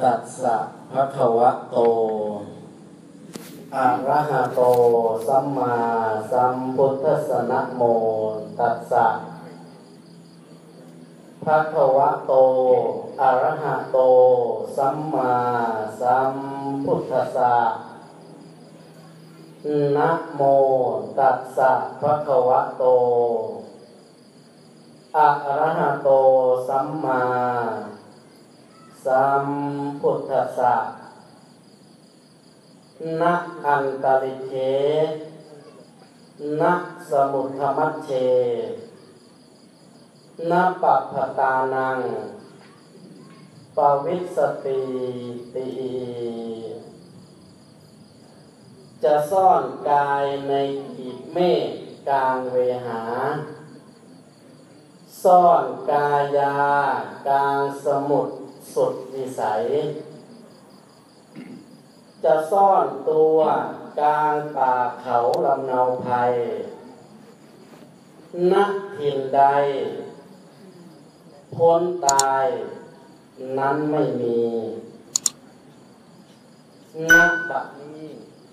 ตัสสะภะคะวะโตอะระหะโตสัมมาสัมพุทธัสสะนะโมตัสสะภะคะวะโตอะระหะโตสัมมาสัมพุทธัสสะนะโมตัสสะภะคะวะโตอะระหะโตสัมมาสัมพุทธัสสะนะอันตริเขนะสมุทธมัชเชนะปัปพตานังปวิสสติติจะซ่อนกายในกีบเมฆกลางเวหาซ่อนกายากลางสมุทรสุดวิสัยจะซ่อนตัวกลางป่าเขาลำเนาภัยณถิ่นใดพ้นตายนั้นไม่มีณบัดนี้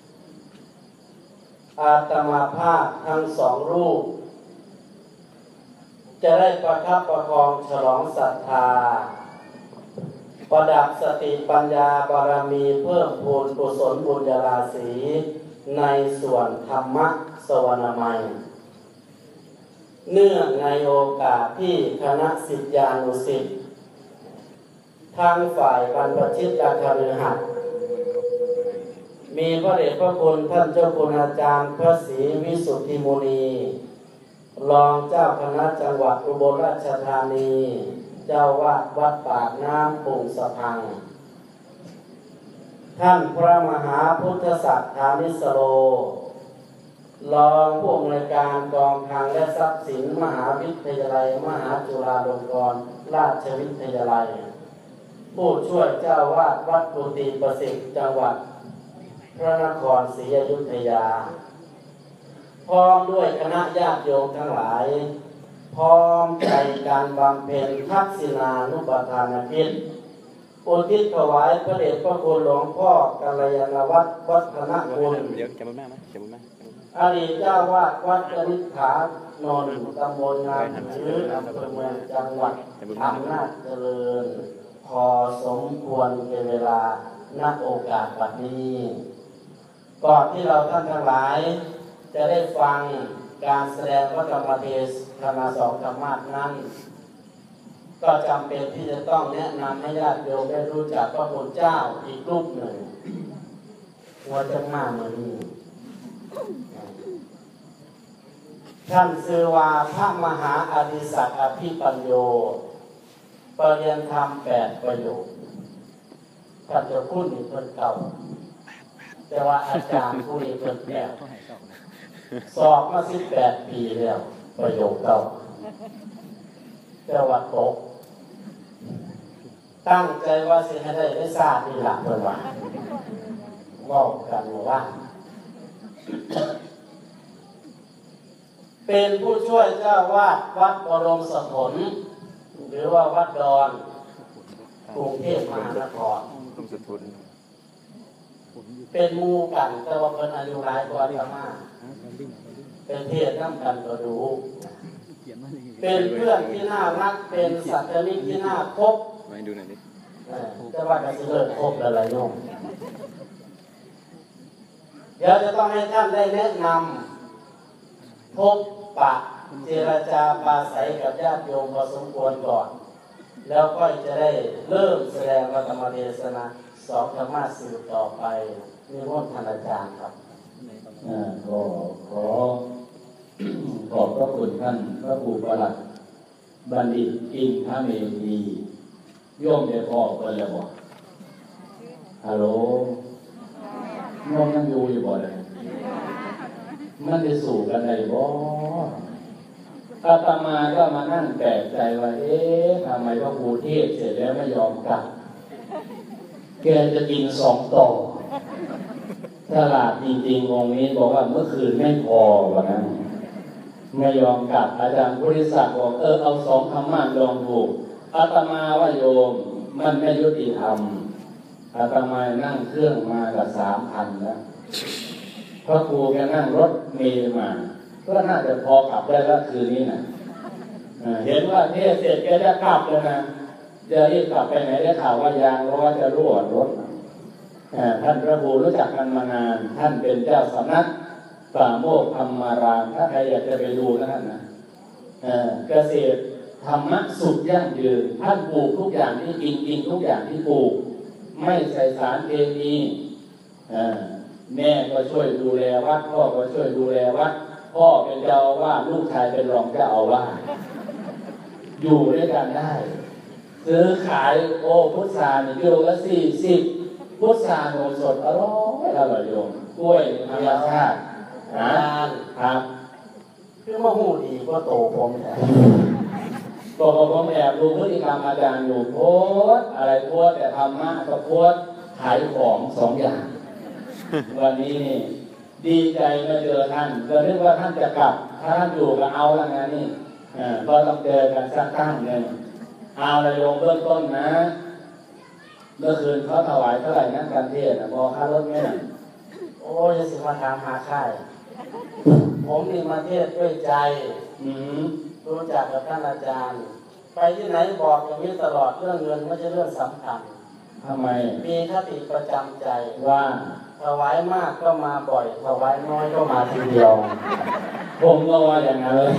อาตมาภาพทั้งสองรูปจะได้ประคับประคองฉลองศรัทธาประดับสติปัญญาบารมีเพิ่มพูนกุศลบุญญาราศีในส่วนธรรมะสวรรณมัยเนื่องในโอกาสที่คณะศิษยานุศิษย์ทั้งฝ่ายบรรพชิตและคฤหัสถ์มีพระเดชพระคุณท่านเจ้าคุณอาจารย์พระศรีวิสุทธิมุนีรองเจ้าคณะจังหวัดอุบลราชธานีเจ้าวาดวัดปากน้ำปุ่งสะพังท่านพระมหาพุทธศักดิ์ฐานิสโรรองผู้อำนวยการกองคลังและทรัพย์สินมหาวิทยาลัยมหาจุฬาลงกรณราชวิทยาลัยผู้ช่วยเจ้าวาดวัดกุฏิประสิทธิ์จังหวัดพระนครศรีอยุธยาพร้อมด้วยคณะญาติโยมทั้งหลายพร้อมใจการบำเพ็ญทักษิณานุปทานกิจอุทิศถวายพระเดชพระคุณหลวงพ่อกัลยาณวัฒน์วัฒนกุลอดีตเจ้าวาดวัดกนิษฐานนท์ตำบลงามชื้ออำเภอเมืองจังหวัดอำนาจเจริญพอสมควรแก่เวลาณโอกาสบัดนี้ก่อนที่เราท่านทั้งหลายจะได้ฟังการแสดงพระธรรมเทศนาสองธรรมะนั้นก็จำเป็นที่จะต้องแนะนำให้ญาติโยมได้รู้จักพระพุทธเจ้าอีกรูปหนึ่งหัวจังมาเหมือนนี้ท่านชื่อว่าพระมหาอดิศักดิ์อภิปัญโยปริยนธรรม8 ประโยคท่านจะพูดอีกคนเก่าแต่ว่าอาจารย์ผู้นี้เป็นแล้วสอบมา18 ปีแล้วประโยคเก่าจังหวัดตกตั้งใจว่าสิให้ได้ทราบทีหลังเพิ่นว่าบอกกันว่าเป็นผู้ช่วยเจ้าวาดวัดบรมสถนหรือว่าวัดดอนกรุงเทพมหานครเป็นหมู่กันแต่ว่าเพิ่นอายุหลายกว่าอาตมาเป็นเทศน้ำกันก็ดูเป็นเพื่อนที่น่ารักเป็นสัตว์มิตรที่น่าคบมาดูหน่อยดิจะว่ากันเลิกคบอะไรโยมเดี๋ยวจะต้องให้ท่านได้แนะนำพบปะเจรจาปราศัยกับญาติโยมพอสมควรก่อนแล้วก็จะได้เริ่มแสดงพระธรรมเทศนาสองธรรมะสืบต่อไปนิมนต์ท่านอาจารย์ครับก็ขอบพระคุณท่านพระครูประหลัดบัณฑิตอินทเมธีโยมได้พ่อเปิดแล้วบ่ฮัลโหลโยมยังอยู่บ่เลยมันจะสู่กันได้บ่อาตมาก็มานั่งแปลกใจว่าทำไมพระครูเทศเสร็จแล้วไม่ยอมกลับแกจะกิน2 ต่อตลาดจริงๆองค์นี้บอกว่าเมื่อคืนไม่พอว่านั้นไม่ยอมกลับอาจารย์บริษัทบอกเอา2 ธรรมะลองดูอาตมาว่าโยมมันไม่ยุติธรรมอาตมานั่งเครื่องมากับ3,000แล้วพระครูแกนั่งรถเมล์มาก็น่าจะพอกลับได้แล้วคืนนี้นะเห็นว่าเทศเสร็จแกจะกลับเลยนะจะรีบกลับไปไหนได้ข่าวว่ายางรถจะรั่วรถท่านพระครูรู้จักกันมานานท่านเป็นเจ้าสำนักป่าโมกธรรมารามถ้าใครอยากจะไปดูนะท่านนะเกษตรธรรมะสุขยั่งยืนท่านปลูกทุกอย่างที่กินทุกอย่างที่ปลูกไม่ใส่สารเคมีแม่ก็ช่วยดูแลวัดพ่อก็ช่วยดูแลวัดพ่อเป็นเจ้าอาวาสลูกชายเป็นรองเจ้าอาวาสอยู่ด้วยกันได้ซื้อขายพุทราเนี่ยกิโลละ40พุทราโนสดอร่อยโยมกล้วยธรรมชาติครับคือว่าหูดีก็โตผมแท้ตัวผมแอบดูพฤติกรรมอาจารย์อยู่โพสอะไรโพสแต่ธรรมะก็โพสขายของ2 อย่างวันนี้นี่ดีใจมาเจอท่านก็นึกว่าท่านจะกลับถ้าท่านอยู่ก็เอาละไงนี่ก็ต้องเจอกันสักตั้งหนึ่งเอาละโยมเบื้องต้นนะเมื่อคืนเขาถวายเท่าไหร่นะการเทศพอค่ารถไหมน่ะโอ้ยสิมาถามหาค่ายผมนี่มาเทศด้วยใจรู้จักกับท่านอาจารย์ไปที่ไหนบอกอย่างนี้ตลอดเรื่องเงินไม่ใช่เรื่องสำคัญทำไมมีคติประจำใจว่าถวายมากก็มาบ่อยถวายน้อยก็มาทีเดียวผมก็ว่าอย่างนั้นเลย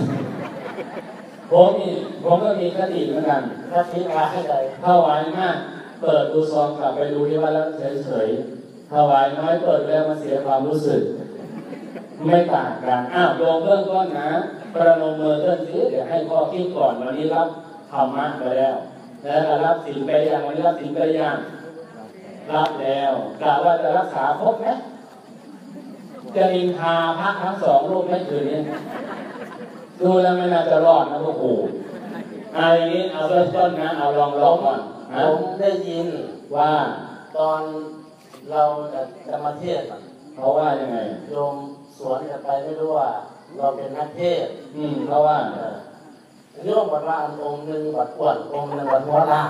ผมก็มีคติเหมือนกันคติอะไรถวายมากเปิดดูซองกลับไปดูที่ว่าแล้วเฉยๆถวายน้อยเปิดแล้วมันเสียความรู้สึกไม่ต่างกันโยมเบื้องต้นนะประนมมือเต้นสิเดี๋ยวให้พ่อคิดก่อนวันนี้รับธรรมะไปแล้วรับศีลไปอย่างวันนี้รับศีลไปอย่างรับแล้วกะว่าจะรักษาครบไหมจะนินทาพระทั้ง2 รูปไม่คืนนี้ดูแล้วไม่น่าจะรอดนะพวกปู่อย่างนี้เอาเริ่มต้นนะเอาลองก่อนผมได้ยินว่าตอนเราจะมาเทศเขาว่ายังไงโยมสวนกันไปไม่รู้ว่าเราเป็นนักเทศเขาว่าโยมบอกว่าองค์หนึ่งบัดอ้วนองค์หนึ่งบัดหัวล้าน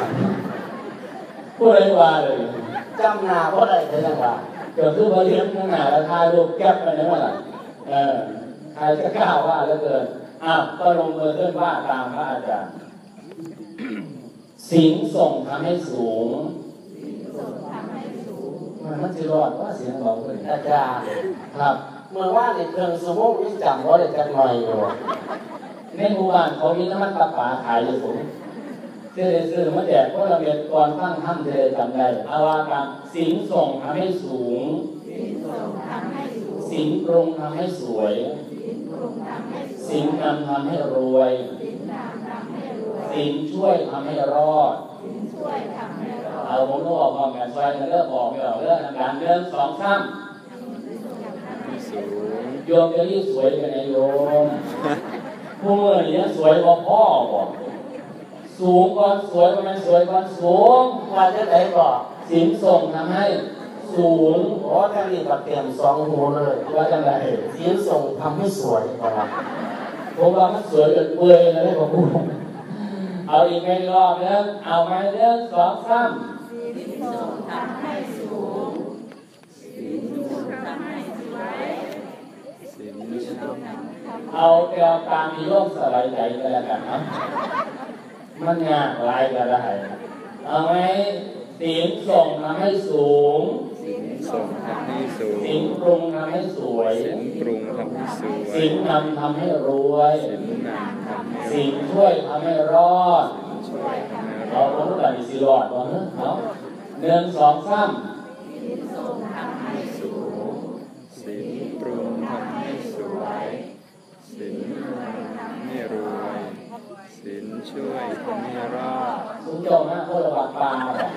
ผู้ใดว่าเลยจำหน้าเพราะใดเป็นยังไงเกิดขึ้นมาเลี้ยงหน้าแล้วทายรูปแก๊บไปไหนมาล่ะใครจะกล้าว่าแล้วเกินก็ลงมือขึ้นว่าตามพระอาจารย์ศีลส่งทำให้สูงมันจะรอดว่าเสียงบอกเลยอาจารย์ครับเมื่อว่าในเครื่องสมุนยังจำว่าได้จังหน่อยอยู่ในหมู่บ้านเขามีน้ำมันปลาป่าขายอยู่สูงซื้อมาแจกเพราะเราเรียนก่อนตั้งถ้ำเทจำได้อาวาการศีลส่งทำให้สูงศีลปรุงทำให้สวยศีลนำทำให้รวยศีลช่วยทำให้รอดเอาผมต้องบอกความกันช่วยเริ่มบอกไม่ออกเรื่องการเดิน2 ซ้ำโยมจะรีบสวยกันไงโยมผู้เมื่อนี้สวยกว่าพ่อบอกสูงก่อนสวยมันสวยก่อนสูงว่าจะไหนบอกศีลส่งทำให้สูงท่านนี่ก็เตรียม2 หูเลยว่าจังไรศีลส่งทำให้สวยครับผมว่ามันสวยจนเปื่อยเลยผมพูดเอาอีกไม่รอบนึงเอาไหมเรื่อง2 ซ้ำศีลส่งทำให้สูงศีลส่งทำให้สวยศีลเอาเกี่ยวกับการมีโรคสลายใจกันแล้วกันนะมันยากหลายก็ได้เอาไหมศีลส่งทำให้สูงศีลส่งทำให้สูงศีลปรุงทำให้สวยศีลปรุงทำให้สวยศีลนำทำให้รวยศีลช่วยทำให้รอดเราต้องรู้กันสิรอดก่อนนะเนาะ1 2 3 ศีลส่งทำให้สูงศีลปรุงทำให้สวยศีลทำให้รวยศีลช่วยทำให้รอดคุณโยมนะเขาระวังปลา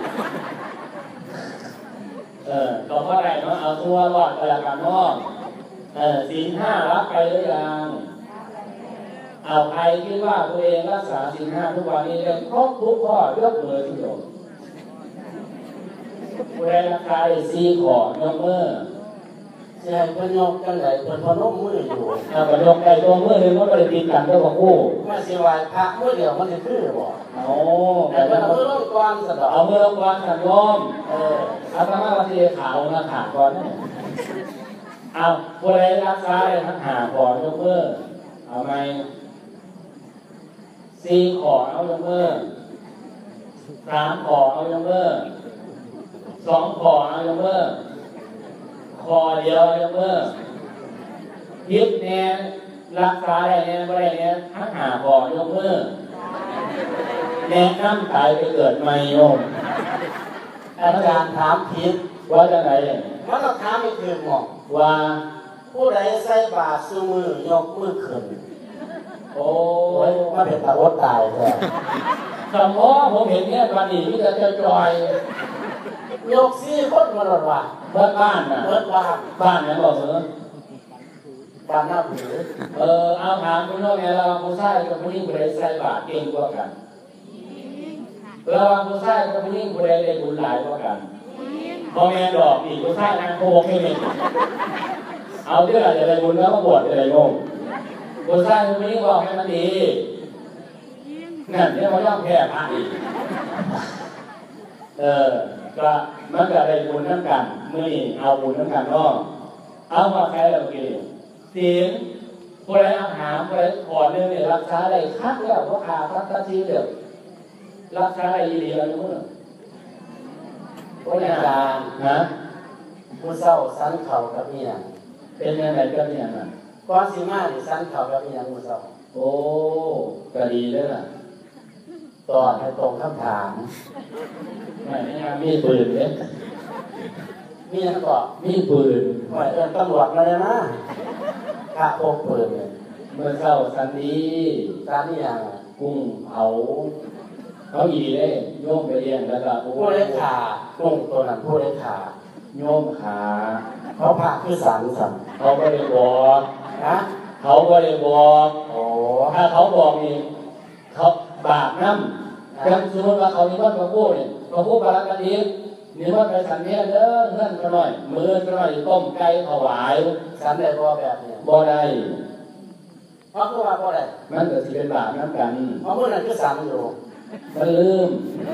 ก็เพราะอะไรเนาะเอาตัวรอดไปละกันเนาะศีล 5รับไปหรือยังเอาใครคิดว่าตัวเองรักษาศีล 5ทุกวันนี้ครบทุกข้อยกมือที่โยมผู้ใดรักษา4 ข้อยกมือจะให้เพิ่นยกจังไดเพิ่นพนมมืออยู่เอากระยกไก่ตัวมือหนึ่งมันก็เลยติดกันเจ้าของคู่มาสิไหว้พระมือเดียวมันสิคือบ่เอาแต่เพิ่นเอามือลงก่อนซะดอกเอามือลงวางขันยอมอาตมาวันที่ขาวนะขาก่อนเนี่ยเอาผู้ใดรักษาได้ทั้งหาขอยกมือเอาไหมสี่ขอเอายกมือสามขอเอายกมือสองขอเอายกมือคอเดียวเอายกมือยึดแน่รักษาได้แน่ไม่ได้แน่ทั้งหาขอยกมือแน่น้ำตายไปเกิดใหม่โยมอาจารย์ถามผิดว่าจะไหนมันต้องถามอีกคือหมองว่าผู้ใดใส่บาตรซุมือยกมือขึ้นโอ้โอ้ยมาเป็นตาอดตายแท้สมอผมเห็นเนี่ยวันนี้ที่จะจอยยก4คนมาหลดว่าบ้านน่ะเบิดบ้านบ้านเนี่ยบอกเสมอบ้านหน้าผือเอาถามคุณน้องเนี่ยเราผู้ชายกับผู้หญิงผู้ใดใส่บาตรเก่งกว่ากันเราผู้ชายกับผู้หญิงผู้ใดได้บุญหลายกว่ากันพอแม่ดอกอีกผู้ชายนั่งโคกให้มีเอาที่ไหนจะได้บุญแล้วก็บวชจะได้โยมผู้ชายผู้หญิงบอกให้มันดีนั่นเนี่ยเขาย่อมแพ้พระอีกก็มันก็ได้บุญน้ำกันมื่อนี่เอาบุญน้ำกันก็เอามาใครเรากินเสียงผู้ใดอาหารผู้ใดขอเนื้อเนี่ยรักษาได้คักแล้วก็ขาคักทัชีเดียวรักษาได้ดีแล้วนู่นผู้อาจารย์ฮะผู้เศร้าสันเข่ากับเมียเป็นยังไงกันเนี่ยน่ะก่อนสิมาดิสันเข่ากับเมียผู้เศร้าโอ้ก็ดีเลยล่ะตอบให้ตรงคำถามไม่งานมีปืนเนี่ยเมียก็มีปืนหน่วยตำรวจมาเลยนะข้าพกปืนเนี่ยเมื่อเช้าสันดีการนี่ยังกุ้งเผาเขาอีเลยโยมไปเรียนแล้วก็ผู้เล่นขากุ้งตัวนั้นผู้เล่นขาโยมขาเขาพาคือสันสันเขาก็เลยบอกนะเขาก็เลยบอกโอ้ถ้าเขาบอกนี่เขาบาปน้ำจังสมมติว่าเขามีวัดพระพูดเนี่ยพระพูดบารักันอีกนี่ว่าไปสันเนี่ยเด้อเงื่อนกันหน่อยมือกันหน่อยต้มไก่ถวายสันได้บ่แบบนี้บ่ได้เพราะคือว่าบ่ได้มันก็สิเป็นบาปน้ำกันเพราะมื้อนั้นคือสันอยู่มันลืม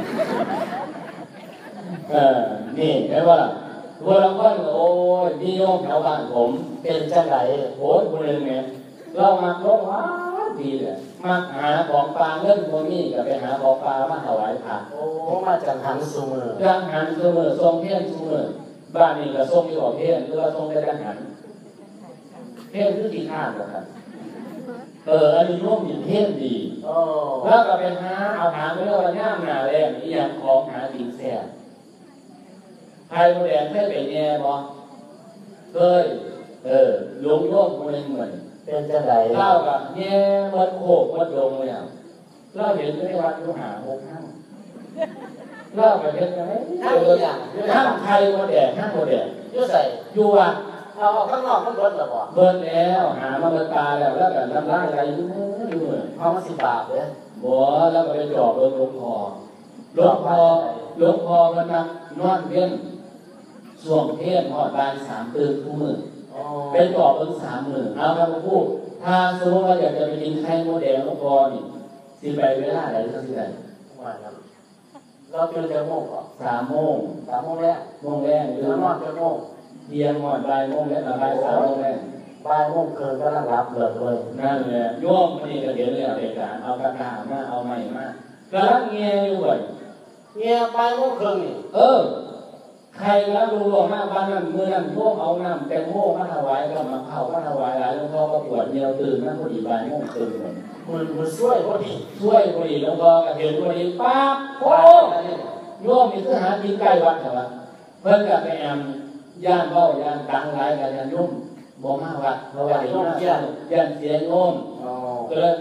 นี่เห็นว่าพวกเราก็โอ้ยนิยมแถวบ้านผมเป็นจังไดโอ้ยคนหนึ่งเนี่ยเรามาลงว้าดีเลยมาหาของปลาเงินพวกนี้ก็ไปหาของปลามาถวายพระโอ้มาจากหันซุมือจังหันเสมอทรงเพี้ยนเสมอบ้านนี้ก็ทรงอยู่กับเพี้ยนหรือว่าทรงได้จังหันเพี้ยนคือที่ข้างกัน อันนี้ร่วมมีเพี้ยนดีโอ้แล้วก็ไปหาเอาหาไม่ได้ว่าย่ามหนาแรงอีอย่างของหาดินแซ่ใครโมเดลเคยไปแง่บ่เคยหลวงโยมคนหนึ่งเหมือนเป็นจังไดเล่ากับแง่วัดโคกวัดลงเลยอ่ะเล่าเห็นในวัดอยู่หาหกห้างเล่ากับเห็นยังไงห้างใครโมเดลห้างโมเดลอยู่ใส่อยู่วัดเอาข้างนอกมันเบิดแล้วบ่เบิร์แล้วหามาเบิร์ตาแล้วแล้วก็น้ำลายไหลอยู่เหมือนเพราะมันสิบาปเด้อบ่แล้วก็ไปจอบหลวงพ่อหลวงพ่อมันนั่งนอนเพี้ยนส่วงเพี้ยนหอดบาน3 ตื่นคู่มืออ๋อเป็นจอบเป็น3 มื้อเอาครับพูดถ้าสมมติว่าอยากจะไปกินไข่โมเดลหลวงพ่อนี่สิไปเวลาไหนสักทีไหนว่าครับเราตื่นแต่โมงก่อน 3 โมง 3 โมงแรกโมงแรกหรือแล้วนอนแต่โมงเที่ยงหอดบ่ายโมงแล้วบ่าย3 โมงแรกบ่ายโมงคืนก็นั่งรับเลยเลยนั่นแหละโยมมันนี่ก็เห็นเลยเหตุการณ์เอากระดาษมาเอาไม้มากำลังเงียอยู่บ่อยเงียบบ่ายโมงครึ่งนี่ใครแล้วรู้ว่าหน้าบ้านนั้นเมื่อนั้นพวกเอาน้ำแตงโมมาถวายก็มาเข้ามาถวายหลายหลวงพ่อก็ปวดเนียวตื่นนั่งพอดีบ่ายโมงตื่นเลยมันช่วยพอดีช่วยพอดีหลวงพ่อก็เห็นพอดีป้าโอ้โยมมีทหารกินใกล้วัดเหรอเพิ่นกับไปแอมย่านเบ้าย่านตังหลายกับย่านยุ่มบ่มาวัดเพราะว่าเห็นว่าย่านเสียโยมอ๋อก็เลย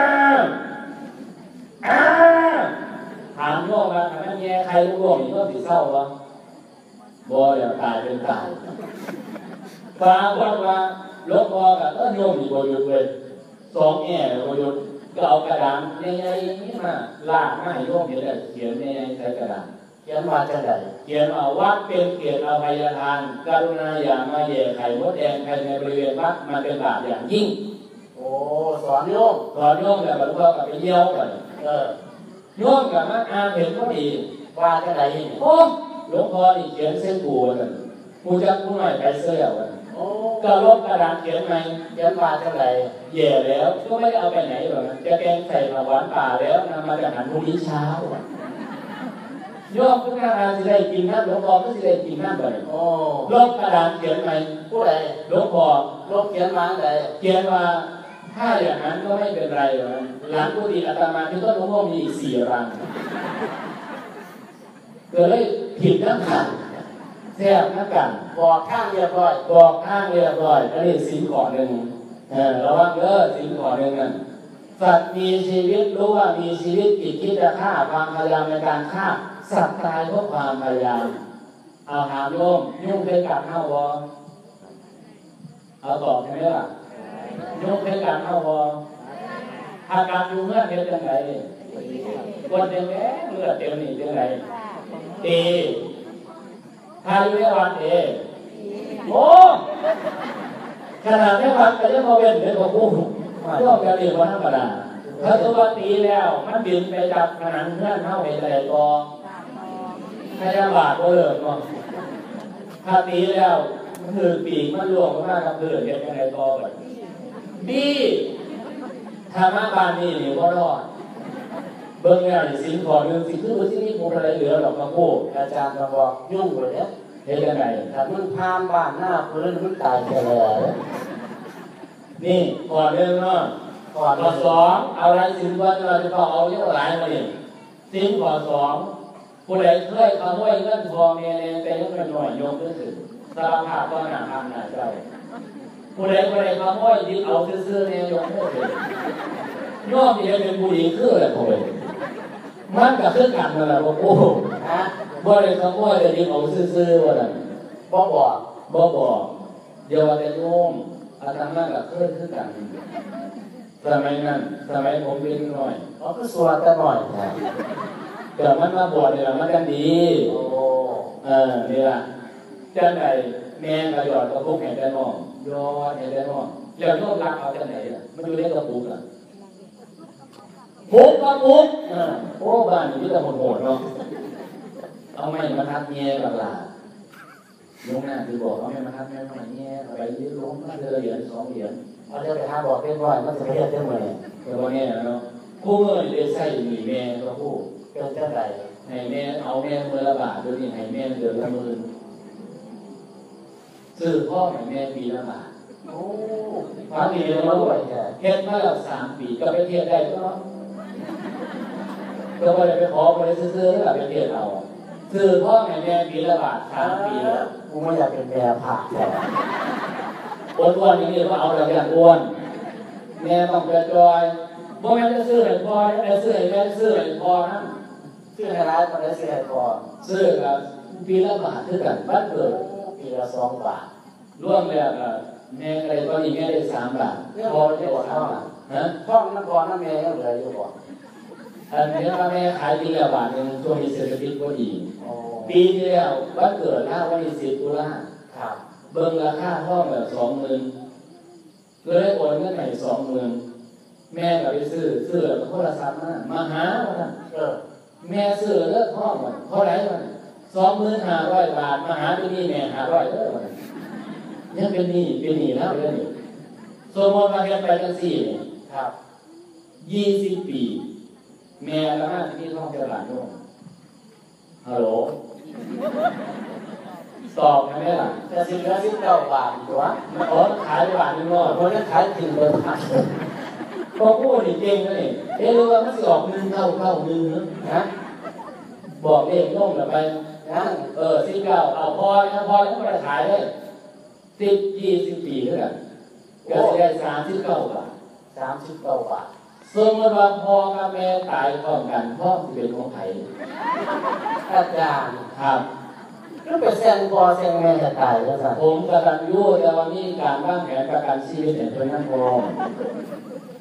ถามโยมว่าทำไมแง่ใครรู้ว่ามีก็สิเศร้าวะบ่อย่าตายเป็นตายฟ้าว่าหลวงพ่อกับโยมมีบ่หยุดเลย2 แง่บ่หยุดก็เอากระดานใหญ่ๆนี่มาลากมาให้โยมเห็นแล้วเขียนใหญ่ๆใส่กระดานเขียนมาจังได๋เขียนว่าวัดเป็นเกียรติอภัยทานกรุณาอย่ามาแย่ไข่มดแดงภายในบริเวณวัดมันเป็นบาปอย่างยิ่งโอ้สอนโยมแต่หลวงพ่อกับไปเยี่ยวกันโยมกับมาอ่านเห็นก็ดีว่าจังได๋โอ้หลวงพ่อนี่เขียนเส้นกูกันกูจะกูหน่อยไปเสื้อกันโอ้ก็ลบกระดาษเขียนไหมเขียนว่าจังได๋แย่แล้วก็ไม่ได้เอาไปไหนหรอกจะแกงใส่ผักหวานป่าแล้วนำมาจากหันพรุ่งนี้เช้าโยมทุกท่านจะได้กินน้ำหลวงพ่อก็จะได้กินน้ำไปโอ้ลบกระดาษเขียนไหมผู้ใดหลวงพ่อลบเขียนมาใดเขียนว่าถ้าอย่างนั้นก็ไม่เป็นไรหรอกหลังกุฏิอาตมาที่ต้นหลวงพ่อมีอีก4 รังเกิดเลยผิดทั้งขันแทบทั้งกันบอกข้างเรียบร้อยอันนี้สิ่งข้อหนึ่งระวังสิ่งข้อหนึ่งนั่นสัตว์มีชีวิตรู้ว่ามีชีวิตจิตคิดจะฆ่าความพยายามในการฆ่าสัตว์ตายเพราะความพยายามเอาหามโยมยุ่งเคยกัดเข้าวอเอาตอบใช่ไหมล่ะยุ่งเคยกัดเข้าวออาการยุ่งเมื่อเป็นยังไงคนเต็มแเลือดเต็มนี่ยังไงถ้าอยู่ในวันโอ้ขนาดในวันก็ยังมาเว้นเลยของผู้ช่วงการเรียนวันธรรมดาถ้าตัวตีแล้วมันบินไปจับผนังเพื่อนเข้าไปอะไรก็พยาบาทก็เลิกเนาะถ้าตีแล้วมันคือปีกมันล่วงมากกับเพื่อนเรียนยังไงก็แบบดีธรรมะบานนี่นี่ก็รอดเบื้องหน้าสิ่งของหนึ่งสิ่งที่ว่าที่นี่คงอะไรเหลือหรอกมาพูดอาจารย์บอกยุ่งเลยเนี่ยเห็นยังไงถ้ามันพามบ้านหน้าพื้นมันตายแค่ไหนนี่ก่อนเรื่องเนาะก่อน2เอาอะไรสิ่งว่าเราจะต้องเอาเยอะหลายมาเนี่ยสิ่งก่อน2ผู้ใดเคยขโมยเงินทองเนี่ยแต่ยังเป็นหน่วยโยมก็คือสารภาพก็หนาทำหนาใจผู้ใดขโมยยึดเอาซื่อๆเนี่ยโยมก็คือโยมที่เป็นผู้หญิงคืออะไรคนมันก็คือกันนั่นแหละโอ้ฮะบ่ได้ขโมยแต่ยึดเอาซื่อๆว่านั่นบ่บอกเดี๋ยวว่าแต่โยมอาตมาก็เคยคือกันสมัยนั้นสมัยผมเป็นหน่อยก็สวดแต่หน่อยแต่มันมาบวชเนี่ยมันกันดีโอ้นี่ล่ะจังไดแม่ก็หยอดกระปุกให้ได้น้องยอดให้ได้น้องแล้วโยมรักเอาจังไดล่ะมันอยู่ในกระปุกอ่ะปุกโอ้บ้านนี่แต่โหดเนาะเอาไม้มาทัดแง่กับหลานลงหน้าคือบอกเอาไม้มาทัดแง่มาแง่ไปยืดล้มมาเหรียญ2 เหรียญเอาเดี๋ยวไปหาบอกเรียบร้อยมันจะเรียกได้ไหมแต่ว่าแง่เนาะคู่เมื่อได้ใส่หนีแม่ก็คู่เป็นเจ้าใดให้แม่เอาแม่มือละบาทด้วยนี่ให้แม่เดือนละ10,000ซื้อพ่อให้แม่ปีละบาทโอ้ฟังดีเลยมาด้วยเฮ็ดมาแล้ว3 ปีก็ไปเทศได้ก็เนาะก็ไม่ได้ไปขอไปซื้อๆแล้วไปเทศเอาซื้อพ่อให้แม่ปีละบาท3 ปีแล้วกูไม่อยากเป็นแม่ผักแต่อ้วนๆอย่างนี้ว่าเอาแต่อย่างอ้วนแม่ต้องไปจอยบ่แม่จะซื้อให้พ่อแต่ซื้อให้แม่ซื้อให้พ่อนั่นซื้อให้ร้านมันได้ซื้อให้พ่อซื้อกับปีละบาทคือกันบ้านเกิดปีละ2 บาทร่วมแล้วก็แม่อะไรตอนนี้แม่ได้3 บาทพ่อได้3 บาทท่องน้ำพอน้ำแม่ยังเหลืออยู่บ่อันนี้ว่าแม่ขายปีละบาทนึงช่วงนี้เศรษฐกิจก็ดีปีที่แล้วบ้านเกิดวันที่10 ตุลาครับเบิ่งราคาห้องแบบ20,000เลยโอนเงินให้20,000แม่ก็ไปซื้อโทรศัพท์มาหาแม่ซื้อเลิกห้องมันเท่าไหร่มัน25,000 บาทมาหาที่นี่แม่500เด้อมันยังเป็นหนี้แล้วเด้อนี่สมมุติว่าเฮ็ดไปจังซี่ครับ 20 ปีแม่ละมาที่นี่ท้องเท่าไหร่โยมฮัลโหลตอบใช่ไหมล่ะแต่สิเหลือ19 บาทตัวขายบาทนึงเนาะเพราะนั้นขายถึงเดิมครับพอพูดนี่เก่งนะนี่รู้ว่ามันสิออก1เท่า1นะบอกเลขน้องละไป19เอาพอแล้วก็ไปขายได้10-20 ปีเท่านั้นก็สิได้39 บาท 39 บาทสมมติว่าพ่อกับแม่ตายพร้อมกันพ่อสิเป็นของใครอาจารย์ครับก็เป็นแซงพ่อแซงแม่จะตายแล้วสิผมกำลังยุ่งแต่วันนี้การวางแผนประกันชีวิตเนี่ยเป็นนั่นพอ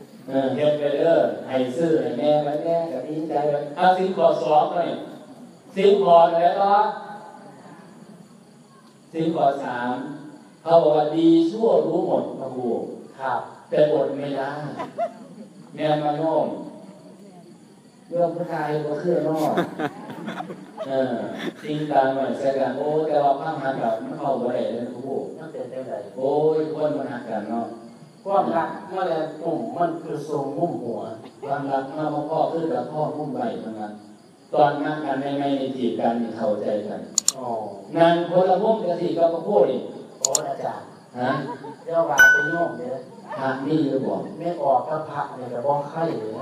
เฮ็ดไปเด้อให้ซื้อให้แม่ไว้แม่ก็ดีใจเลยเอาสิ่งข้อ2เลยขสิ่งขออะไรก็สิ่งขอ3เขาบอกว่าดีชั่วรู้หมดพระครูครับแต่อดไม่ได้แม่มาโน้มเรื่องพระทายก็คือโน้มจริงตามหน่อยใช่กันโอ้แต่ว่าข้ามหากับมันเข้าไปเลยพระครูมันเป็นจังได๋โอ้ยคนมันหักกันเนาะความรักเมื่อไรกลุ่มมันคือทรงมุ่มหัวความรักมาพ่อคือกับพ่อมุ่มใบเหมือนกันตอนนั่งกันในจีบกันเข้าใจกันงานคนละมุ่มกะทิก็มาพูดอีกโอ้อาจารย์ฮะเจ้าว่าเป็นโยมเนี่ยทางนี่หรือบอกไม่ออกก็พระเนี่ยจะบ้องไข่เลย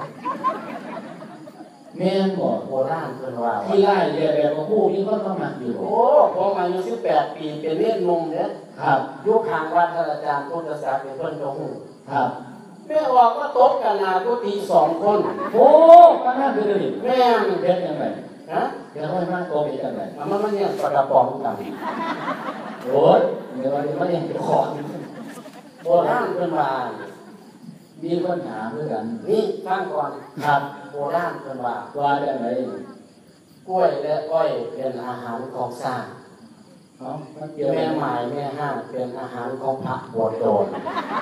แม่นบอกโบราณเพิ่นว่าที่ไล่เรียกแบบมาพูดนี่ก็ต้องหนักอยู่โอ้ผมอายุ18 ปีเป็นเลี้ยงนมเนี่ยครับยุคทางวัดอาจารย์พุทธศาสนาเพิ่นก็ฮู้ครับแม่ออกก็ตบกันนากุฏิ2 คนโอ้ก็น่าดูดิแม่เป็นยังไงฮะเดี๋ยวให้มาโตเป็นยังไงมันเนี่ยปลากระป๋องกันโอ้ยเดี๋ยวมันยังเป็นของโบราณเพิ่นว่ามีคนถามด้วยกันนี่ฟังก่อนครับโบราณเพิ่นว่าอย่างไรกล้วยและอ้อยเป็นอาหารของสร้างแม่หมายแม่ห้างเป็นอาหารของพระบวชโดน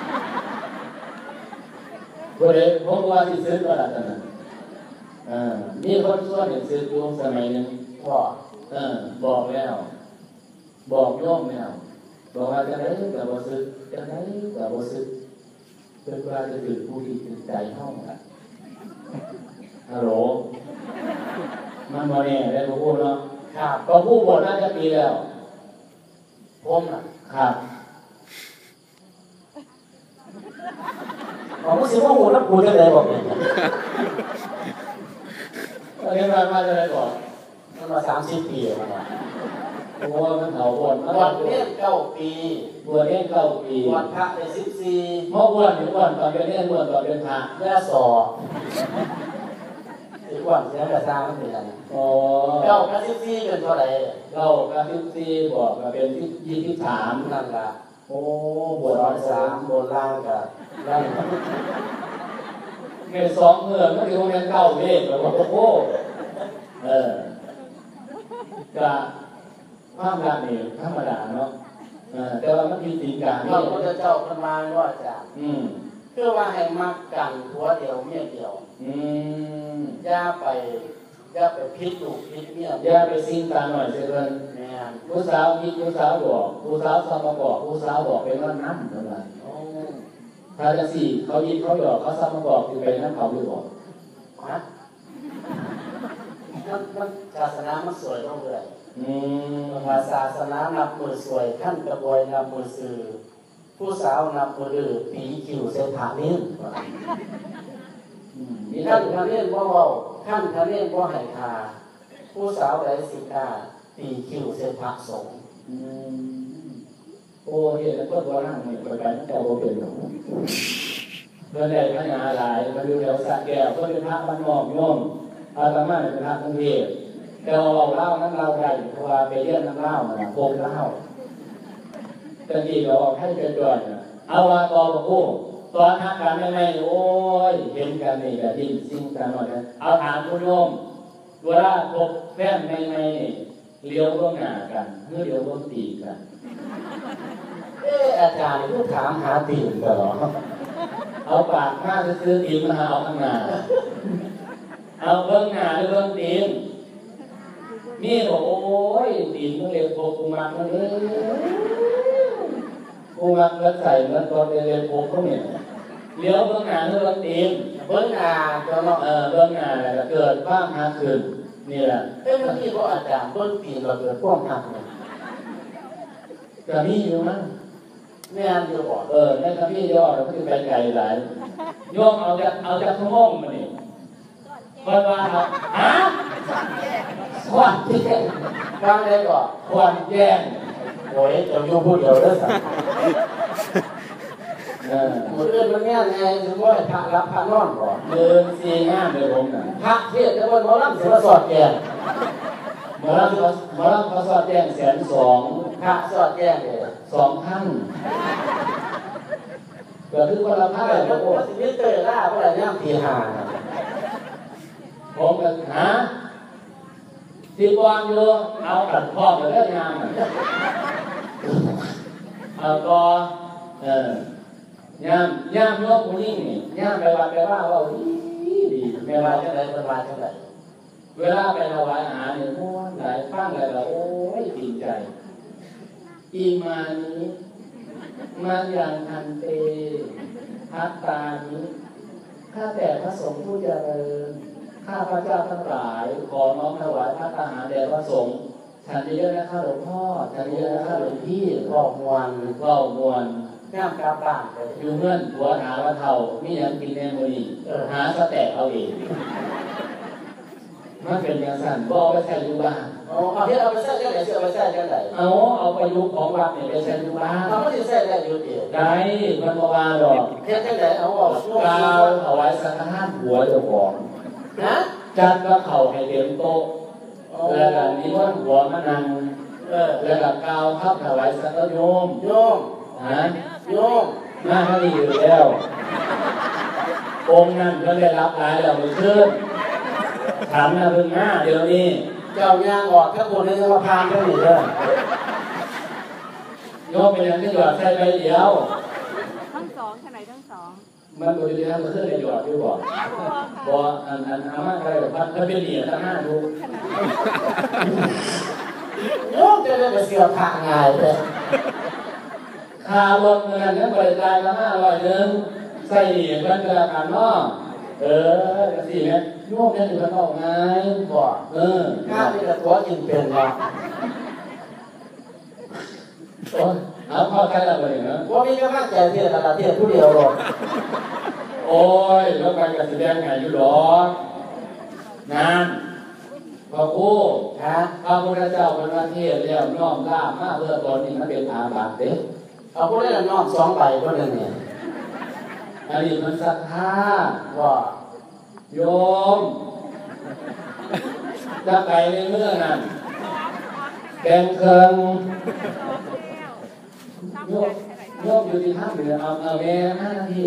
บริเวณผมว่าที่ซื้อก็แล้วกันมีคนส่วนหนึ่งซื้ออยู่สมัยนึงบอกแล้วบอกโยมแล้วบอกว่าจะได้แต่บ่ซื้อจะได้แต่บ่ซื้อเพื่อว่าจะถือผู้ที่ถึงใจห้องอ่ะฮัลโหลมันมาเนี่ยได้พูดเนาะครับก็พูดหมดน่าจะปีแล้วผมน่ะครับผมรู้สึกว่าหูแล้วกูจะเลยบอกเนี่ยอันนี้มาจะได้ก่อนมันมา30 ปีแล้วนะโอ้มันเถาบวชเลี้ยง9 ปีบวชเลี้ยง9 ปีบวชพระได้14 เมื่อบวชหรือบวชตอนเป็นเลี้ยงบวชตอนเป็นพระย่าสออีกวันเสียงกระซ่าไม่เป็นไร9 กับ 14เป็นเท่าไหร่ 9 กับ 14บอกก็เป็น23 นั่นล่ะโอ้บวช3โบราณกับนั่นเมื่อ2เมื่อก็ถือว่าเป็น9เมตรแล้วโอ้โหก็ความรักนี่ธรรมดาเนาะแต่ว่ามันมีสิ่งการพระพุทธเจ้าพระมาว่าจ้ะคือว่าให้มักกันผัวเดียวเมียเดียวอย่าไปพิษลูกพิษเมียอย่าไปซิ่งตาหน่อยเสียเกินแม่นผู้สาวคิดผู้สาวบอกผู้สาวสามบอกผู้สาวบอกเป็นว่าน้ำเท่าไหร่ถ้าจะสี่เขายิดเขาหยอกเขาสามบอกคือเป็นน้ำเขาหรือบอกฮะมันศาสนามันสวยต้องเลยศาสนานับมือสวยท่านกระบวยนับมือสื่อผู้สาวนับมือดื้อปีคิวเส้นผ่านิ้วท่านทะเลนว่าเบาท่านทะเลนว่าไหคาผู้สาวไรสิกาปีคิวเส้นผ่าสงโอ้เห็นแล้วก็ว่าร่างเนี่ยไปตั้งแต่โบเป็นหนูเมื่อใดพระนาหลายมาดูแถวสระแก้วก็เป็นพระบ้านนอกโยมอาตมาเป็นพระกรุงเทพแต่เราเล่านั้นเราได้เพราะว่าไปเรียนน้ำเล่าน่ะโกงเล่าแต่ที่เราให้เป็นจวนเอาว่าตอนกูตอนทักกันไม่โอ้ยเห็นกันนี่แบบดิ้นซิ่งกันหน่อยเอาถามคุณโยมเวลาพบแฟนไม่เลี้ยวร่วงหน้ากันเมื่อเลี้ยวร่วงตีกันอาจารย์ผู้ถามหาตีนตลอดเอาปากมาซื้อตีนมาเอาข้างหน้าเอาเบื้องหน้าหรือเบื้องตีนนี่บอกโอ้ยตีนมันเร็วโผล่กูมักมันเลยกูมักแล้วใส่มันตอนเร็วโผล่เขาเนี่ยเลี้ยวเบื้องหน้าหรือเบื้องตีนเบื้องหน้าก็เนาะเบื้องหน้าแล้วเกิดความหักขึ้นนี่แหละเมื่อกี้ก็อาจารย์เบื้องตีนเราเกิดความหักเนี่ยกระบี่อยู่มั้งแม่นอยู่บ่ในกระบี่ย่อเราก็จะไปไกลหลายย่อเอาจากทุ่งห้องมาเนี่ยว่าฮะควันแจ้งฟังได้ก่อนควันแจ้งโอ้ยจะอยู่พูดเดียวได้สักหมดเรื่องมันแง่ไงสมมติพระรับพระนอนก่อนเดินซีง่ามเลยผมน่ะพระเทศน์แต่ว่าหมอลำเสียสอดแก่หมอลำเขาสอดแจ้ง120,000 พระสอดแก่เลย 2 ท่านเกิดขึ้นวันละพระแล้วก็สิมิเตอร์ล่าเพราะอะไรย่ำตีหาผมกันหาที่วางอยู่เอาตัดพ่อไปเรื่องงานเอาก็ย่ามโยกผู้ยิ่งนี่ย่ามไปวัดไปว่าเราดีเวลาจะได้สบายเท่าไหร่เวลาไปถวายอาหารเนี่ยม้วนหลายฟังหลายเราโอ้ยดีใจอีมานี้มาอย่างทันเตพัตตานี้ข้าแต่พระสงฆ์ผู้เจริญข้าพระเจ้าทั้งหลายขอน้อมถวายพระทหารแด่พระสงฆ์ฉันเยอะนะข้าหลวงพ่อฉันเยอะนะข้าหลวงพี่ก็มวนน้ำกาบ้านอยู่เงื่อนหัวหาว่าเท่ามีอย่างกินแน่มือนี่หาสแต็กเอาเองมันเป็นอย่างสั่นก็เอาไปใช้อยู่บ้านเอาที่เอาไปใช้กันไหนเอาไปใช้กันไหนเอาประยุกต์ของวัดเนี่ยไปใช้อยู่บ้านเขาไม่ได้ใช้ได้อยู่ดีได้มันมาว่าหรอกเพียงแค่ไหนเอาออกกาวเอาไว้สักห้าหัวเจ้าของนะจัดก็เข่าให้เต็มโต๊ะแล้วก็นี้ว่าหัวมันนั่งแล้วก็กาวทับถวายสักโยมฮะโยมหน้าไม่อยู่แล้วองค์นั้นก็ได้รับหลายแล้วมันขึ้นถามนะพึ่งหน้าเดี๋ยวนี้เจ้ายางออกถ้าคนนี้จะมาพานก็หนีเลยโยมเป็นอย่างที่หยอดใส่ไปเดียวทั้งสองขนาดทั้งสองมันบริเวณมันขึ้นในหยอดที่บอกอันอาม่าใครแบบพันเขาเป็นเหรียญตั้งห้าดูโยมจะได้ไปเสียผ่าง่ายเลยคารถเงินนั้นบริการละ500นึงใส่เหรียญกันกระกันเนาะสิเนี่ยโยมเนี่ยอยู่กันออกไงบอกข้าที่จะตัวกินเป็นเนาะเอาเข้าใจแล้วเลยนะว่ามีกำลังใจที่ระดับที่ผู้เดียวหรอกโอ้ยแล้วไปกับแสดงไงอยู่หรองานพระครูพระพุทธเจ้าเป็นวันที่เรียกน้อมลาบมาเพื่อตอนนี้มันเป็นอาบัติเด็กเอาพวกนี้น้อม2ใบก็ได้เนี่ยอันนี้มันศรัทธาว่าโยมจะไปในเมื่อนั้นแกงเคิงโยมอยู่ที่ท่าเหนือเอาแม่5 นาที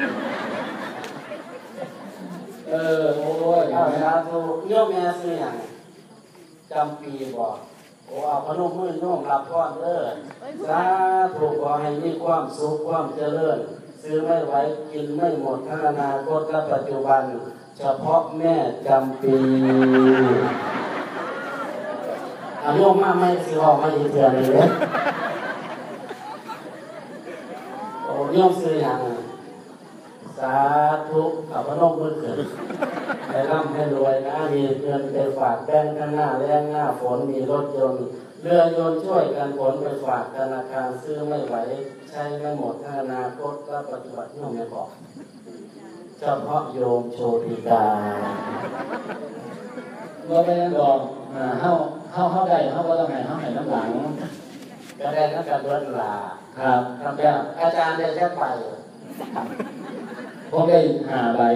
โอ้ยเอาสาธุโยมแม่ซื้ออย่างจำปีบอกโอ้เอาพนมมือโยมรับพรเด้อสาธุขอให้มีความสุขความเจริญซื้อไม่ไหวกินไม่หมดทั้งอนาคตและปัจจุบันเฉพาะแม่จำปีโยมมาไม่สิออกมาอีกเดือนนึงเลยโอ้โยมซื้ออย่างสาธุเอาพนมมือขึ้นให้ร่ำให้รวยนะมีเงินไปฝากแบงค์ข้างหน้าแรงหน้าฝนมีรถยนต์เรือยนต์ช่วยกันขนไปฝากธนาคารซื้อไม่ไหวใช้ไม่หมดทั้งอนาคตและปัจจุบันโยมไม่บอกเฉพาะโยมโชติกาเมื่อไม่ได้บอกเข้าได้เข้าก็ต้องให้น้ำหลังก็ได้นักการล้วนลาครับครับแล้วอาจารย์ได้แค่ไปผมได้5 ใบ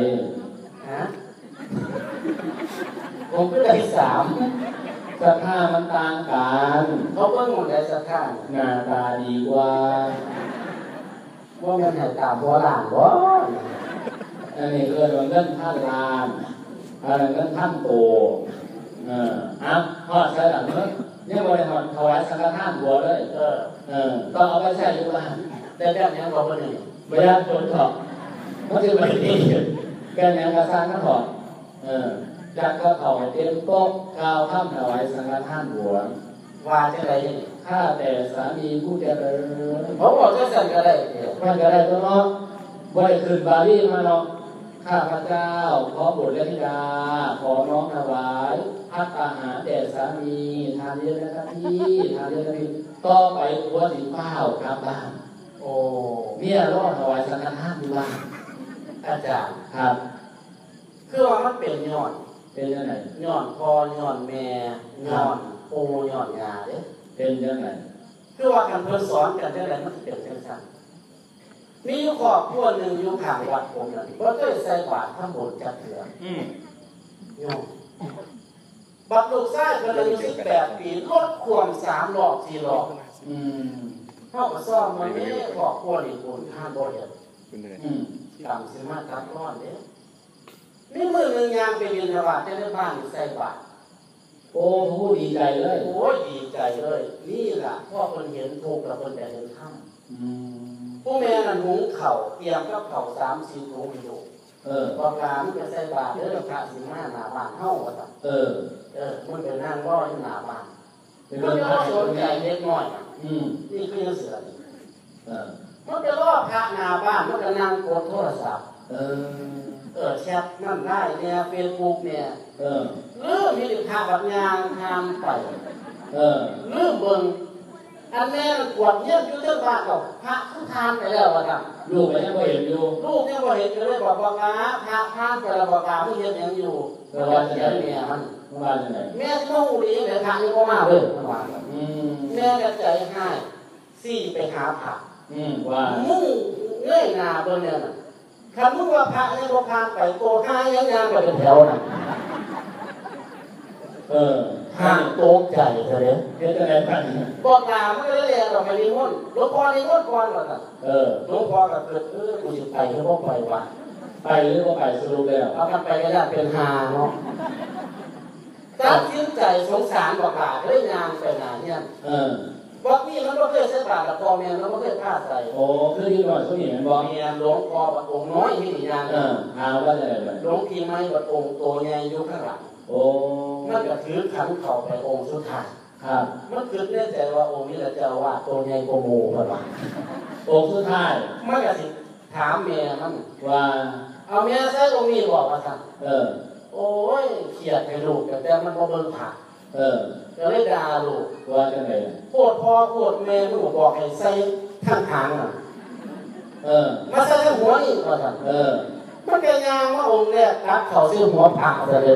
ผมก็ได้3 ศรัทธามันต่างกันเขาเพิ่งหมดได้ศรัทธาหน้าตาดีกว่ามันให้ตาโบราณบ่อันนี้เงินพันล้านอะไรเงินพันโตพอใช้หลังเนี่ยบริหารถวายสังฆทานหัวเลยต้องเอาไปใช้อยู่บ้านแต่แบบนี้บอกว่านี่เวลาคนถอดมันจะไม่ดีแกนยังกระซังก็ถอดจัดก็ถอดเต็มโต๊ะข้าวข้ามถวายสังฆทานหัวว่าจะไรข้าแต่สามีผู้เจริญเขาบอกจะสั่งก็ได้มันก็ได้ตัวเนาะบริคืนบาลีมาเนาะข้าพเจ้าขอบุตรและธิดาขอน้อมถวายภัตตาหารแด่สามีทานเยอะนะครับพี่ทานเยอะนะพี่ต่อไปตัวสิเป้าครับบ้านโอ้เนี่ยรอดถวายสังฆทานดีว่าอาจารย์ครับคือว่ามันเป็นย้อนเป็นยังไงย้อนพ่อย้อนแม่ย้อนปู่ย้อนย่าเด้เป็นยังไงคือว่าการเพิ่นสอนกันจังได๋มันเป็นจังซั่นมีครอบครัวหนึ่งอยู่ข้างวัดผมนั่นบ่เคยใส่บาตรทำบุญจักเทื่อโยมบักลูกชายเพิ่นอายุ18 ปีรถควม3 รอบ4 รอบเฮาก็ซ้อมมันนี่ครอบครัวนี่บุญทานบ่เฮ็ดกรรมสิมาตัดรอนเด้มีมื้อนึงยามไปบิณฑบาตในบ้านใส่บาตรโอ้ผู้ดีใจเลยโอ้ยดีใจเลยนี่แหละพ่อคนเห็นทุกข์แล้วคนจะเห็นธรรมผู้แม่นั่นหุงเข่าเตรียมกับเข่า30 ถุงอยู่บอกลามันจะใส่บาตรเด้อพระสิมาหน้าบ้านเฮาว่าซั่นมันเป็นนั่งรออยู่หน้าบ้านมันจะสนใจเล็กน้อยนี่คือเสือมันจะรอพระหน้าบ้านมันก็นั่งกดโทรศัพท์แชทนั่นได้เนี่ยเฟซบุ๊กเนี่ยมีพระแบบยางทำไปเบิ่งอันแม่มันปวดเยี่ยมอยู่เรื่องบ้านเขาพระขึ้นทานไปแล้วว่าครับลูกยังไม่เห็นอยู่ลูกยังไม่เห็นก็เลยบอกว่าพระทานไปแล้วบอกว่าไม่เห็นยังอยู่ว่าเสียเมียมันว่าจะไหนแม่ที่มาหูดีเดี๋ยวทางยังก็มาเลยมันว่าแม่ก็ใจให้ซี่ไปหาผักว่ามุ่งเงยหน้าเบอร์เนี่ยคำมึงว่าพระยังบอกพาไปโตห้ายังไปเป็นแถวน่ะห่างโตใจเลยเฮ็ดอะไรบ้างบอกลามันก็เลยเราไปนิมนต์หลวงพ่อนิมนต์ก่อนก่อนหลวงพ่อก็เกิดกูจะไปหรือว่าไปวะไปหรือว่าไปสรุปแล้วเอากันไปก็ได้เป็นหาเนาะตัดสินใจสงสารบอกลาเฮ้ยงานไปงานเนี่ยบอกนี่มันก็เคยใช้บาตรกับพ่อแม่มันก็เคยฆ่าใส่โอ้คือที่ก่อนช่วงนี้มันบอกเมียหลวงพ่อบัดองค์น้อยที่นี่งานว่าจะไหนบ้างหลวงพี่ไม้บัดองค์โตใหญ่อยู่ข้างหลังโอ้มันก็ถือขันเข่าไปองค์สุดท้ายครับมันคือแน่ใจว่าองค์นี้แหละเจ้าว่าโตใหญ่โกโมกันว่าองค์สุดท้ายมันก็สิถามเมียมันว่าเอาเมียใส่องค์นี้บอกว่าสั่งโอ้ยเขียดให้ลูกแต่มันบ่เบิ่งผักก็เลยด่าลูกว่าจังได๋โคตรพ่อโคตรแม่มันบอกให้ใส่ข้างทางน่ะมาใส่ทั้งหัวอีกว่าสั่งมันก็ยางว่าองค์แรกตัดเข้าซื้อหัวผักซะเลย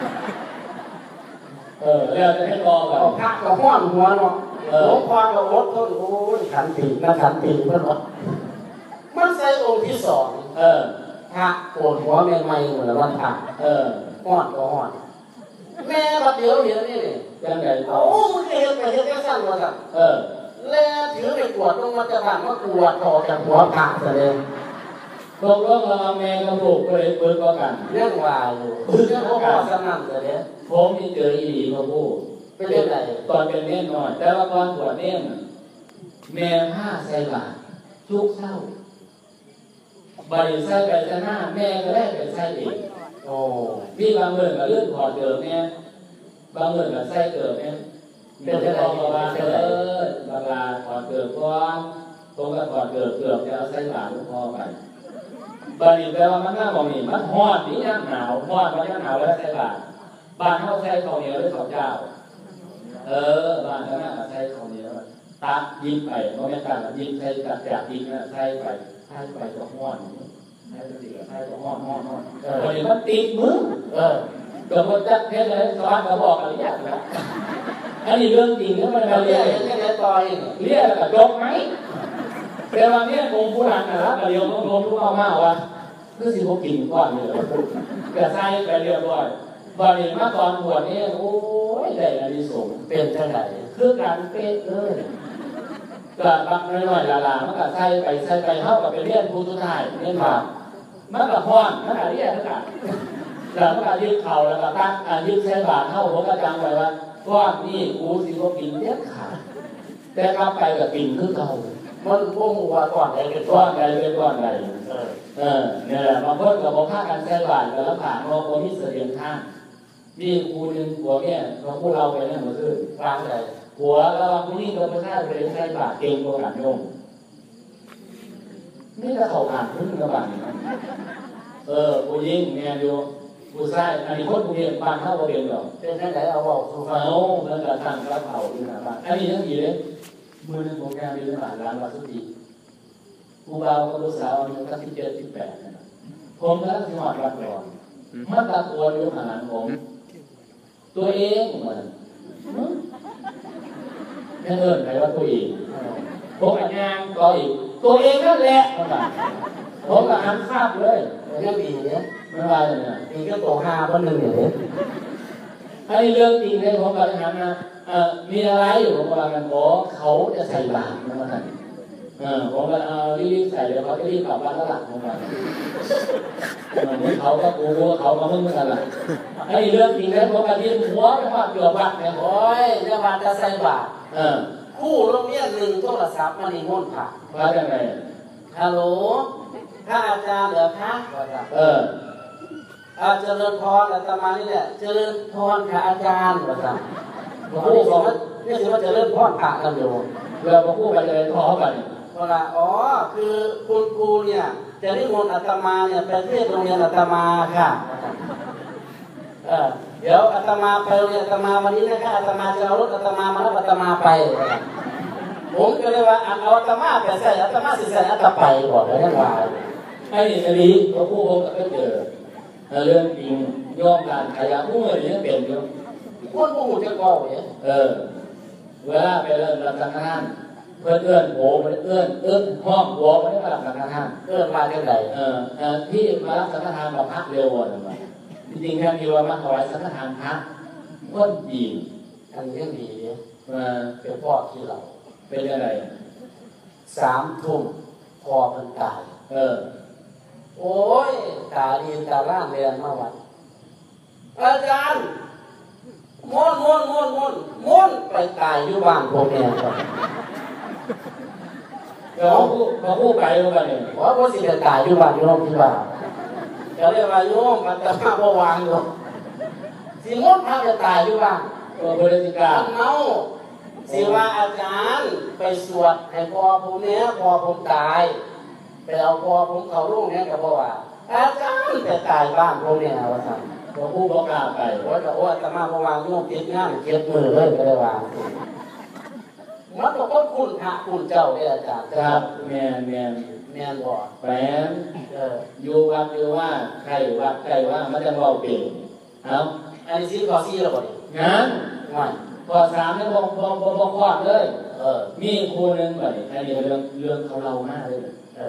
แล้วจะให้รอแบบผักก็ห้อนหัวเนาะหลวงพ่อก็อดทนโอ้ยขันตินะขันติเพิ่นว่ามันใส่องค์ที่2พระโกนหัวใหม่ๆเหมือนวันพระห้อนก็ห้อนแม่บัดเดี๋ยวนี่จังได๋โอ้มึงเฮ็ดไปเฮ็ดจังซั่นว่าซั่นแล้วถือไปกวดลงมาจากบ้านมากวดออกจากหัวพระซะเลยตกลงเราแม่กับลูกก็เลยเปิดก็กันเรื่องว่าอยู่เรื่องพ่อสนั่นซะเด้ผมมีเจออีหลีมาพูดเป็นเรื่องใดตอนเป็นเน้นน้อยแต่ว่าตอนบวชเน้นแม่ผ้าใส่บาตรทุกเช้าบาตรใส่ไปซะหน้าแม่ก็ได้ไปใส่เองโอ้มีบางเรื่องก็เลื่อนถอดเกิดแม่บางเรื่องก็ใส่เกิดแม่เป็นอะไรบางบางลาถอดเกิดก่อนตรงกับถอดเกิดเกือบจะเอาใส่บาตรหลวงพ่อไปบาลีแปลว่ามันน่าบอกนี่มันฮอดนี่ยังหนาวฮอดมันยังหนาวแล้วใส่บาตรบ้านเขาใส่ข้าวเหนียวหรือข้าวเจ้าบ้านเขาน่าใส่ข้าวเหนียวตักยิงไปเพราะไม่ต่างยิงใส่กัดจากยิงน่ะใส่ไปก็ฮอดใส่ติดใส่ก็ฮอดบาลีมันติดมือเกิดมันจัดเพชรเลยสวัสดิ์ก็บอกอะไรอย่างนี้อันนี้เรื่องจริงแล้วมันมาเรียกเรียกกับจบไหมแต่วันนี้องค์ผู้หลังนะครับเรียวต้องลงทุกมากว่าคือสิเขากินก่อนเลยกระใส่ไปเรียบร้อยบาลีมาตอนบวชนี่โอ้ยได้อานิสงส์เป็นเท่าไหร่คือการเป๊ะเลยกระบักน้อยๆลามันก็ใส่ไปเท่ากับไปเรียนผู้สุดท้ายเรียนมามันก็ห้อนมันก็เรียนเท่ากันแล้วมันก็ยึดเข่าแล้วก็ตั้งยึดใส่บาตรเท่าผมก็จำไว้ว่าก้อนนี่กูสิเขากินเด็ดขาดแต่กลับไปก็กินคือเก่ามันพวกหัวก่อนใดเป็นก้อนใดเป็นก้อนใดเนี่ยแหละบางคนกับพากันใส่บาตรแล้วผ่านเราคนที่เสียงข้างมีครูนึงหัวเนี่ยเราพูดเราไปเนี่ยมันคือกลางใดหัวแล้วผู้นี้ก็ไม่ใช่ไปใส่บาตรเก่งกว่ากันโยมนี่จะเขาอ่านพึ่งกระบาดผู้ยิ่งเนี่ยอยู่ผู้ชายอันนี้คนผู้เรียนบ้านเท่าเรียนหรอเป็นแค่ไหนเอาบอกสุภาพแล้วก็ตั้งกระเป๋าที่หน้าบ้านอันนี้ทั้งกี่เลยมือหนึ่งโปรแกรมมีเรื่องอ่านร้านวัดสุธีครูบากับลูกสาวอายุตั้ง17-18ผมแล้วที่หอดรับรองมันตะโกนอยู่หางผมตัวเองเหมือนแค่ไหนว่าตัวเองผมกับงานก็อีกตัวเองนั่นแหละผมกับอันคาบเลยยังดีเนี่ยไม่ว่าเลยนะมีก็ตัว5วันนึงเนี่ยอันนี้เรื่องจริงเลยผมกับทหารนะมีอะไรอยู่ผมกำลังบอกเขาจะใส่บาตรนะท่านผมก็เอารีบใส่เดี๋ยวเขาจะรีบกลับบ้านแล้วหลังของมันนี่เขาก็กูเขามาเพิ่งกันละไอ้เรื่องจริงแล้วผมก็ยื่นหัวไปว่าเกือบวัดเนี่ยโอ้ยเรื่องบาทจะใส่บาทคู่โรงเรียนหนึ่งโทรศัพท์มาในมุ่นผ่าว่ายังไงฮัลโหลข้าอาจารย์เหรอคะเจริญพรอาตมานี่แหละเจริญพรค่ะอาจารย์ว่าสั่งนี่สิว่าเจริญพรพระกันอยู่เราก็พูดไปเลยท้อไปเพราะว่าคือคุณครูเนี่ยจะนิมนต์อาตมาเนี่ยไปเทศโรงเรียนอาตมาค่ะเดี๋ยวอาตมาไปโรงเรียนอาตมาวันนี้นะคะอาตมาจะเอารถอาตมามารับอาตมาไปผมก็เลยว่าเอาอาตมาไปใส่อาตมาสิใส่อาตมาไปบอกเลยทั้งวันไอ้นี้เขาพูดผมก็เจอเรื่องจริงย่อมการขยันผู้เมื่อนี้เปลี่ยนเยอะคนผู้จะก่อเนี่ยเวลาไปเริ่มรับสังฆทานเพื่อนเอื้อนโผล่ไปเอื้อนห้องหัวไม่ได้มารับสังฆทานมาเท่าไหร่ที่มารับสังฆทานมาพักเร็วกว่าจริงๆแค่มีว่ามาถวายสังฆทานพักคนจีนอันนี้ดีเป็นพ่อที่เราเป็นอะไร 3 ทุ่มพอมันตายโอ้ยตาดีตาล่างเรียนมาวันอาจารย์ม้วนไปตายอยู่บ้านพวกเนี่ยเขาพูดไปแล้วกันเนี่ยว่าพวกสิจะตายอยู่บ้านโยมที่บ้านจะเรียกว่าโยมมันจะมาบ่วางอยู่สิม้วนพาจะตายอยู่บ้านบริสิกาเมาสิว่าอาจารย์ไปสวดให้พ่อผมเนี้ยพ่อผมตายไปเอาพ่อผมเขาลูกเนี้ยกับพ่อว่าอาจารย์จะตายบ้านพวกเนี้ยว่าสั่งพอพูดบอกกล่าวไปว่าจะจะมาบ่วางโยมติดงานเก็บมือเลยก็ได้วางมันก็พ้นคุณพระคุณเจ้าเนี่ยอาจารย์ครับแมนบอกแฟนอยู่วัดอยู่ว่าใครวัดใครว่ามันจะเบาเปลี่ยนเอาอันนี้ซีขอซีแล้วบ่เนี่ยงั้นข้อ3เนี่ยบอกคอดเลยมีครูนึงแบบนี้อันนี้เรื่องเขาเล่ามากเลย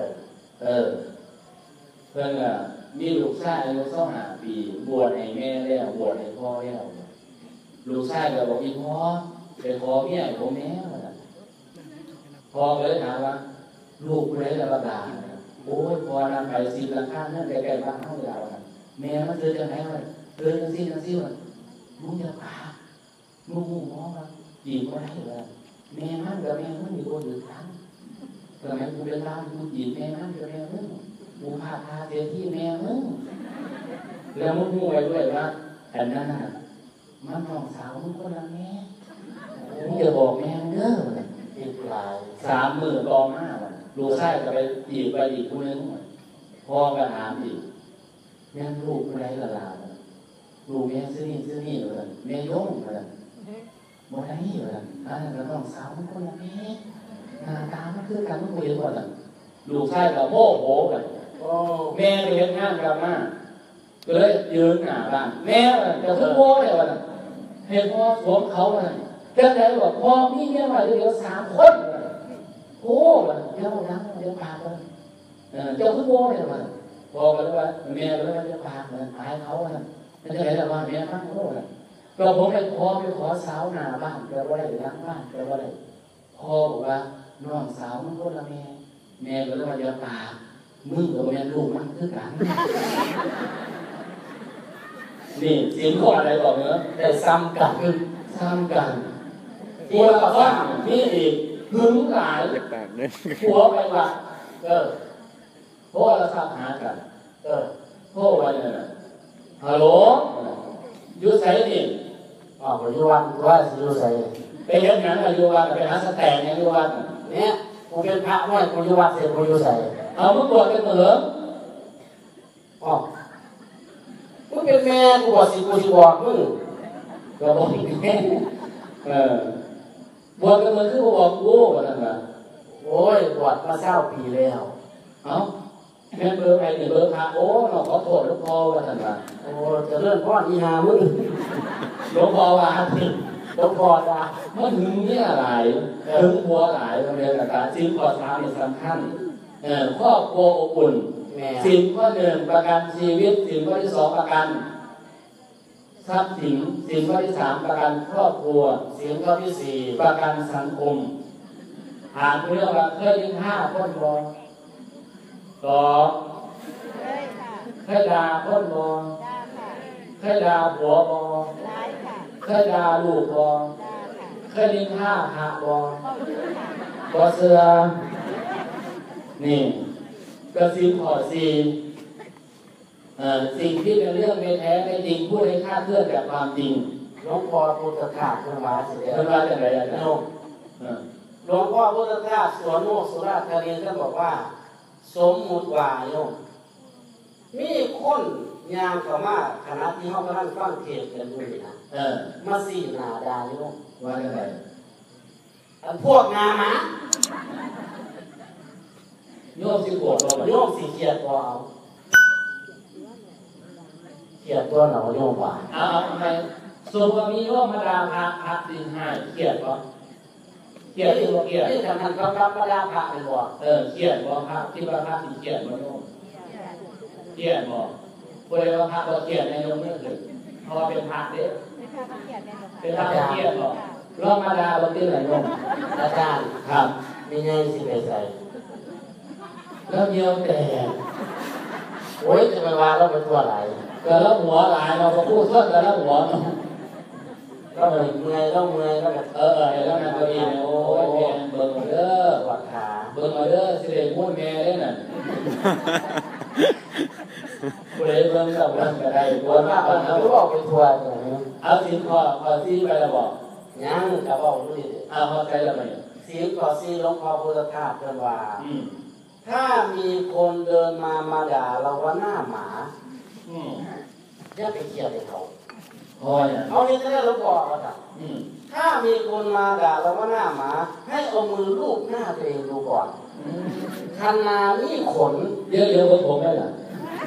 เพื่อนมีลูกชายอายุ25 ปีบวชให้แม่แล้วบวชให้พ่อแล้วลูกชายก็บอกอีพ่อไปขอเมียผมแม่พ่อก็เลยถามว่าลูกคนไหนจะประกาศโอ้ยพอนำไปซีนราคานั่นใกล้ๆบ้านเขาเราแม่มันเจอจังไหนวะเจอจังซี่วะมึงจะปามึงมองว่าจีบอะไรเลยแม่มันกับแม่มันมีคนอื่นทั้งสมัยกูเป็นร่างกูจีบแม่มันกับแม่มึงกูพาทาเสียที่แม่มึงแล้วมึงพูดไว้ด้วยว่าอันนั้นมันน้องสาวมึงคนละแม่มึงจะบอกแม่เด้ออีกหลาย 3 มื้อต่อมาลูกชายก็ไปจีบไปอีกคนนึงพ่อก็ถามอีกแม่ลูกคนไหนละลูกแม่ซื้อนี่เลยแม่ย่งเลยบ่ได้เลยอันนั้นก็ต้องสาวมันคนละแม่หน้าตามันคือกันมันคุยกันหมดลูกชายก็โโหกันแม่ไปเฮ็ดงานกลับมาก็เลยยืนหน้าบ้านแม่จะคือพ่อเลยว่าเห็นพ่อสวมเขาน่ะจังได๋บอกพ่อมีเมียใหม่เดี๋ยว3 คนโอ้เดี๋ยวนั่งเดี๋ยวพากันเจ้าคือพ่อเลยว่าพ่อก็เลยว่าแม่ก็เลยว่าเดี๋ยวพากันตายเขาน่ะจังได๋ล่ะว่าแม่ฟังโอ้น่ะก็ผมไปขอสาวหน้าบ้านก็บ่ได้หลังบ้านก็บ่ได้พ่อบอกว่าน้องสาวมันคนละแม่ก็เลยว่าอย่าปากมึงกับแม่ลูกมันคือกันนี่ศีลข้ออะไรบอกเนาะแต่ซ้ำกันหัวข้อนี่อีกหึงหลายหัวไปว่าโทรศัพท์หากันโทรไปเนี่ยฮัลโหลอยู่ไสนี่อยู่วัดว่าอยู่ไสไปเฮ็ดงานอยู่วัดไปหาสแตนอยู่วัดเนี่ยกูเป็นพระน้อยกูอยู่วัดเสร็จกูอยู่ไสเอามึงบวชเป็นเหรอมึงเป็นแม่กูบอกสิกูสิบอกมึงก็บอกแม่บวชเป็นเหรอคือบอกกูว่านั่นน่ะโอ้ยบวชมา20 ปีแล้วเอ้าแม่เบอร์ใครเนี่ยเบอร์พระโอ้เราขอโทษหลวงพ่อว่านั่นน่ะโอ้จะเลื่อนพ่ออีหามึงหลวงพ่อว่าหลวงพ่อด่ามันถึงเนี่ยหลายถึงหัวหลายเรื่องการศีลข้อ3นี่สำคัญครอบครัวอบอุ่นศีลข้อ1ประกันชีวิตศีลข้อที่2ประกันทรัพย์สินศีลข้อที่3ประกันครอบครัวศีลข้อที่4 ประกันสังคมถามเรื่องว่าเคยยิง5 คนบ่ตอบเคยค่ะเคยด่าคนบ่ด่าค่ะเคยด่าผัวบ่ร้ายค่ะเคยด่าลูกบ่ด่าค่ะเคยยิง5 หาบ่เข้ายืนค่ะบ่เชื่อนี่กสินข้อ4สิ่งที่เป็นเรื่องไม่แท้ไม่จริงพูดให้คลาดเคลื่อนจากความจริงหลวงพ่อพุทธทาสเพิ่นว่าสิเด้เพิ่นว่าจังไดอาจารโยย์มหลวงพ่อพุทธทาสสวนโมกสุราษฎร์ธานีท่านบอกว่า สมมุติว่าโยมมีคนย่างเข้ามาขณะที่เฮากำลังฟังเทศน์กันอยู่นี่นะมาสี่หน้าด่าโยมว่าจังไดอันพวกงาหมาโยมสิโกรธบ่โยมสิเขียดบ่เอาเขียดตัวหนอโยมว่าเอาทำไมสมมุติว่ามีโยมมาด่าพระสินให้เครียดบ่เครียดหรือบ่เครียดนี่ท่านเขารับมาด่าพระเป็นบ่เครียดบ่พระที่ว่าพระสิเครียดบ่โยมเครียดบ่บ่ได้ว่าพระบ่เครียดในโยมนี่คือเพราะว่าเป็นพระเด้ไม่ค่ะเขาเขียนแน่นอนเป็นพระบ่เครียดบ่ลองมาด่าบ่ติไหนโยมอาจารย์ครับมีไงสิไปใส่แล้วเดียวแต่โอ้ยจะไปว่าเราไปทั่วไหลก็แล้วหัวหลายเราก็พูดส่วนแต่ละหัวเนาะเราเมื่อยเราเมื่อยแล้วก็แล้วนั่นก็อีโอ้ยแม่เบิ่งมาเด้อปวดขาเบิ่งมาเด้อสิได้พูดแม่เด้นั่นผู้ใดเบิ่งกับเบิ่งก็ได้ปปววดดว่าว่าปัปัญญหาหาที่บอกไปทั่วอย่างนี้เอาสินข้อ4ไปแล้วบ่ยังกระบอกดูดิเอาเข้าใจแล้วไหมศีลข้อ4หลวงพ่อพุทธทาสเพิ่นว่า ถ้ามีคนเดินมาด่าเราว่าหน้าหมาอย่าไปเกลียดให้เขาพอเนี่ยเอานี่จะได้หลวงพ่อว่าจ้ะถ้ามีคนมาด่าเราว่าหน้าหมา ให้เอามือลูบหน้าตัวเองดูก่อนคันนามีขนเดี๋ยวผมได้ล่ะ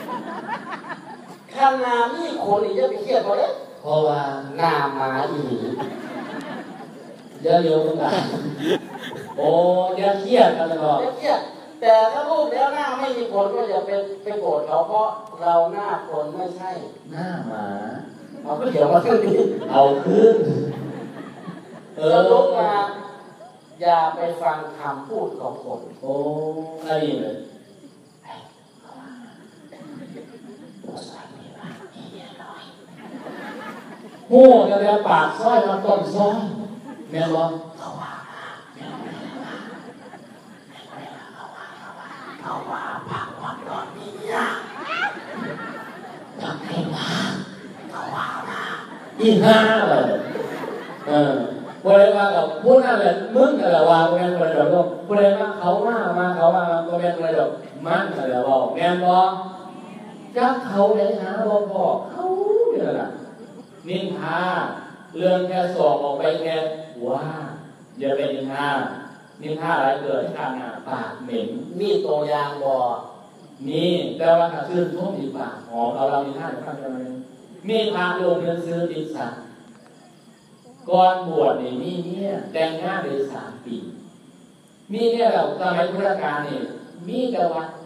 คันนามีขนนี่อย่าไปเครียดเขาเด้เพราะว่าหน้าหมาอีหลีเดี๋ยวมึงอ่ะโอ้อย่าเครียดกันเลยบ่อย่าเครียดแต่ถ้ารูปแล้วหน้าไม่มีขนก็อย่าไปโกรธเขาเพราะเราหน้าคนไม่ใช่หน้าหมาเอาเดี๋ยวมาขึ้นนี้เอาขึ้นสรุปมาอย่าไปฟังคำพูดของคนโอ้อะไรเลยโอ้จะเรียกปากซ้อยมาต้นซ้อยแม่นบ่เขาว่าพักผ่อนก่อนมีเนี่ยจับให้มาเขาว่าอีห้าเลยผู้ใดว่ากับผู้นั้นแหละมึงนั่นแหละว่าแม่นบ่ได้ดอกผู้ใดว่าเขามาก็แม่นบ่ได้ดอกมันนั่นแหละบ่แม่นบ่จักเขาได้หาบ่พอเขานี่ล่ะนินทาเรื่องแค่สอบออกไปแค่ว่าอย่าไปนินทาหลายเกิดข้างหน้าปากเหม็นมีตัวอย่างบ่มีแต่ว่าถ้าชื่นชมอีกปากหอมเรานินทาจะทำยังไงมีพระลงเงินซื้อติดสัตว์ก่อนบวชนี่มีเนี่ยแต่งงานได้3 ปีมีเนี่ยเราสมัยพุทธกาลนี่มีแต่วัดไป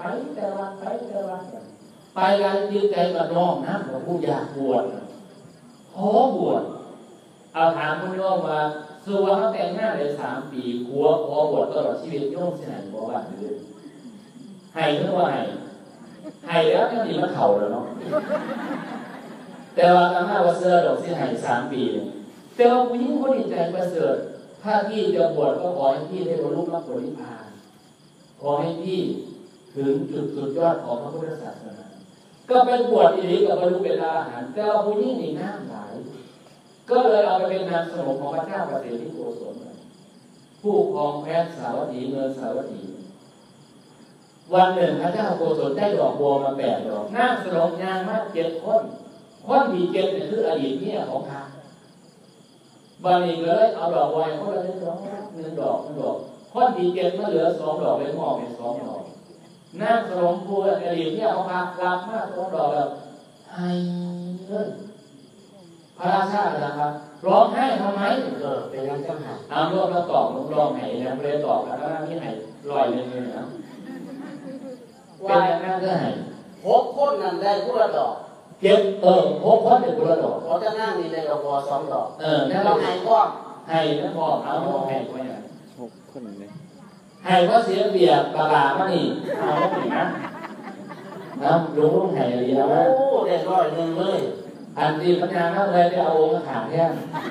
การยืนใจกับน้องนะของผู้อยากบวชขอบวชเอาถามคุณโยมว่าส่วนเขาแต่งงานได้3 ปีผัวขอบวชตลอดชีวิตโยมสิไหนบ่ว่าหรือให้หรือว่าให้แล้วก็ดีมันเข่าแล้วเนาะแต่ว่าทางหน้าว่าเสื้อดอกสิให้3 ปีแต่ว่าผู้หญิงคนนี้ใจประเสริฐถ้าพี่จะบวชก็ขอให้พี่ได้บรรลุมรรคผลนิพพานขอให้พี่ถึงจุดสุดยอดของพระพุทธศาสนาก็เป็นบวชอีหลีกับบรรลุเป็นอรหันต์แต่ว่าผู้หญิงนี่น้ำหลายก็เลยเอาไปเป็นนามสนมของพระเจ้าประเสริฐที่โกศลผู้ครองแคว้นสาวัตถีเมืองสาวัตถีวันหนึ่งพระเจ้าโกศลได้ดอกบัวมา8 ดอกนางสนมยางมากคนที่7เนี่ยคืออดีตเมียของพระบางทีเลยเอาดอกบัวคนละ1 ดอกคนที่7มาเหลือ2 ดอกเลยมอบเป็น2 ดอกนางสนมผู้อดีตเมียของพระรับมาก2 ดอกแล้วให้เงินพระราชานะครับร้องไห้ทำไมเป็นงั้นจังหาเอารวบแล้วตอบร้องไห้แล้วเลยตอบแล้วก็นี่ให้100 นึงเลยนะเป็นอย่างนั้นก็ให้ 6 คนนั้นได้ผู้ละดอก 6 คนได้ผู้ละดอกเพราะจะนั่งนี่ได้ดอกบัว2 ดอกนั่นเราให้พร้อมให้แล้วพอเอาให้ไว้ 6 คนเลยให้ก็เสียเปรียบตลาดมานี่เอาไม่ถึงนะลุงให้ดีแล้วนะโอ้เด็กร้อยหนึ่งเลยอันที่ปัญญาเข้าเลยจะเอาองค์ขาแท่น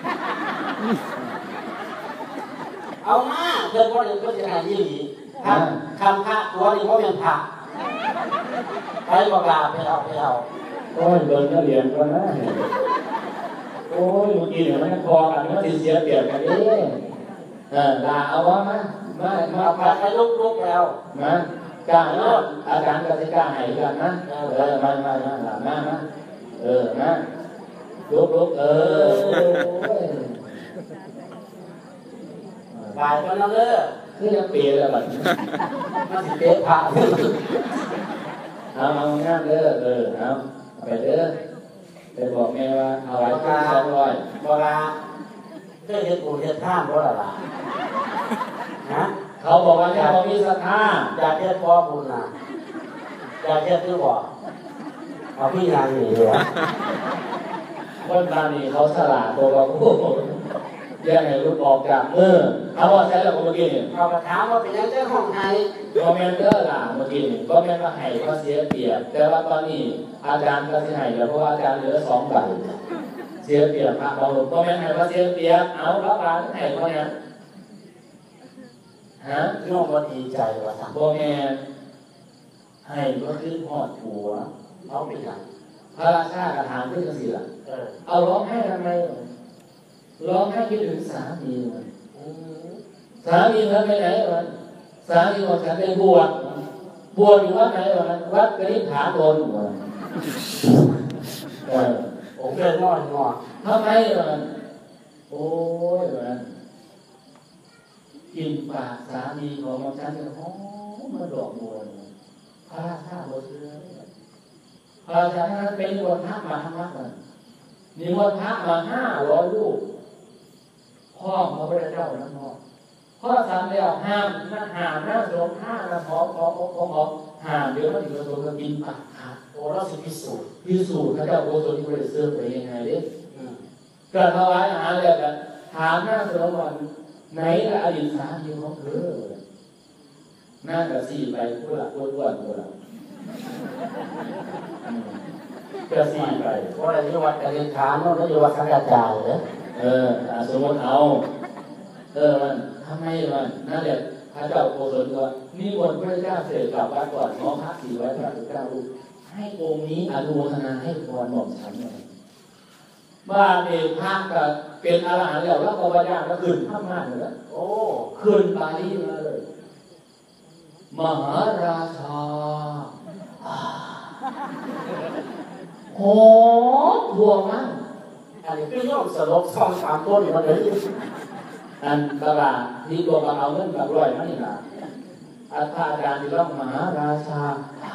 เอามาเดินคนอื่นก็จะหายี่หลีคำพระตัวนี้เขาเป็นพระไปบอกลาไปเอาโอ้ยเดินก็เรียนก็นะโอ้ยเมื่อกี้เนี่ยมันพอกันมันเสียเปรียบกันลาเอาวะมาไปลุกแล้วมากล้าเนาะอาจารย์ก็จะกล้าให้กันนะมาหลับมานะนะลุกบายกันแล้วเด้อคือยังเปลี่ยนแล้วแบบมันสิเป๊ะผ่าเอางานเด้อเอาไปเด้อไปบอกแม่ว่าเอาไว้ที่200 บอกลาเพื่อเฮ็ดบุญเฮ็ดทานบ่ล่ะฮะเขาบอกว่าจะมีศรัทธาอยากเฮ็ดพอบุญน่ะอยากเฮ็ดคือบ่เอาพี่นางนี่ดีกว่าคนตานี่เขาฉลาดตัวเรายังไงรู้ออกจากมือเขาว่าใช้แล้วเมื่อกี้นี่เขาถามว่าเป็นยังไงของไทยก็แม่นเด้อล่ะเมื่อกี้นี่ก็แม่นว่าให้ก็เสียเปรียบแต่ว่าตอนนี้อาจารย์ก็สิให้แล้วเพราะว่าอาจารย์เหลือ2 ใบเสียเปรียบพระบางรูปก็แม่นให้ก็เสียเปรียบเอารับการให้เพราะงั้นโยมว่าดีใจว่าสั่งบ่แม่นให้ก็คือฮอดผัวเขาเป็นหยังพระราชากระถางขึ้นจังซี่ล่ะเอาร้องให้ทำไมร้องให้คิดถึงสามีมันสามีมันไปไหนมันสามีบอกฉันไปบวชอยู่วัดไหนมันวัดกนิษฐาโดนผมเป็นน้อยทำไมมันโอ้ยมันกินปากสามีของมันฉันเนี่ยอ๋อมันดอกบัวพระราชาบัวเชื้อพระราชาเป็นนิมนต์พระมาทั้งวัดมันนิมนต์พระมา500 รูปพ่อพระพุทธเจ้านะพ่อสั่งแล้วห้ามสงฆ์ห้ามนะขอห้ามเดี๋ยวมันถึงจะสงฆ์กินปากขาดโอ้เราสิพิสูจน์พระเจ้าโกศลที่บริสุทธิ์ไปยังไงดิเกิดถวายอาหารแล้วกันถามหน้าสงฆ์ว่าไหนละอดีตสามีของเธอหน้ากระซี่ไปพูดละอ้วนกระซี่ไปเพราะอะไรที่วัดกระเรียนฐานโน่นแล้วอยู่วัดสังฆจายเหรอสมมติเอามันทำไมมันนั่นแหละพระเจ้าโกศลว่านิมนต์พระเจ้าเสด็จกลับวัดก่อนน้องพระ489 รูปให้องค์นี้อนุโมทนาให้พรบอกฉันหน่อยบ้านเองพระก็เป็นอรหันต์แล้วก็บรรยายก็ขึ้นข้ามากเลยนะโอ้ขึ้นบาลีมาเลยมหาราชาโอ้บัวมั้งอันนี้คือโยมสลบ2-3 ต้นมาเลยอันตลาดที่ตัวมาเอาเงินแบบร้อยนั่นนี่นะอาจารย์ที่ร้องมหาราชา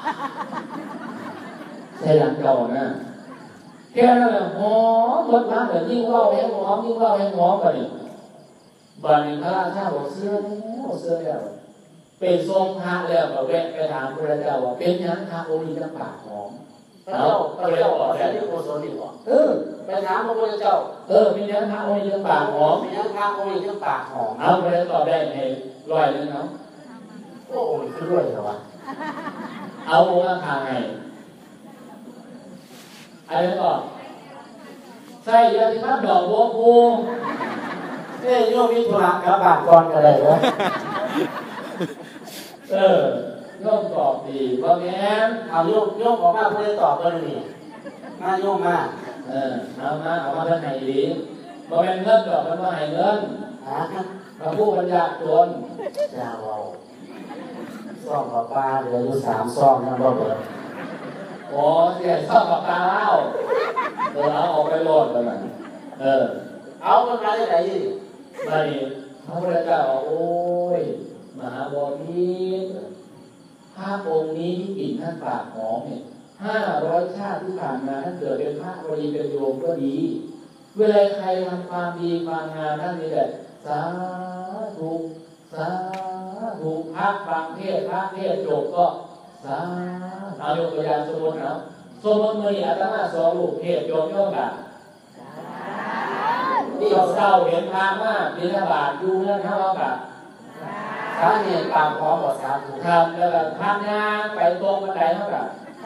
ใช่หลังเก่านะแค่นั้นแหละหอมรถน้ำแบบยิ่งว่าแห้งหอมไปบ้านนี้พระราชาบอกเสื้อแล้วเป็นทรงพระแล้วก็แวะไปถามพระเจ้าว่าเป็นยังพระองค์นี้จะปากหอมพระเจ้าบอกแล้วที่โกศลนี่บอกไปถามพระพุทธเจ้าเป็นยังพระองค์นี้จะปากหอมเป็นยังพระองค์นี้จะปากหอมเอาไปตอบได้ให้ร้อยเลยเนาะโอ้ยคือด้วยเหรอวะเอาว่าทางไงอะไรก็ใส่ยาสีฟันดอกบัวพูโยมมีธุระกับบาทก่อนกันเลยเหรอโยมตอบดีเพราะงั้นเอาโยมบอกว่าเพื่อตอบตัวนี้มาโยมมาเอามาเท่าไหร่ดีเพราะงั้นเงินดอกมันว่าให้เงินพระผู้บรรยากจนยาวเอาซ่อมกับป้าเหลืออยู่3 ซ่อมนั่นก็เบิดอ๋อเสียซ่อมกับป้าเล่าเอาออกไปโหลดกันหน่อยเอามันมาได้ไหนไม่พระพุทธเจ้าโอ้ยมหาบพิตรพระองค์นี้ที่กลิ่นท่านปากหอมเนี่ย500 ชาติที่ผ่านมาท่านเกิดเป็นพระบริเป็นโยมก็ดีเวลาใครทำความดีความงามท่านนี่แหละสาธุพระฟังเทศพระเทศจบก็สาเอายกตัวอย่างสมมตินะสมมติมีอาตมา2 ลูกเทศจบโยกะนี่เศร้าเห็นทางมากบิณฑบาตอยู่นั่นเท่ากับสาเหตุปากหอมบ่สาธุครับแล้วก็ทางงานไปตรงบันไดเท่ากับ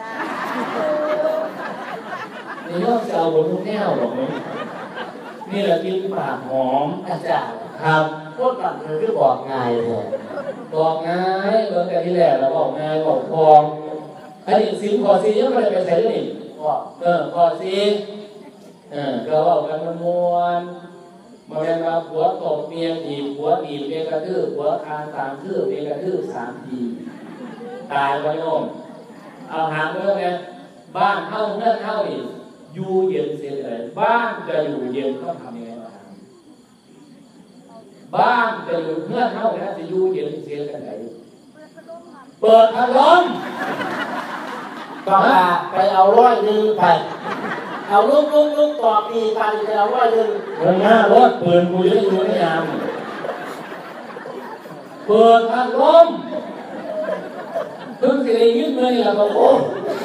นี่ต้องจะเอาบนทุกแนวหรอกนี่แหละกินปากหอมอาจารย์ครับพูดมันคือบอกง่ายเลยบอกง่ายเมื่อแต่ที่แรกเราบอกง่ายบอกทองอันนี้สินขอซียังไม่ได้ไปใส่เลยก็ขอซีก็บอกกันม้วนมาเป็นมาหัวตบเมียถีบหัวหนีบเมียกระทืบหัวคาน3 ทืบเมียกระทืบ3 ทีตายไปโยมเอาหางเรื่องไงบ้านเท่าเงื่อนเท่าอีกอยู่เย็นเสียเลยบ้านจะอยู่เย็นต้องทำยังไงบ้างบ้านจะอยู่เงื่อนเท่านะจะอยู่เย็นเสียกันไหนเปิดพัดลมก็ไปเอา100ไปเอาลูกต่อปีไปเอา100 เงินหน้ารถปืนกูจะอยู่ในยามเปิดพัดลมเพิ่งสิได้ยินเลยแล้วก็โอ้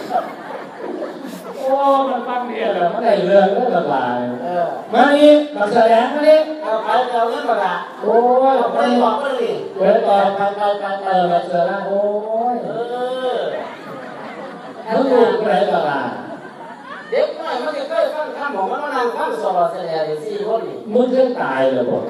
มันฟังเนี่ยแหละมันได้เรื่องเรื่องหลายมานี่มาแสดงมานี่เอาไปเอาเงินมาละโอ้ยเอาไปบอกมาเลยเว้ยต่อไปมาเจอแล้วโอ้ยมึงอยู่ไหนกันล่ะเด็กน้อยมันจะเคยฟังคำของมันนั่งฟังสอบแสดง4 คนนี่มึงจะตายเลยบอก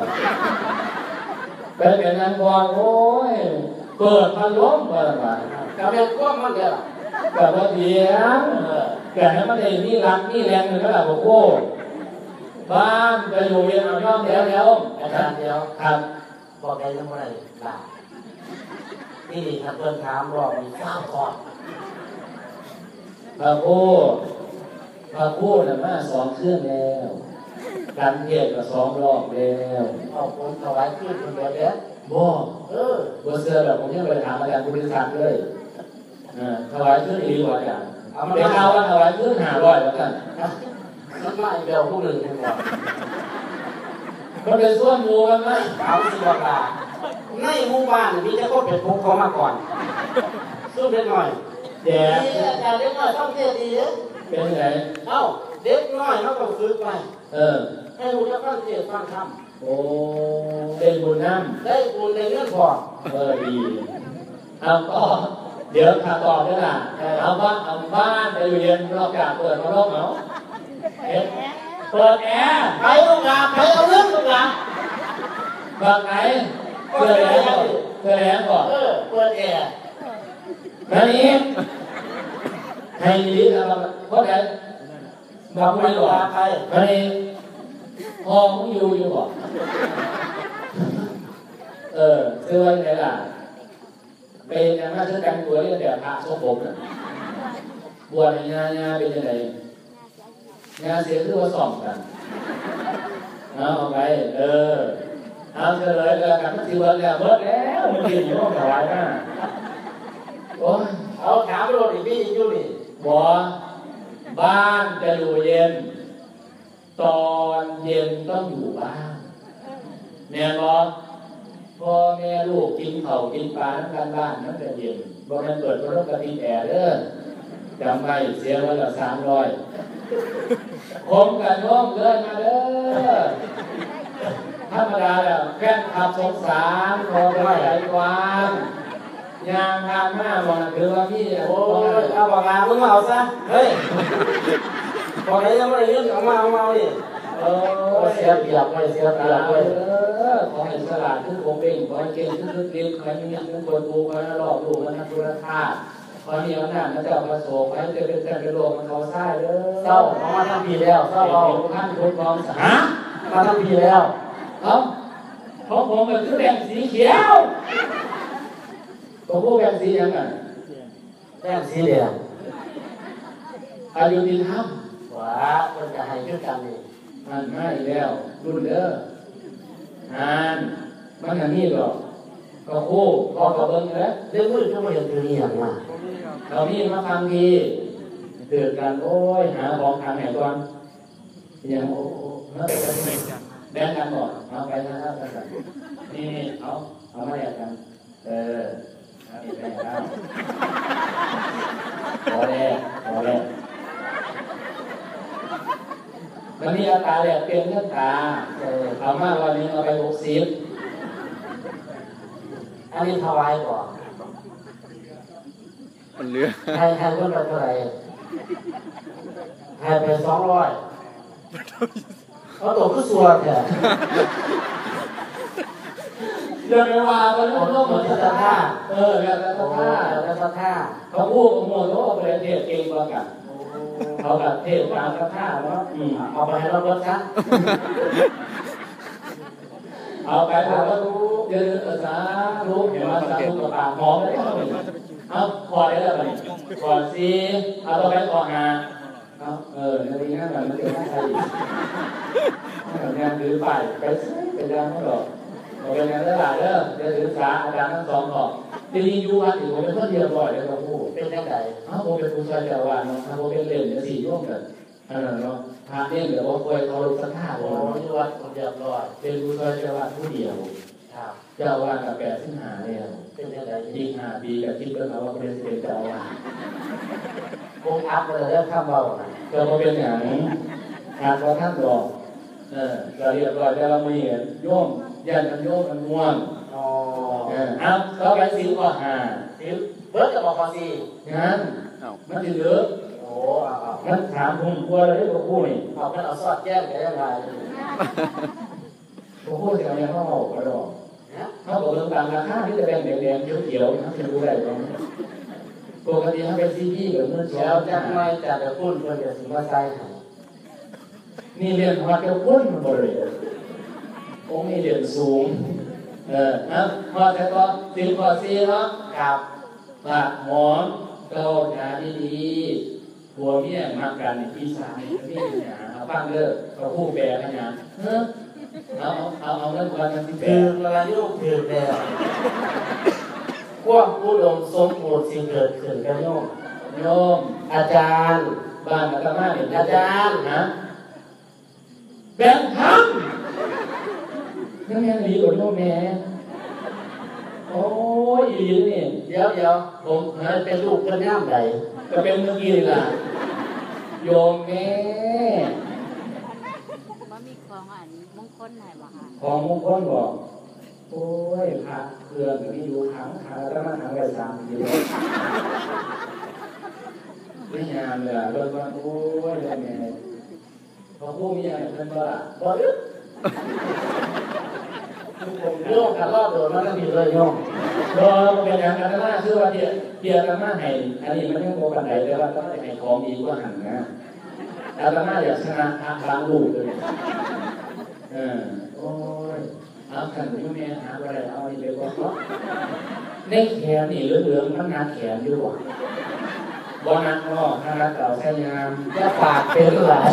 เป็นนางกรโอ้ยเปิดพัดลมมาละก็เป็นพวกมันเด้อแต่ว่าเดียงแต่ให้มันได้นี่รักนี่แรงเลยก็แบบโอ้บ้านจะอยู่เย็นเอาย่อมแล้วอาจารย์เดียวครับบอกได้ยังไงล่ะนี่ถ้าเพิ่นถามรอบนี้ข้าวก่อนพระโอ้น่ะมา2 เครื่องแล้วการเทศก็2 รอบแล้วเอาผมถวายขึ้นคนเดียวเด้อบ่บ่เสื้อแบบผมยังไปถามอาจารย์ผู้บริษัทเลยถวายเครื่องอีกว่าอาจารย์เป็นข่าวว่าถวายเครื่อง500แล้วกันมันมาอีกเดียวผู้หนึ่งคนบอกมันเป็นส่วนหมู่กันไหมเอาสิบอกว่าในหมู่บ้านมีแต่คนเป็นผู้เขามาก่อนสู้เด็กหน่อยแดดนี่อาจารย์เด็กน้อยต้องเทศดีเด้อเป็นไงเอ้าเด็กน้อยเขาต้องฝึกไป ให้รู้จักฟังเทศฟังธรรมโอ้เป็นบุญน้ำได้บุญได้เงินพอดีเอาก็เดี๋ยวถ้าตอบได้ล่ะเอาบ้านไปเรียนนอกจากเปิดพัดลมเอาเปิดแอร์ไปลูกหลานไปเอาเรื่องลูกหลานแบบไหนเปิดแอร์ก่อนเปิดแอร์ก่อนเปิดแอร์นั่นนี้ให้ดีนะเพราะไหนบอกไม่หรอกนั่นนี้พอมึงอยู่บ่เชื่อไงล่ะเป็นอย่างนั้นเชื่อกันตัวเรื่องเดี๋ยวพระสมผมน่ะบวชในงานเป็นยังไงงานเสียคือว่าสอบกันเอาไปเอาเฉลยแล้วกันมันสิเบิดแล้วมันกินอยู่ต้องถวายหน้าโอ้ยเอาถามโลดอีกพี่อยู่นี่บ่บ้านจะอยู่เย็นตอนเย็นต้องอยู่บ้านเนี่ยบ่พ่อแม่ลูกกินข้าวกินปลาทั้งกันบ้านทั้งแต่เย็นบ่มันเปิดพัดลมกระติกแอร์เด้อจำไว้เสียวันละ300ผมกับน้องเดินมาเด้อธรรมดาแล้วแค่ขับสงสารพอไปใจกว้างยางทางหน้ามันคือว่าพี่โอ้ยเอาบอกลามึงเอาซะเฮ้ยบอกให้ยังไม่ได้เรื่องเอามาดิเสียเปรียบเลยเสียเปรียบเลยขอให้ฉลาดขึ้นคงเป็นขอให้เก่งขึ้นเรียนขอให้มีเงินตัวกูขอให้หลอกดูมันทำธุรธาตุขอให้มีอำนาจมันจะประสบขอให้เกิดเป็นการเป็นโลกมันเขาใช่เด้อเศร้าเขามาทำพีแล้วเศร้าเอาท่านทุกกองสามาทำพีแล้วของผมเป็นคือแบ่งสีเขียวผมพูดแบ่งสียังไงแป้งสีเหลืองอายุติธรรมว้ามันจะให้ขึ้นกันนี่มันไม่แล้วรุ่นเด้อมันอย่างนี้หรอกก็คู่พอกระเบิ้งแล้วเรื่องมือก็ไม่เห็นคือนี่อย่างมาเรานี่มาฟังทีเดือดกันโอ้ยหาของทางไหนก่อนอย่างโอ้แบ่งกันก่อนเอาไปนะครับนี่เอามาแยกกันนี่แบ่งกันพอแล้วมันมีอาการแหลกเปลี่ยนเรื่องตาเอามาวันนี้เอาไป60 ออันนี้ถวายก่อนมันเหลือให้เพิ่นไปเท่าไหร่ให้ไป200เอาตัวคือสัวแท้เรื่องไม่ว่าก็เรื่องโลกมันจะท่าเรื่องจะท่าแล้วก็ท่าเขาพูดกับหมดเขาเอาไปเทศเองกว่ากันเขากับเทศตามท่าเนาะเอาไปให้เราลดซะเอาไปแล้วก็รู้เดี๋ยวสารู้เห็นว่าสารู้กับปากหอมได้ไหมเอาคอได้แล้วไหมคอซีเอาต่อไปคอหาเอานาฬิกาแบบมันจะน่าใช่งานถือไปไปยังไม่หรอกเราเป็นงานหลายเด้อเดี๋ยวถือสาอาจารย์ทั้งสองหรอกทีนี้ยูวัดอยู่ผมเป็นคนเดียวบ่อยเลยเราพูดเป็นยังไงผมเป็นผู้ช่วยเจ้าอาวาสเนาะผมเป็นเล่นเนี่ย4 ร่วมกันเนาะพระเนี่ยเดี๋ยวผมคอยเขาสัก5 โอ้วันยวัดคนเดียวร้อยเป็นผู้ช่วยเจ้าอาวาสผู้เดียวครับเจ้าอาวาสกับ85เนี่ยเป็นยังไงอีก5 ปีกับคิดเรื่องว่าเป็นเจ้าอาวาสคงอัพเลยเรื่องข้ามเบาก็มาเป็นอย่างหากว่าท่านบอกก็เรียบร้อยแล้วเราไม่เห็นโยมยันมันโยมมันง่วงอ๋อเราไปสิวก็หาเบิร์ดกับบอกพอซีงั้นมันจะเหลือโอ้เอามันถามผมกลัวเลยตัวผู้นี่เอาเป็นเอาซอดแก้มกันยังไงตัวผู้จะยังเข้าออกกระดอกนะเขาบอกเรื่องต่างราคาที่จะแบ่งแดงๆเขียวๆนะจะรู้ได้ไหมปกติเขาเป็นซีพีกับเงินแล้วจะไม่จะเดี๋ยวพูดคนเดี๋ยวสิมาใส่ให้นี่เรียนพอเจ้าพุ่นบริเวณองค์นี้เรียนสูงนะพอแต่ก็สิบกว่าซีเนาะครับปากหอมเกาหนาดีๆผัวเมียมากันปีศาจนี่หาเอาฟังเด้อเขาคู่แปรกันนะเอาเรื่องความที่แปรคือระยุกคือแล้วควบผู้ดมสมบูรณ์สิ่งเกิดขึ้นกันโยมโยมอาจารย์บ้านอาตมาเนี่ยอาจารย์นะแบ่งทำนั่นแม่ดีกว่าโยมแม่โอ้ยอีนี่เดี๋ยวผมเป็นลูกเป็นย่ามใดก็เป็นเมื่อกี้ล่ะโยมแม่ว่ามีของอันมงคลไหนบ่คะของมงคลบอกโอ้ยพระเครื่องที่อยู่ขังแล้วมาขังไว้3 ปีไม่งามเลยเรื่องว่าโอ้ยยังไงพอพูดมีอะไรเพิ่นว่าบ่อึดโยมกันรอบโดนมันก็ผิดเลยโยมรอเป็นอย่างนั้นนะคือว่าเดียกันมาให้อันนี้มันยังโมกันไหนแต่ว่าต้องให้ของดีกว่าหันนะอาตมาอยากชนะบางลูกเลยโอ้ยเอาขันที่แม่หาอะไรเอาอีกเลยว่าในแขนนี่เหลืองๆมันนัดแขนอยู่ว่ะบ่นัดก็ถ้านัดเก่าใช้งานจะปากเป็นหลาย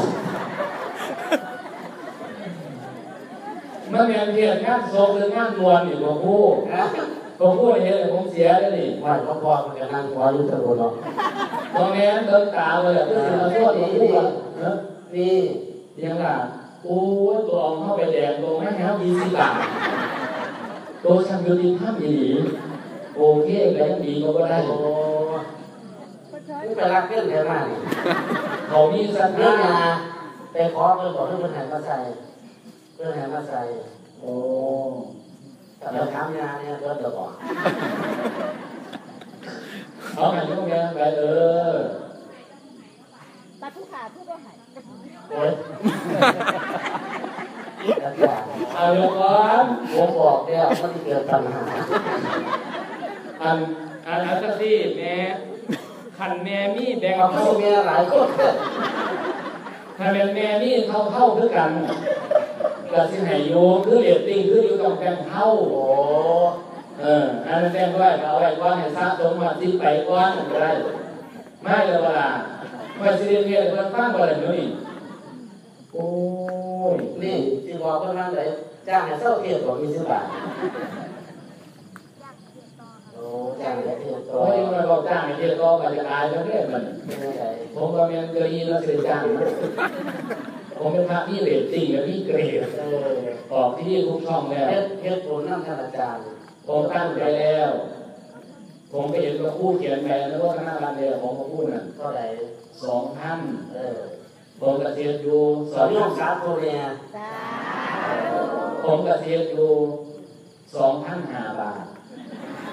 เมื่อเรียนเรียนงานโซหรืองานมวลนี่ผมพูดนะผมพูดเห็นผมเสียแล้วนี่ว่าเขาพอมันจะนั่งพออยู่ตลอดหรอกตรงนี้เดินตาเลยก็คือมาช่วยผมพูดนะนี่ยังล่ะโอ้ตัวออกเข้าไปแดงตัวไม่แห้ว20 บาทตัวช่างยุติธรรมดีโอเคก็ยังดีก็ได้โอ้นี่ไปรักเพื่อนแค่ไหนเขามีสัญเพื่อนญามาไปขอเพื่อนบอกเพื่อนหายมาใส่เพื่อนหายมาใส่โอ้แต่เราทำงานเนี่ยเพื่อนจะบอกเอาไงลูกแม่ไปตัดผู้ขาผู้ก็หายโอ้ยเอาเรื่องก่อนผมบอกเนี่ยมันเกิดปัญหาอันที่แม่ขันแม่มีแบ่งเราเข้าไม่มีหลายคนถ้าเป็นแม่มีเข้าด้วยกันก็สิให้โยคือเรตติ้งคืออยู่กับแบ่งเข้าโอ้อันนั้นแบ่งไว้เอาไว้ก่อนให้สะสมมาสิไปก่อนก็ได้ไม่เลยเวลาไม่สิเรียนเพิ่นฟังบ่ได้นี่โอ้ยนี่ที่บอกเพื่อนนั่นเลยจ้างให้เศร้าเทียบบอกมี10 บาทโอ้จ้างให้เทียบตัโอ้วยมาบอกจ้างให้เฮ็ดต่อก็จะตายแล้วเนี่ยมันเป็นยังไงผมก็แม่นเคยยินแล้วสิจ้างผมเป็นพระที่เรตติ้งกับพี่เกรดออกที่ทุกช่องแล้วเฮ็ดผลนั่นท่านอาจารย์ผมตั้งใจแล้ว ผมไปเห็นพระผู้เขียนแปลแล้วก็คณะการเรียนของพระผู้น่ะเท่าไหร่ 2,000ผมเกษียณอยู่สอนลูกสาวโทเนี่ยจ้าผมเกษียณอยู่2,500 บาท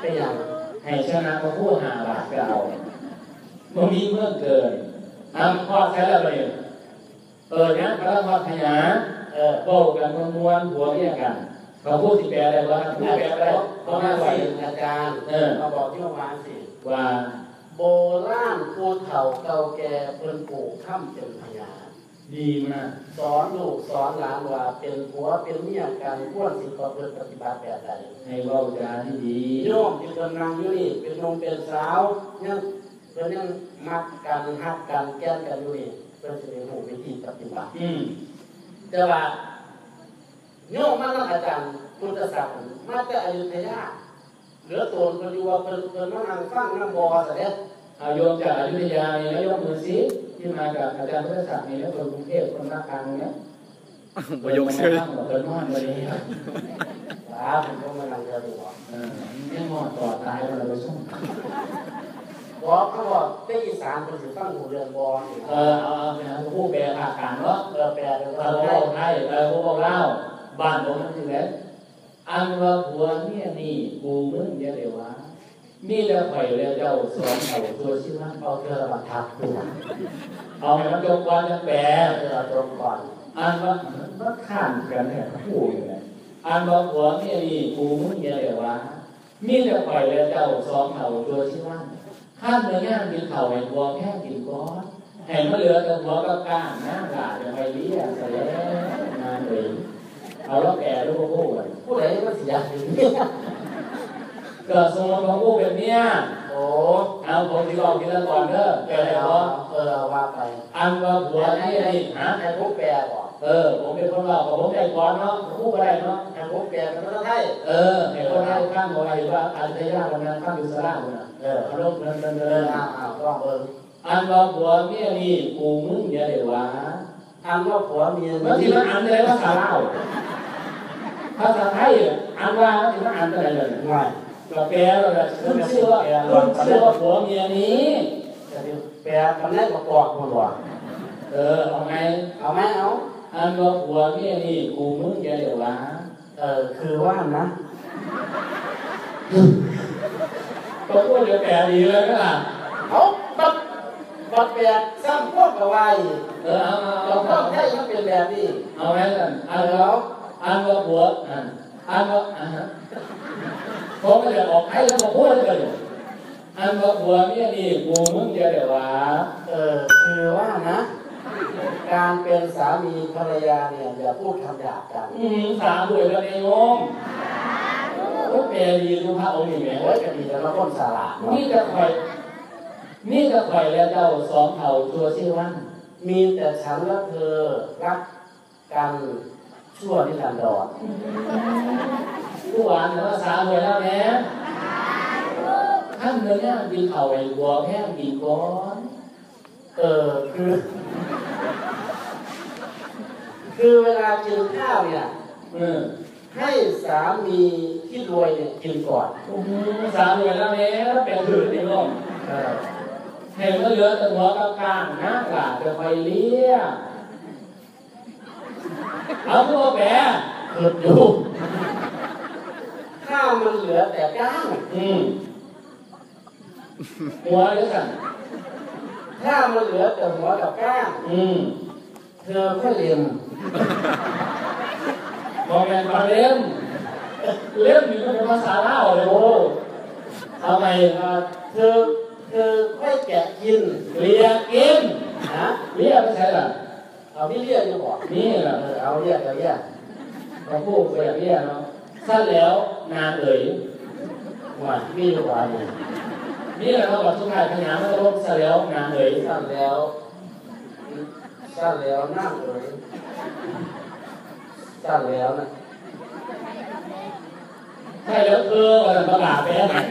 เป็นอย่างให้ชนะมาพูดหาบาทก็เอามันมีเมื่อเกินพอใช้แล้วเลยนะพระพัฒนาโต้กันมวนหัวเรียกกันเขาพูดสิแปลอะไรวะพูดแปลอะไรเพราะว่าสิอาจารย์มาบอกที่ว่าสิว่าโบราณผู้เฒ่าเก่าแก่เพิ่นปลูกถ้ำเป็นพญาดีมากสอนลูกสอนหลานว่าเป็นผัวเป็นเมียกันควรสิประพฤติปฏิบัติแบบใดให้เว้าจาที่ดีโยมที่กำลังอยู่นี่เป็นหนุ่มเป็นสาวยังเพิ่นยังมักกันฮักกันแก้นกันอยู่นี่เพิ่นสิได้รู้วิธีปฏิบัติแต่ว่าโยมมาอาจารย์พุทธศาสนามาจากอยุธยาเหลือตัวเพิ่นอยู่ว่าเพิ่นมานั่งฟังน้ำบ่อซะเด้โยมจากอยุธยานี่ยกมือสิที่มากับอาจารย์พุทธศาสนานี่แล้วคนกรุงเทพคนภาคกลางเนี่ยประโยคเชื่อเปิดม่อนไปเลยผมก็มานั่งเจอดูว่าไม่ม่อนต่อตายเราไปส่งบอกเขาบอกได้อีสานเป็นสิฟังหูเรือนบอลผู้แปลภาคกลางเนาะแปลเป็นภาษาไทยผู้บอกเล่าบ้านผมนั่นสิแล้วอันว่าผัวเนี่ยนี่กูมึงเยอะเลยวะนี่จะไข่แล้วเจ้าสอนเขาตัวชื่อว่าเอาเธอมาทักตัวเอาให้มันจบก่อนจะแปลจบก่อนอันว่ามันข้ามกันเนี่ยคู่อยู่เลยอันว่าผัวเนี่ยนี่กูมึงเยอะเลยวะนี่จะไข่แล้วเจ้าสอนเขาตัวชื่อว่าข้ามเนื้อย่างกินเข่าให้บัวแค่กินก้อนแห่งมะเรือกับหัวกับก้านน้ำหลาจะไปเลี้ยงแต่แล้วงานเลยเอาแล้วแก่ลูกผู้ผู้ใดมันสิอยากถึงเกิดสมมติของผู้เป็นเนี่ยโอ้เอาผมที่บอกกินแล้วก่อนเด้อแก่แล้วว่าไปอันว่าผัวนี่นี่ฮะไอ้ผู้แปลก่อนผมเป็นคนเล่าผมได้ก่อนเนาะผู้ก็ได้เนาะไอ้ผู้แปลเป็นคนไทยไอ้คนไทยข้างบอกไอ้ว่าอันเดียวันนั้นข้างอยู่สระนะเขาลงเดินต้องอันว่าผัวเมียนี่กูมึงเยอะเลยวะอันว่าผัวเมียบางทีมันอ่านอะไรภาษาลาวภาษาไทยอ่านว่าบางทีมันอ่านอะไรเลยง่ายก็แปลเลยคุณเชื่อว่าผัวเมียนี้แปลมันได้ประกอบหมดว่ะเอาไงเอาอันว่าผัวเมียนี่กูมึงเยอะเลยวะคือว่านะก็พูดจะแปลดีเลยก็ล่ะเอาบัดแปลซ้ำพวกกระวายเราพวกแค่ยังเป็นแบบนี้เอาไว้กันอันว่าผัวอันว่าผมไม่ได้ออกให้แล้วมาพูดเลยอันว่าผัวเมียนี่กูมึงเยอะเลยวะคือว่านะการเป็นสามีภรรยาเนี่ยอย่าพูดคำหยาบกันสาบุยกันเองงก็แปลดีทุกพระองค์นี่แหละจะดีแล้วคนสาระนี่จะคอยแล้วเจ้าสองเผ่าตัวชื่อว่ามีแต่ฉันและเธอรักกันชั่วนิรันดรผู้หวานแต่ว่าสาบุยแล้วแม่ท่านเนื้อกินเข่าไอ้หัวแห้งกินก้อนคือเวลากินข้าวเนี่ยให้สามีที่รวยเนี่ยกินก่อนสามีแล้วเนี่ยเป็นถือที่ร่มเห็นว่าเหลือแต่หัวกับกลางนะกาจะไปเลี้ยเอาตัวแปรเกิดอยู่ข้าวมันเหลือแต่ก้างหัวเหลือกันข้าวมันเหลือแต่หัวกับก้างเธอก็เลี้ยงมองแมนมาเล่มอยู่เป็นภาษาลาวเลยโอ้ทำไมเธอค่อยแกะกินเลียกินเลียไม่ใช่หรอเอาพี่เลียอยู่บ่นี่แหละเอาเลียเขาพูดไปอย่างนี้เนาะสั้นแล้วนานเอ่ยว่ามีหรือว่านี่แหละเขาบอกสุดท้ายขยายมันก็ลงสั้นแล้วนานเอ่ยสั้นแล้วนั่งเอ่ยสั้นแล้วนะใช่แล้ววันประกาศไปแล้วไหน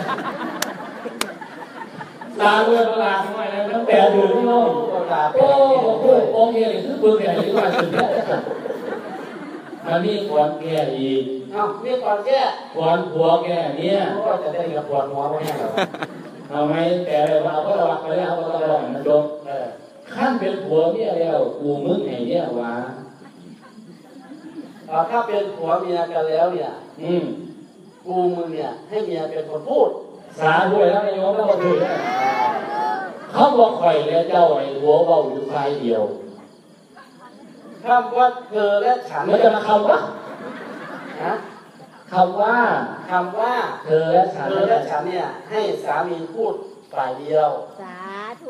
ตาด้วยประกาศทำไมนะตั้งแต่อยู่ที่โน่นโอ้โหองค์เองคือปืนใหญ่ที่มาถึงเนี่ยมันมีก่อนแก่อีกมีก่อนแก่ก่อนผัวแก่เนี่ยก็จะได้กับปวดหัวไม่ใช่หรอเอาไหมแต่เราก็ระวังไปแล้วก็ระวังมันจบขั้นเป็นผัวเนี่ยแล้วกูมึงไงเนี่ยวะถ้าเป็นผัวเมียกันแล้วเนี่ยกูมึงเนี่ยให้เมียเป็นคนพูดสาด้วยแล้วนายโยมแล้วก็ถือเขาบอกข่อยและเจ้าไอ้หัวเบาอยู่ฝ่ายเดียวคำว่าเธอและฉันมันจะมาคำว่านะคำว่าคำว่าเธอและฉันเธอและฉันเนี่ยให้สามีพูดฝ่ายเดียวสาธุ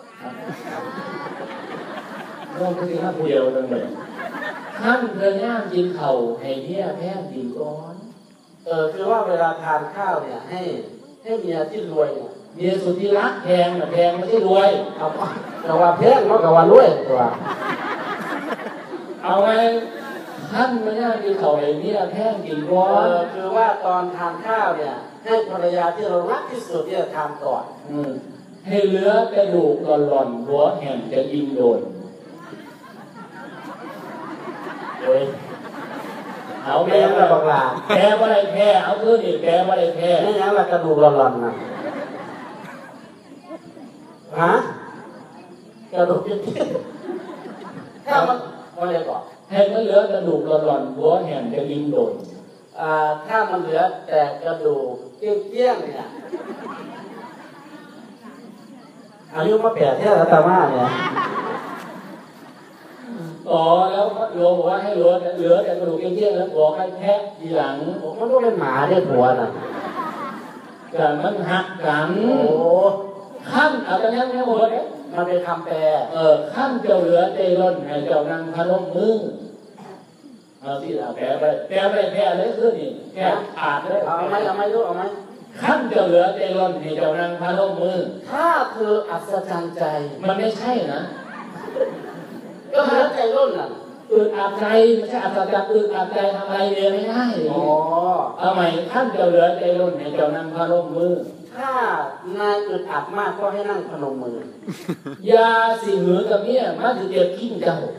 น้องก็คือข้าผู้เดียวนั่นเลยท่านเธอย่างกินเข่าให้เนี่ยแพ้กินก้อนคือว่าเวลาทานข้าวเนี่ยให้เมียที่รวยเนี่ยเมียสุดที่รักแพงนะแพงไม่ใช่รวยเอาแต่ว่าแพงเนาะกับว่ารวยตัวเอาไงท่านไม่ย่างกินเข่าให้เนี่ยแพ้กินก้อนคือว่าตอนทานข้าวเนี่ยให้ภรรยาที่เรารักที่สุดเนี่ยทานก่อนให้เหลือกระดูกหล่อนๆหัวแห่งจะอิ่มโดนเฮ้ยเอาไม่ยังละบักลาแพ้ว่าไรแพ้เอาคือนี่แพ้ว่าไรแพ้ไม่ยังละกระดูกหล่อนๆนะฮะกระดูกที่ถ้ามันอะไรก่อนให้มันเหลือกระดูกหล่อนๆหัวแห่งจะอิ่มโดนถ้ามันเหลือแต่กระดูกเกี้ยงๆเนี่ยอายุมาแปดเท่าตามาเนี่ยอ๋อแล้วโยมบอกว่าให้เหลือแต่กระดูกเกี้ยงๆแล้วบอกให้แพะทีหลังมันต้องเป็นหมาเรียกหัวน่ะแต่มันหักกันโอ้ขั้นเอาแต่ยังไม่หมดเนี่ยมันเป็นคำแปลขั้นเจ้าเหลือเจริญให้เจ้านั่งพนมมือเอาที่เอาแผลไปแผลเลยคือนี่แผลขาดเลยเอาไหมลูกเอาไหมขั้นเจ้าเหลือเจริญให้เจ้านั่งพนมมือถ้าเธออัศจรรย์ใจมันไม่ใช่นะก็เหลือใจร่นน่ะอึดอัดใจไม่ใช่อัศจรรย์อึดอัดใจทำอะไรเนี่ยไม่ได้อ๋อเอาใหม่ขั้นเจ้าเหลือเจริญให้เจ้านั่งพนมมือถ้านายอึดอัดมากก็ให้นั่งพนมมือยาสิหือกับเนี่ยมันจะเจ็บขี้เจ้า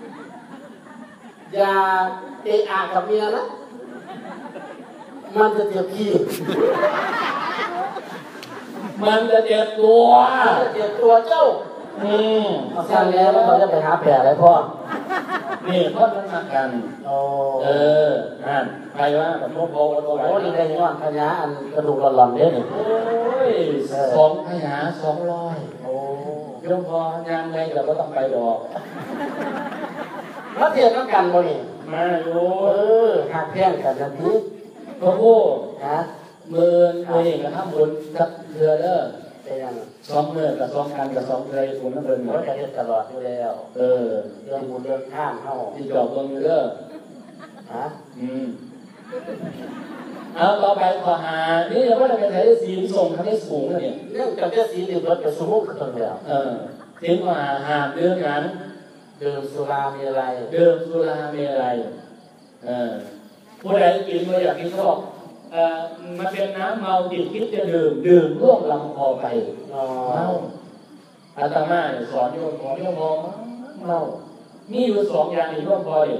อย่าเอะอะกับเมียนะ มันจะเจ็บขี้มันจะเจ็บตัวมันจะเจ็บตัวเจ้า เอาสั่งแล้วแล้วเขาจะไปหาแผลอะไรพ่อนี่พ่อมันมากันโอ้นั่นใครว่าผมโง่โง่โหนี่ได้ย้อนพญาอันกระดูกหล่อนๆเนี่ยนี่โอ้ย2 พญา 200 โอ้ยมพองานใดเราก็ต้องไปดอกมาเทียบน้ำกันบ่นี่มาอยู่หักแพงกันทันทีพระผู้นะมือเองกระทำบุญกับเรือเด้อเป็นยัง 2 มือกับ2 กันกับ2เรือบุญน้ำเบิ่นโอ้ยกระเทียบตลอดอยู่แล้ว เรื่องบุญเรื่องข้ามเข้าที่จอบเบิ่งเด้อฮะเอาต่อไปขอหานี่เราก็จะไปใช้ศีลส่งทำให้สูงเนี่ยเรื่องกับเจ้าสีดื่มรถไปสมุกกันแล้วศีลขอหาเรื่องนั้นดื่มสุรามีอะไรดื่มสุรามีอะไรผู้ใดกินมาอยากกินก็บอกมันเป็นน้ำเมาจิตคิดจะดื่มล่วงลำคอไปอ๋อเมาอาตมาสอนโยมของโยมมองเมามีอยู่2 อย่างที่ร่วมพออยู่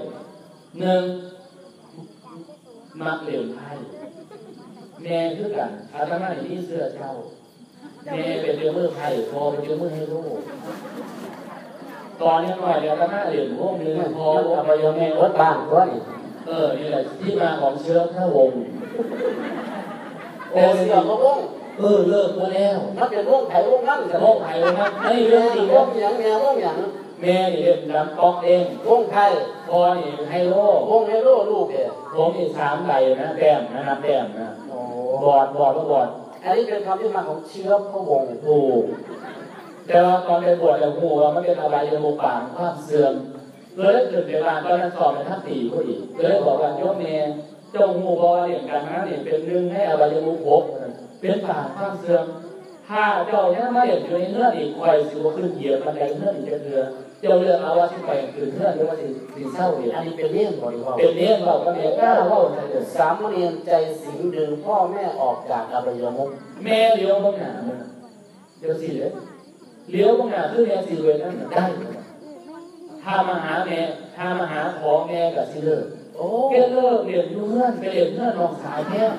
1มักเหลวไพ่แม่คือกันอาตมาที่เสื้อเจ้าแม่เป็นเรือมือไพ่พอเป็นเรือมือให้ลูกตอนนี้หน่อยอาตมาเหรียญพวกนึงพอมันเอาไปยังไงรถบ้านก็นี่นี่แหละที่มาของเชื้อพระวงศ์โอ้เสือก็วงเลิกมาแล้วมันเป็นวงไผ่วงนั่นกันวงไผ่นะไม่เรื่องจริงวงหยังแม่วงหยังแม่นี่เล่นดำป๊อกเองวงไผ่พอนี่ให้โลกวงเฮโลลูกเนี่ยผมนี่3 ใบนะแต้มนะนับแต้มนะโอ้บอดก็บอดอันนี้เป็นคำที่มาของเชื้อพระวงศ์ถูกแต่ว่าตอนไปบวชแล้วหูว่ามันเป็นอะไรในโมปางความเสื่อมเลยเกิดเวลาตอนนั้นสอบในทัพตีก็อีกเลยบอกว่าโยมแม่เจ้าหูบอเรื่องการนั้นเนี่ยเป็นหนึ่งให้อบายมุขภพเป็นปางความเสื่อมถ้าเจ้าเนี่ยมาเห็นอยู่ในเนื้ออีกคอยสิวขึ้นเหยียบบันไดเนื้ออีกเดือเจ้าเรื่องเอาว่าที่ไปคือเนื้อหรือว่าสิเศร้าเนี่ยอันนี้เป็นเรื่องบริวารเป็นเรื่องเราก็เนี่ยกล้าเล่าใจเดือดสามเณรใจสิงดึงพ่อแม่ออกจากอบายมุขแม่เลี้ยวบ้างหนาเดี๋ยวสิเลยเลี้ยวบ้างหนาคือแม่สิเลยนั่นได้ถ้ามาหาแม่ถ้ามาหาของแม่กับสิเลิกโอ้แกเลิกเรียนอยู่เพื่อนไปเรียนเพื่อนน้องสาวแค่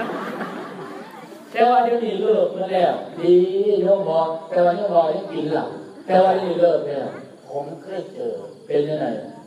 แต่ว่าเดี๋ยวนี้เลิกมาแล้วดีโยมบอกแต่ว่าโยมบอกยังกินเหล้าแต่ว่านี่เลิกแล้วผมเคยเจอเป็นยังไง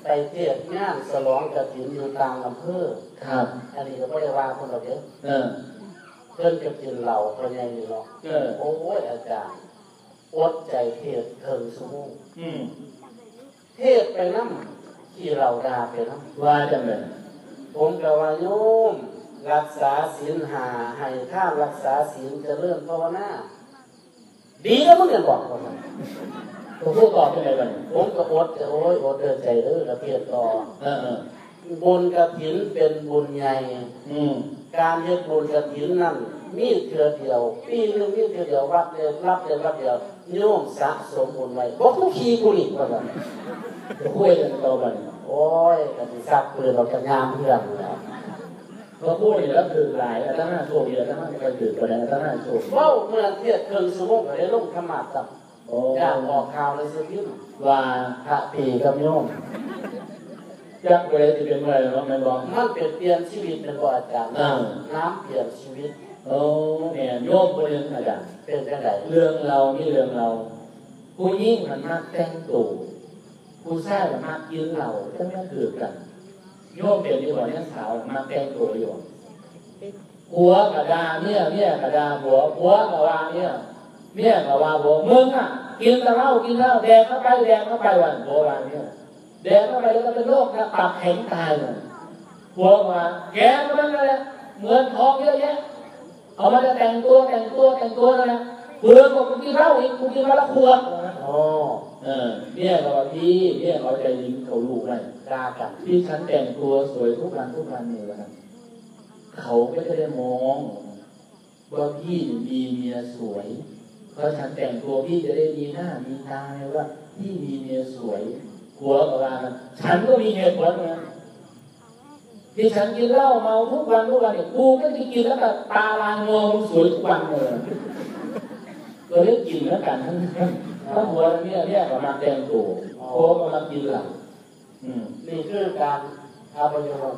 ไปเทศงานฉลองกฐินอยู่ต่างอำเภอครับอันนี้ก็ไม่ได้ว่าคนเราเยอะเพิ่นก็กินเหล้าเพิ่นยังอยู่เนาะโอ้ยอาจารย์อดใจเทศเทิงชั่วโมงเทศไปน้ำที่เราด่าไปน้ำว่าจังเลยผมก็ว่าโยมรักษาศีล5ให้ท่านรักษาศีลเจริญภาวนาดีแล้วมึงกันบอกว่าผมพูดต่อเป็นไงบ้างผมก็อดจะโอ้ยอดเดินใจเด้อกระเทียนต่อบุญกฐินเป็นบุญใหญ่การเฮ็ดบุญกฐินนั่นมีเทื่อเดียวปีนึงมีเทื่อเดียววัดเดียวรับเดียวรับเดียวโยมสะสมบุญไว้บ่ทุกขี้กูอีกว่าซั่นจะคุยกันต่อกันโอ้ยก็สิซักปืนเราจะงามเพื่อนแล้วพอพูดแล้วคือหลายอาจารย์โชคดีอาจารย์ไปถือตัวไหนอาจารย์โชคเว้าเมื่อเทียบครึ่งชั่วโมงก็ได้ลงธรรมะจับอยากออกข่าวเลยสิพี่ว่าพระผีกับโยมยักษ์เวลาที่เป็นอะไรเนาะแม่บอกมันเปลี่ยนชีวิตเป็นบ่อาจารย์น้ำเปลี่ยนชีวิตเนี่ยโยมคนนึงอาจารย์เป็นจังได๋เรื่องเรานี่เรื่องเราผู้หญิงมันมักแต่งตัวผู้ชายมันมักกินเหล้าจังนั้นคือกันโยมเป็นที่บ่เนี่ยสาวมักแต่งตัวอยู่ผัวกะดาเมียกะดาผัวกะว่าเมียกะว่าผัวมึงอ่ะกินเหล้าแดกเข้าไปวันผัวว่าเนี่ยแดกเข้าไปแล้วก็เป็นโรคตับแข็งตายเลยผัวว่าแกมันอะไรเงินทองเยอะแยะเอามาจะแต่งตัวแล้วนะเพื่อนบอกกูกินเหล้าอีกกูกินมาละขวดเนี่ยเราพี่เนี่ยเราใจดีเขาลูกได้ด่ากันที่ฉันแต่งตัวสวยทุกวันนี่นะครับเขาก็จะได้มองว่าพี่มีเมียสวยเพราะฉันแต่งตัวพี่จะได้มีหน้ามีตาไงว่าพี่มีเมียสวยผัวกับว่าฉันก็มีเหตุผลนะที่ฉันกินเหล้าเมาทุกวันเนี่ยกูก็จะกินแล้วแบบตาลายงงสวยทุกวันเลยก็เรียกกินแล้วกันถ้าหัวเนี่ยกำลังแต่งตัวโค้กำลังกินเหล้านี่คือการอาประโยชน์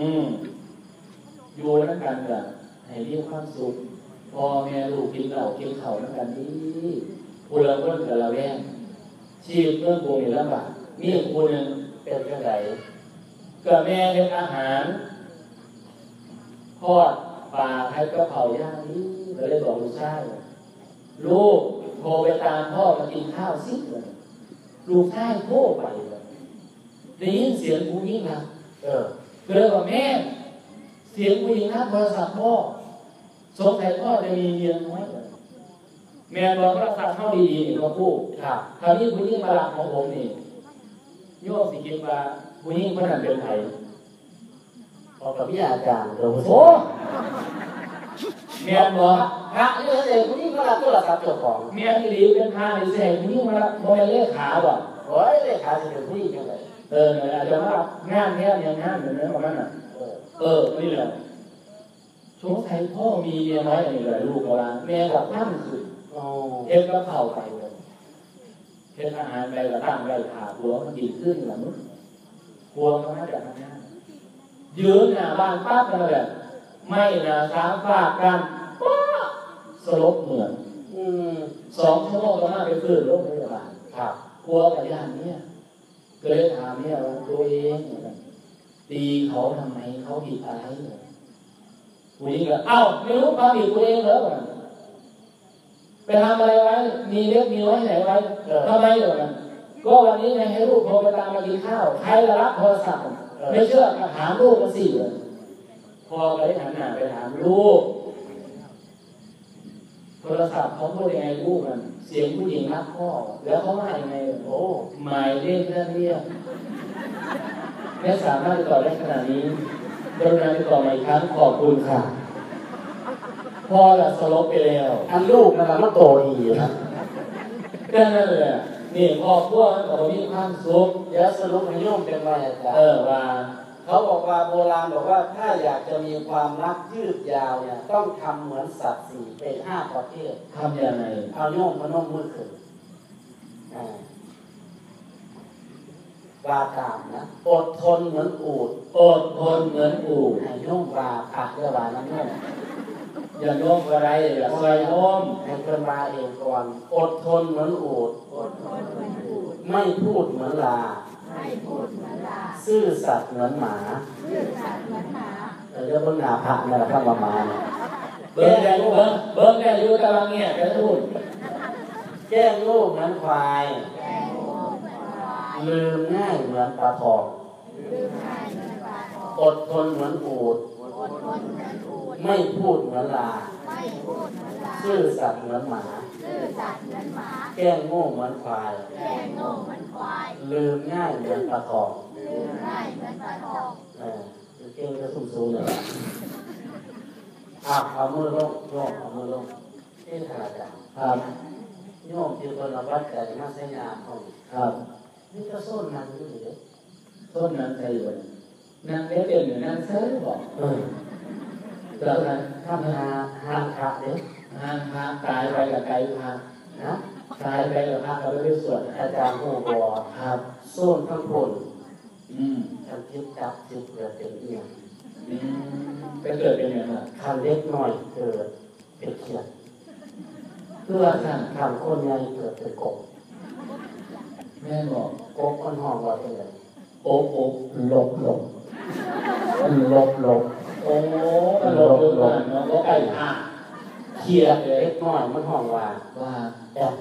อยู่นั่นกันกันให้เรียกความสุขพอแม่ลูกกินเหล้ากินเข่านั่นกันนี่พูดแล้วก็กับเราแย่ชีวิตเมื่อกูมีลำบากนี่กูนึงเป็นยังไงกับแม่เป็นอาหารทอดปลาให้กระเพราย่างนี้เราเลยบอกลูกชายลูกโทรไปตามพ่อมากินข้าวซิเลยลูกชายโทรไปได้ยินเสียงผู้หญิงนะก็เลยบอกแม่เสียงผู้หญิงนะโทรศัพท์พ่อสงสัยพ่อจะมีเมียน้อยแม่บอกว่าสัตว์เข้าดีนี่เขาพูดคราวนี้ผู้หญิงมาหลักของผมนี่โยกสิกินว่าผู้หญิงคนนั้นเป็นใครออกกับพี่อาจารย์เราโอ้เมียบอกพระนี่เองผู้หญิงมาหลักตัวละสัตว์เจ้าของเมียที่ดีเป็นพระในเสกผู้หญิงมาหลักโมเดลเลขาบ่โอ้ยเลขาจะเป็นผู้หญิงยังไงอาจจะว่างานเนี้ยงานเหมือนนั้นประมาณน่ะนี่แหละสงสัยพ่อมีเมียน้อยอย่างไรลูกเขาละแม่กับท่านคือเอ็มก็เข่าไปเลยเห็นอาหารไปกระตั้งไปขาหัวมันดีขึ้นหรือมึงหัวมันน่าจะทำงานยืนหน้าบ้านปั๊บกันเลยไม่นะสามฝากกันป๊ะสลบเหมือน2 ชั่วโมงก็มาไปฟื้นโรงพยาบาลหัวกับย่านเนี่ยก็เลยถามเนี่ยว่าตัวเองตีเขาทำไมเขาผิดอะไรผู้หญิงก็ไม่รู้ความผิดตัวเองเหรอไปทำอะไรไว้มีเล็กมีน้อยไหนไว้ทำไมเหรอก็วันนี้ให้ลูกโทรไปตามมากินข้าวใครรับโทรศัพท์ไม่เชื่อมาถามลูกมาสิพอไปหันหน้าไปถามลูกโทรศัพท์เขาพูดยังไงลูกมันเสียงผู้หญิงรับพ่อแล้วเขาว่ายังไงหมายเลขเรียกไม่สามารถติดต่อได้ขนาดนี้กรุณาติดต่อมาอีกครั้งขอบคุณค่ะพ่อละสลบไปแล้วอันลูกนั่นมันโตดีนะก็นั่นแหละนี่พ่อพวกมันบอกมีความสุขเดี๋ยวสรุปให้โยมเป็นไงอาจารย์ว่าเขาบอกว่าโบราณบอกว่าถ้าอยากจะมีความรักยืดยาวเนี่ยต้องทำเหมือนสัตว์4เป็น5ประเภททำยังไงเอาโยมพนมมือขึ้นว่าตามนะอดทนเหมือนอูฐให้โยมว่าปากเรียกว่าน้ำโยมอย่าโน้มอะไรอย่าซอยโน้มให้เพิ่นมาเองก่อนอดทนเหมือนอูฐไม่พูดเหมือนลาซื่อสัตย์เหมือนหมาเรียกว่าหนาพระนี่แหละข้างประมาณเบิ้งแกอยู่เบิ้งแกอยู่ตารางเนี่ยแกพูดแก้งลูกเหมือนควายลืมง่ายเหมือนปลาทองอดทนเหมือนอูฐไม่พูดเหมือนลาซื่อสัตย์เหมือนหมาแก้งโง่เหมือนควายลืมง่ายเหมือนปลาทองเก่งจะสูงๆเลยเอามือลงเอามือลงที่ขนาดจังครับโยมที่คนละวัดแต่มาใช้งานของครับนี่ก็ส้นมันอยู่เลยส้นนั้นใช่ไหมนั่งเล่นอยู่นั่งเซ่บอกแล้วนะทำงานห่างขาเด็กห่างพาตายไปกับไกลพานะตายไปกับพาเราไปสวดอาจารย์ผู้บอกครับส้นทั้งคนการคิดจับจิตเกิดเป็นเอียงไปเกิดเป็นยังไงคันเล็กหน่อยเกิดเป็นเขียดเพื่อคันคนใหญ่เกิดเป็นกบแม่บอกกบคนห้องว่าเป็นไงโอ้หลบโอ้มันหลบเนาะก็ไก่ผ้าเขียดเล็กน้อยมันห้องว่าแอบ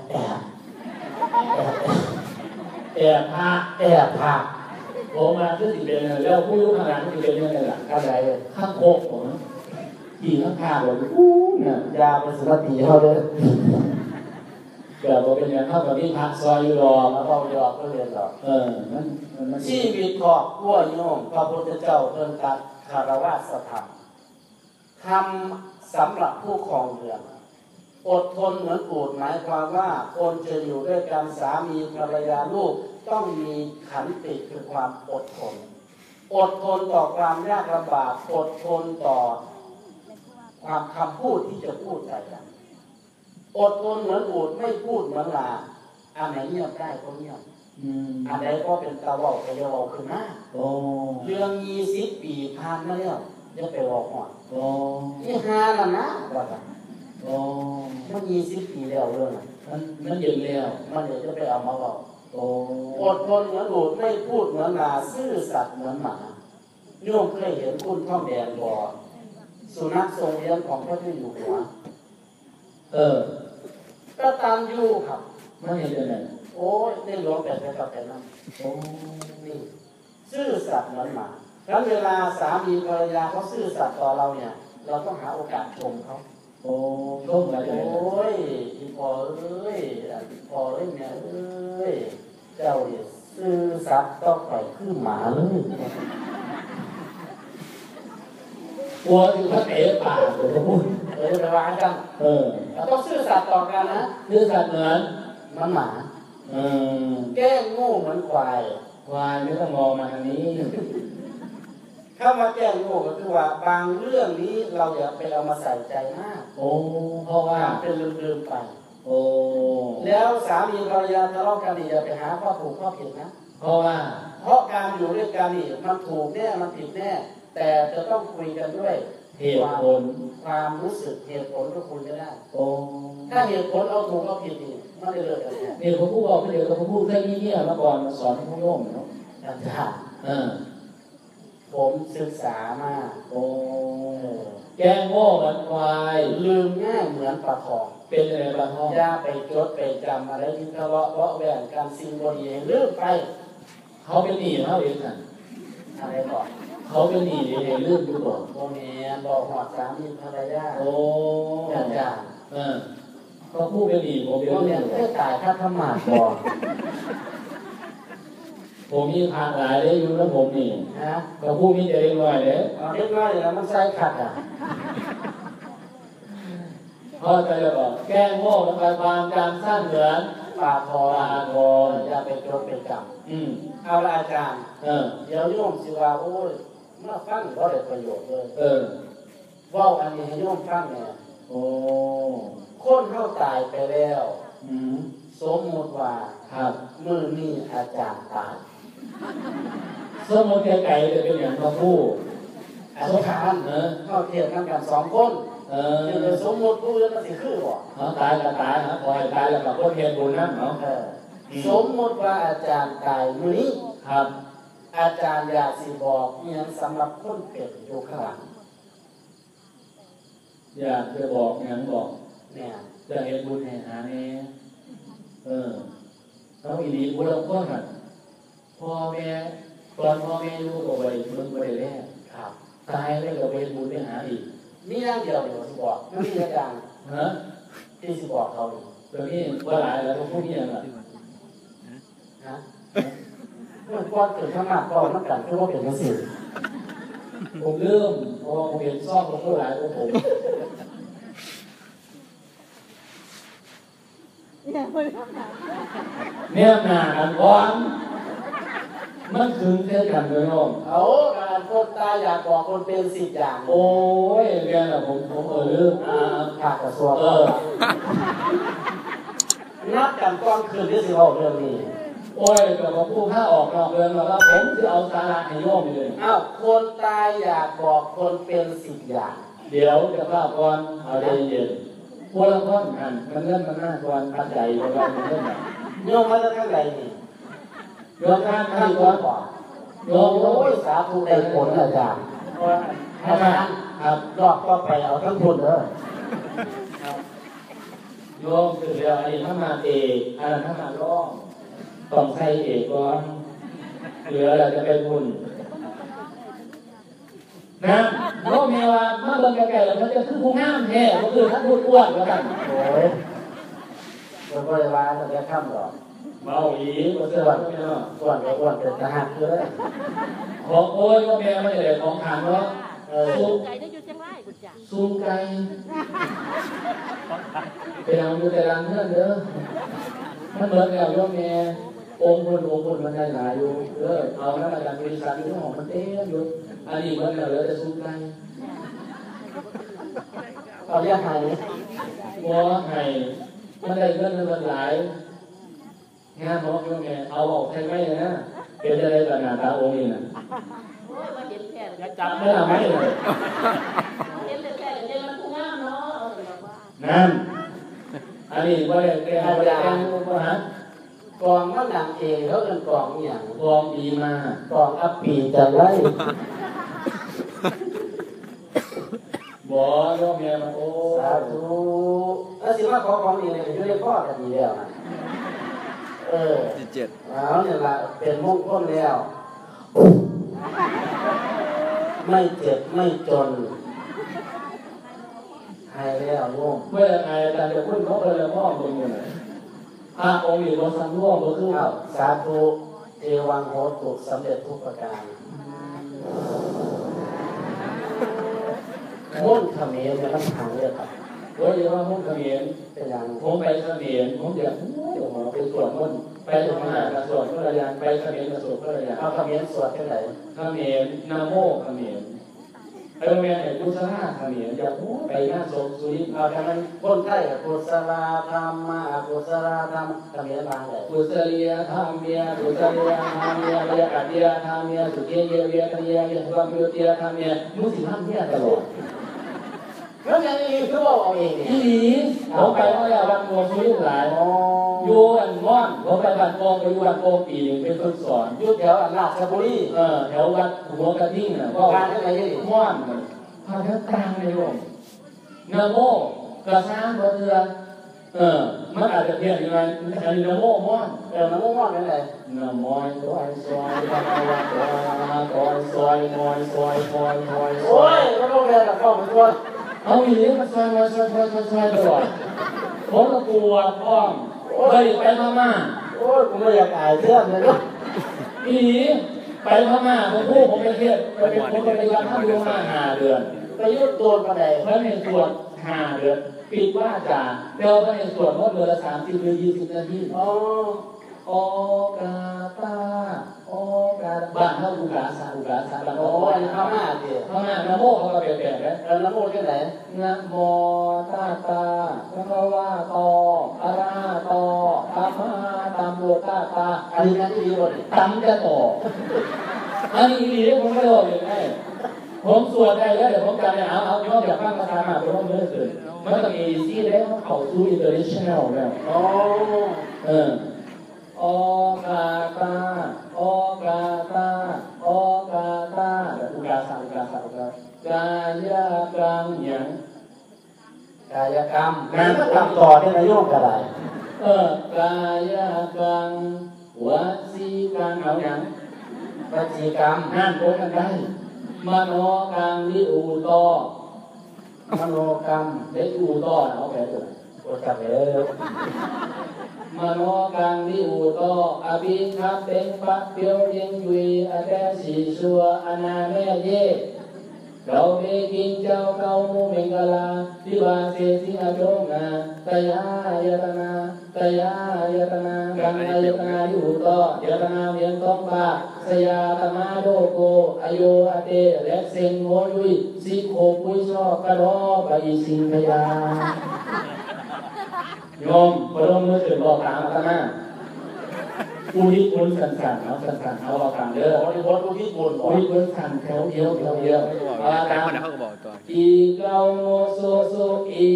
ผ้าผมมาคือสิเป็นแล้วผู้ยุ่งขนาดนี้เป็นยังไงล่ะอะไรข้างโคกผมขี่ข้างข้างเลยเนี่ยยาเป็นสมาธิเขาเลยเกิดว่าเป็นอย่างเท่ากับที่พักซอยอยู่รอแล้วเราหยอกก็เรียนหรอกมันชีวิตครอบครัวโยมพระพุทธเจ้าเพิ่นตัดคารวะสธรรมทำสำหรับผู้ครองเรือนอดทนเหมือนอูฐหมายความว่าคนจะอยู่ด้วยกันสามีภรรยาลูกต้องมีขันติคือความอดทนต่อความยากลำบากอดทนต่อความคำพูดที่จะพูดใส่กันอดทนเหมือนอูฐไม่พูดเหมือนลาอันไหนเงียบได้ก็เงียบอันไหนก็เป็นตะวันกระยอขึ้นมาเรื่อง20 ปีผ่านมาแล้วจะไปบอกหอดที่หาแล้วนะว่ามัน20 ปีแล้วเรื่องมันยืนแล้วมันเดี๋ยวจะไปเอามาบอกอดทนเหมือนอูฐไม่พูดเหมือนลาซื่อสัตย์เหมือนหมาโยมเคยเห็นคุณท่องแดงบ่สุนัขทรงเลี้ยงของพระเจ้าอยู่หัวก็ตามอยู่ครับไม่เห็นเลยโอ้ยในหลวงแต่นั่นนี่ซื่อสัตย์เหมือนหมาแล้วเวลาสามีภรรยาเขาซื่อสัตย์ต่อเราเนี่ยเราต้องหาโอกาสชมเขาชมอะไรโอ้ยอีพอเอ้ยเนี่ยเอ้ยเจ้าเนี่ยซื่อสัตย์ต้องไปขึ้นหมาเลยกลัวถึงพระเต๋ป่าไปวางกันเราต้องซื่อสัตย์ต่อกันนะซื่อสัตย์เหมือนหมาแก้งโง่เหมือนควายไม่ต้องมองมาทางนี้เข้ามาแก้งโง่ก็คือว่าบางเรื่องนี้เราอย่าไปเอามาใส่ใจมากเพราะว่าเป็นลืมไปแล้วสามีภรรยาทะเลาะกันอย่าไปหาข้อถูกข้อผิดนะเพราะการอยู่ด้วยกันนี่มันถูกแน่มันผิดแน่แต่จะต้องคุยกันด้วยเหตุผลความรู้สึกเหตุผลก็คุยกันได้ถ้าเหตุผลเอาถูกเอาผิดนี่ไม่ได้เลยนี่ผมพูดบอกเดี๋ยวผมพูดแค่นี้เนี่ยมาก่อนมาสอนผู้โยมเนาะอาจารย์ผมศึกษามาแกงโง่เหมือนควายลืมง่ายเหมือนปลาทองเป็นอะไรปลาทองอย่าไปจดไปจำอะไรที่ทะเลาะเบาแหว่งการสิ่งบดีลืมไปเขาเป็นหนี้เขาเองน่ะอะไรก่อนเขาเป็นหนี้เองลืมอยู่ก่อนโมเมนบอกหอดสามีภรรยาอาจารย์เขาพูดเป็นหนี้ผมเป็นเนี่ยไม่ตายถ้าทำหมาก่อนผมมีผ่านหลายได้อยู่แล้วผมนี่ก็พูดมีเด็กน้อยเลยเด็กน้อยแล้วมันใส่ขัดพอใจแล้วบอกแก้งโง่แล้วไปความจำสั้นเหมือนปลาทองอย่าไปจดไปจำเอาละอาจารย์เดี๋ยวโยมสิว่าโอ้ยมาฟังก็ได้ประโยชน์เลยว่าอันนี้ให้โยมฟังเนี่ยคนเข้าตายไปแล้วสมมติว่ามือนี่อาจารย์ตายสมมติไก่จะเป็นอย่างพระผู้อาจารย์เข้าเทียบกัน2 คนคือสมมติผู้อื่นมันสิคือบ่ตายก็ตายนะพอตายแล้วก็พ้นเหตุบุญนั่นเนาะสมมติว่าอาจารย์ตายมือนี้ครับอาจารย์อยากสิบอกเนี่ยสำหรับคนเป็ดอยู่ข้างหลังอยากจะบอกอย่างบอกเนี่ยจะเห็นบุญแห่งหาแน่เขาอีดีบุญเราก็หันพ่อแม่ตอนพ่อแม่อยู่กับไปเมืองไปแรกครับตายแล้วก็ไปบุญไปหาอีกมีอย่างเดียวเดี๋ยวสิบอกไม่มีอาจารย์ฮะที่สิบอกเขาอยู่ตอนนี้ว่าหลายแล้วก็พวกนี้น่ะฮะเมื่อก่อนเกิดขนาดก็นักกันคือว่าเป็นกสิทธิ์ผมเริ่มเพราะผมเห็นซ่อมของผู้หลายของผม เนี่ยหนากันก่อนมันถึงเท่ากันเลยน้องเอาการคนตายอยากบอกคนเป็นสิทธิ์อย่างโอ้ยเรียนอะผมลืมขาดกระทรวงนับกันก้อนคืนที่สิบอกเรื่องนี้โอ้ยแต่พอพูดถ้าออกนอกเรื่องแล้วว่าผมจะเอาสาระให้โยมเลยอ้าวคนตายอยากบอกคนเป็นสิทธิ์อย่างเดี๋ยวจะพาก่อนเอาใจเย็นพวกเราก่อนหันมันเริ่มมันหน้าก่อนปัจจัยของเรามันเริ่มแบบโยมมาจากทางใดนี่โยมท่านให้ก่อนโยมโอ้ยสาธุได้ผลอาจารย์อาจารย์ครับรอบก็ไปเอาทั้งคนเลยโยมคือเรื่องอันนี้ถ้ามาเอกอันนั้นถ้ามาล่องต้องใส่เอกก่อนเหลือเราจะเป็นบุญนะโยมเมียว่าเมื่อเบิ่งแก่ๆแล้วมันจะคือผู้งามแท้ก็คือท่านพูดอ้วนแล้วกันโอ้ยมันบริวารมันจะข้ามหรอกเมาอีก็เสื้อไม่เนาะส่วนกับอ้วนเป็นทหารคือเลยของโอ้ยก็แม่ไม่ได้ของขานเนาะซูมไก่ได้อยู่จังไรกุญจ่าซูมไกลไปเอาอยู่แต่ลังเพื่อนเด้อมันเหมือนกับโยมแม่องค์คนมันได้หลายอยู่เอาแล้วอาจารย์บริษัทอยู่ห้องมันเต้อยู่อันนี้เหมือนกับเหลือแต่ซูมไกลเอาเรียกหายว่าให้มันได้เงินมันหลายงานของโยมแม่เอาออกใช่ไหมนะเป็นอะไรแบบหน้าตาองค์นี้นะโอ้ยว่าเห็นแค่จับไม่ได้ไหมเลยเห็นแค่เห็นมันผู้งามเนาะแบบว่านั่นอันนี้ว่าได้แก้ว่าได้แก้ว่าฮะกองมันดังเองเขาเป็นกองอย่างกองดีมากองอัปปีจะไล่บ่โยมแม่มาโอ้สาธุแล้วสิว่าของนี่เนี่ยอยู่ในข้อกันดีแล้วนะเอาเนี่ยละเป็นมงคลแล้วไม่เจ็บไม่จนหายแล้วโยมเมื่อไงอาจารย์จะพูดเขาเลยพ่อตรงนี้ไหนองค์อยู่บนสังร่วงก็คือสาธุเอวังโหตุสำเร็จทุกประการมุ่นเขมรเนี่ยมันทางเรียกครับโอ้ยว่ามุ่งเขมรเป็นอย่างผมไปเขมรผมอยากไปสวดมนต์ไปตรงไหนกระสวดพระยานไปเขมรกระสวดพระยานเอาเขมรสวดเท่าไหร่เขมรนาโมเขมรไปโรงเรียนไหนกุศลเขมรอยากไปหน้าศพสุรินทร์เอาทำมันคนไทยกุศลธรรมะกุศลธรรมเขมรบางเลยกุศลียธรรมเมียกุศลียธรรมเมียเรียกัดเดียธรรมเมียสุเกียเวียทะเยยความเบียธรรมเมียมุสิธรรมเมียตลอดแล้วอย่างนี้คือว่าเอาเองเนี่ยที่นี้ผมไปเมื่อวันโกงสุรินทร์หลายอยู่อันม่อนผมไปวันโกงไปอยู่วันโกงปีเป็นคนสอนยุดแถวอันราชบุรีแถววัดหัวกระดิ่งน่ะก็การที่ไหนยี่ม่อนพาทั้งกลางในโลกนาโมกระซ้างบนเรือมันอาจจะเพี้ยนยังไงอันนี้นาโมม่อนมันง่วงเป็นไรนะมอยซอยซอยซอยซอยมอยซอยซอยซอยซโอ้อยยก็ต้องเรียนกับพ่อเป็นตัวเอาอย่างนี้มาซอยตลอดผมก็กลัวพ่อเคยไปพม่าโอ้ยผมไม่อยากอายเพื่อนเลยเนาะอีไปพม่าผมไปเที่ยวผมไปยันท่านดู5 เดือนไปยุดตัวประเดี๋ยวพระเนตรสวด5 เดือนปิดว่าจ่าเดี๋ยวพระเนตรสวดเดือนละ30 หรือ 20 นาทีอ๋อโอกาตาโอกาบ้านเขาอุกาสาบ้านโอ้ยพม่าดิพม่านะโมเขาก็เปลี่ยนๆนะน้ำมูกที่ไหนนะโมตัสสะภะคะวะโตอะระหะโตสัมมาสัมพุทธัสสะอันนี้นั่นดีหมดตั้งจะโตอันนี้ดีผมไม่รู้ยังไงผมสวดได้แล้วเดี๋ยวผมจำเนี่ยเอานอกจากฟังภาษามาผมต้องเลื่อนขึ้นมันต้องมีซีแล้วเขาสู้อินเตอร์เนชั่นแนลแล้วอ๋อโออกาตาโอกาตาโอกาตาอุกาสาอุกาสาอุกากายกรรมหยังกายกรรมงานทำต่อที่นายโยมกระไรกายกรรมวจีกรรมเอาหยังวจีกรรมงานโกกันได้มโนกรรมวิอูโตมโนกรรมได้อูโตเอาไปเลยโอจับเลยมโนกรรมวิอูโตอภิคับเป็นปะเปียวยังยุยอาแดสีสัวอนาเมเยเราเมกินเจ้าเก่าโมเมงกลาทิบาเสสิอาโจงาตยายตนาตยายตนากังอายตนาอยู่ต่อยตนาเวียนต้องปาสยาตมาโดโกอโยอเตและเซงโมยุยสิโคปุยซอกระดอไปสิงพยาโยมพระองค์เมื่อถึงบอกตามอาตมาอุทิศบุญสั่นๆเอาสั่นๆเอาบอกตามเด้ออุทิศบุญอุทิศบุญสั่นแถวเดียวอาตามอีเกาโมโซโซอี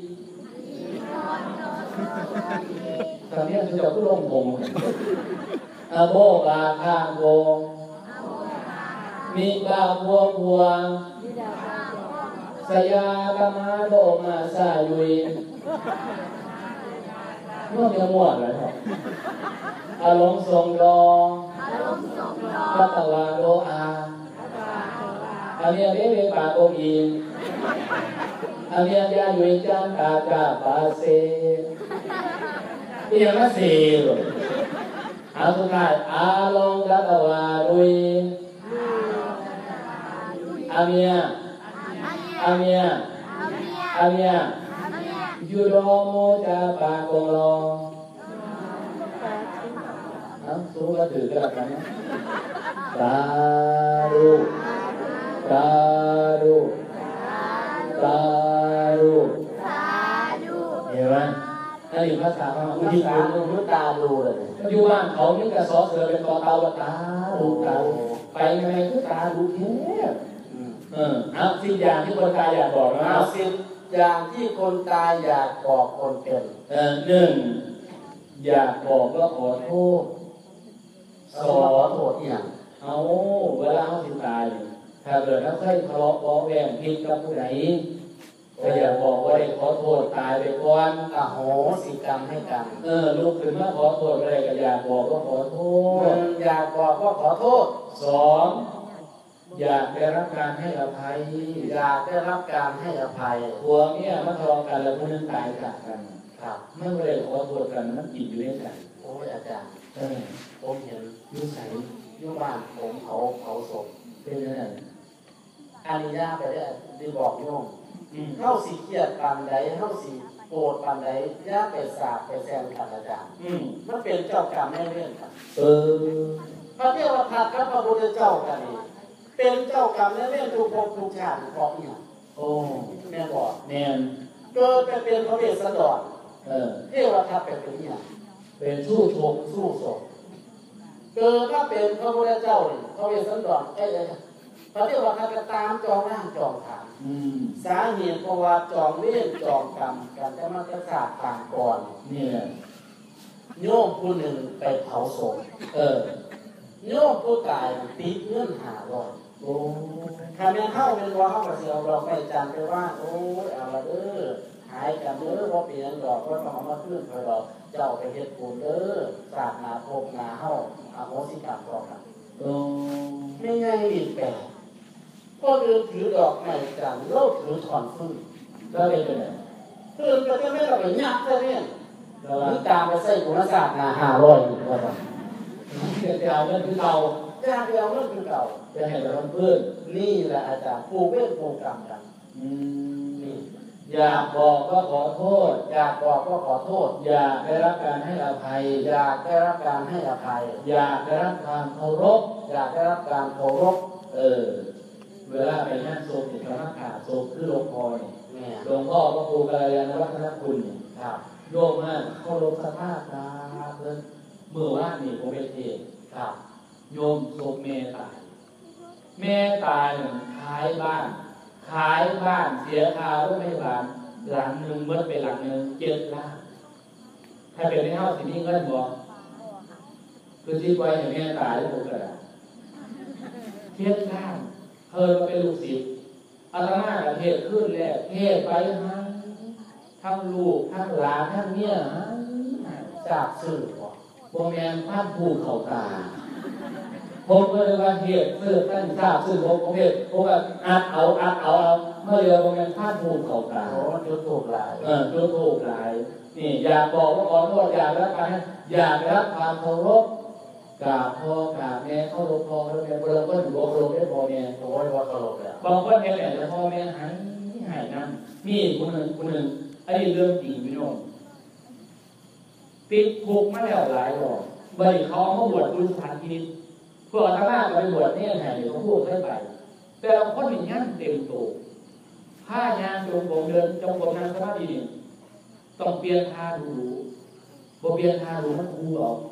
ตอนนี้คือจะพูดลงพงอะโบกาคาโกมีกาบัวบัวสยาตมาโดมาสายุยเมื่อมีมั่วเลยครับอารมณ์ทรงรอพัตวาโดอาอันนี้เรียกปาโกอีอันนี้ยาอยู่จันตาจาปาเซเรียกว่าเซลเอาสุดท้ายอารมณ์พัตวาดุยอันนี้ยูโรโมจาปาโกโลสู้ก็ถือกันแล้วกันนะตาดูตาดูตาดูเห็นไหมนั่นอยู่ภาษาของอุทิศบุญตาดูเลยอยู่บ้านเขานี่กระสอเสือเป็นต่อเตาตาดูตาดูไปไงก็ตาดูเท่เอาสิ่งอย่างที่คนตายอยากบอกนะสิ่งอย่างที่คนตายอยากบอกคนเป็นหนึ่งอยากบอกว่าขอโทษขอโทษอย่างเอาเวลาเขาสิตายถ้าเกิดเขาเคยทะเลาะเบาแหว่งผิดกับผู้ใดก็อยากบอกว่าได้ขอโทษตายไปก่อนอโหสิกรรมให้กันลุกขึ้นมาขอโทษอะไรก็อยากบอกว่าขอโทษอยากบอกว่าขอโทษสองอยากได้รับการให้อภัยอยากได้รับการให้อภัยหัวเนี่ยมันทะเลาะกันแล้วผู้นึงตายจากกันครับเมื่อไรขอโทษกันมันกินอยู่ในใจโอ้ยอาจารย์ผมเห็นยุสัยยุบ้านผมเขาศพเป็นยังไงอานิยาไปได้ดีบอกโยมเข้าสีเกียรติปันใดเข้าสีโกรธปันใดย่าไปสาบไปแซงกันอาจารย์มันเป็นเจ้ากรรมแม่เรื่องครับพระเทวทัตกับพระพุทธเจ้ากันนี่เป็นเจ้ากรรมแม่เรื่องทุกภพทุกชาติของเนี่ยแม่บอกแม่เกิดไปเป็นพระเวสสันดรเทวทัตเป็นเนี่ยเป็นสู้ชกสู้ศพเกิดมาเป็นพระพุทธเจ้าเลยพระเวสสันดรพระเทวทัตก็ตามจองร่างจองฐานสาเหตุเพราะว่าจองเวรจองกรรมกันจะมาศาสตร์ต่างก่อนนี่แหละโยมผู้หนึ่งไปเผาศพโยมผู้ตายติดเงื่อน500ถ้าแม่เข้าเป็นว่าเข้ากับเสียเราไม่จำไปว่าโอ้ยเอาละหายกันว่าเปลี่ยนดอกว่าต้องมาขึ้นไปดอกเจ้าไปเฮ็ดบุญศาสนาโภคนาเฮาอโหสิกรรมต่อกันไม่ง่ายอีกแปลกพวกอื่นถือดอกไม้จันทร์เราถือถอนฟืนแล้วเป็นไงฟืนก็จะไม่เราไปยักซะเนี่ยหรือตามไปใส่กุณศาสตร์นา500อยู่ว่าป่ะจะเอาเงินคือเก่าจะเอาเงินคือเก่าจะให้เราเพิ่มนี่แหละอาจารย์ผูกเวทผูกกรรมกันนี่อยากบอกว่าขอโทษอยากบอกว่าขอโทษอยากได้รับการให้อภัยอยากได้รับการให้อภัยอยากได้รับความเคารพอยากได้รับการเคารพเวลาไปนั่งโซมเนี่ยพระนักข่าโซมคือหลวงพ่อเนี่ยหลวงพ่อพระครูกัลยาณวัฒนคุณเนี่ยโยมมากเคารพสภาพนะเพื่อนเมื่อว่านี่ผมเป็นเทศโยมโซมแม่ตายขายบ้านเสียค่ารถพยาบาลหลังหนึ่งเมื่อเป็นหลังหนึ่ง7 ล้านถ้าเป็นในห้องสิ่งนี้ก็บอกคือที่ไว้อย่างนี้ตายแล้วผมก็ได้เทียบข้างเคยมาเป็นลูกศิษย์อาตมากับเทศขึ้นแรกเทศไปทั้งลูกทั้งหลานทั้งเมียจากสื่อโบแมนภาพผูกเขาตาผมก็เลยว่าเหตุสื่อท่านทราบสื่อผมเหตุผมก็อัดเอาเมื่อเรือโบแมนภาพผูกเขาตาโอ้จุดถูกหลายจุดถูกหลายนี่อยากบอกว่าขอโทษอยากรับความเคารพกราบพ่อกราบแม่เคารพพ่อเคารพแม่เราก็ถือว่าเคารพได้พ่อแม่โอ้ยว่าเคารพแล้วบางคนเนี่ยแต่พ่อแม่หายนั่นมีคนหนึ่งอันนี้เรื่องจริงพี่น้องติดคุกมาแล้วหลายรอบบริเขามาบวชดูสถานที่พวกอาตมาไปบวชเนี่ยไหนเขาพูดให้ไปแต่เราคนหนึ่งนั่นเต็มโตผ้ายางจงกรมเดินจงกรมนั่งสมาธินี่ต้องเปลี่ยนท่าดูบ่เปลี่ยนท่าดูมันคูหรอก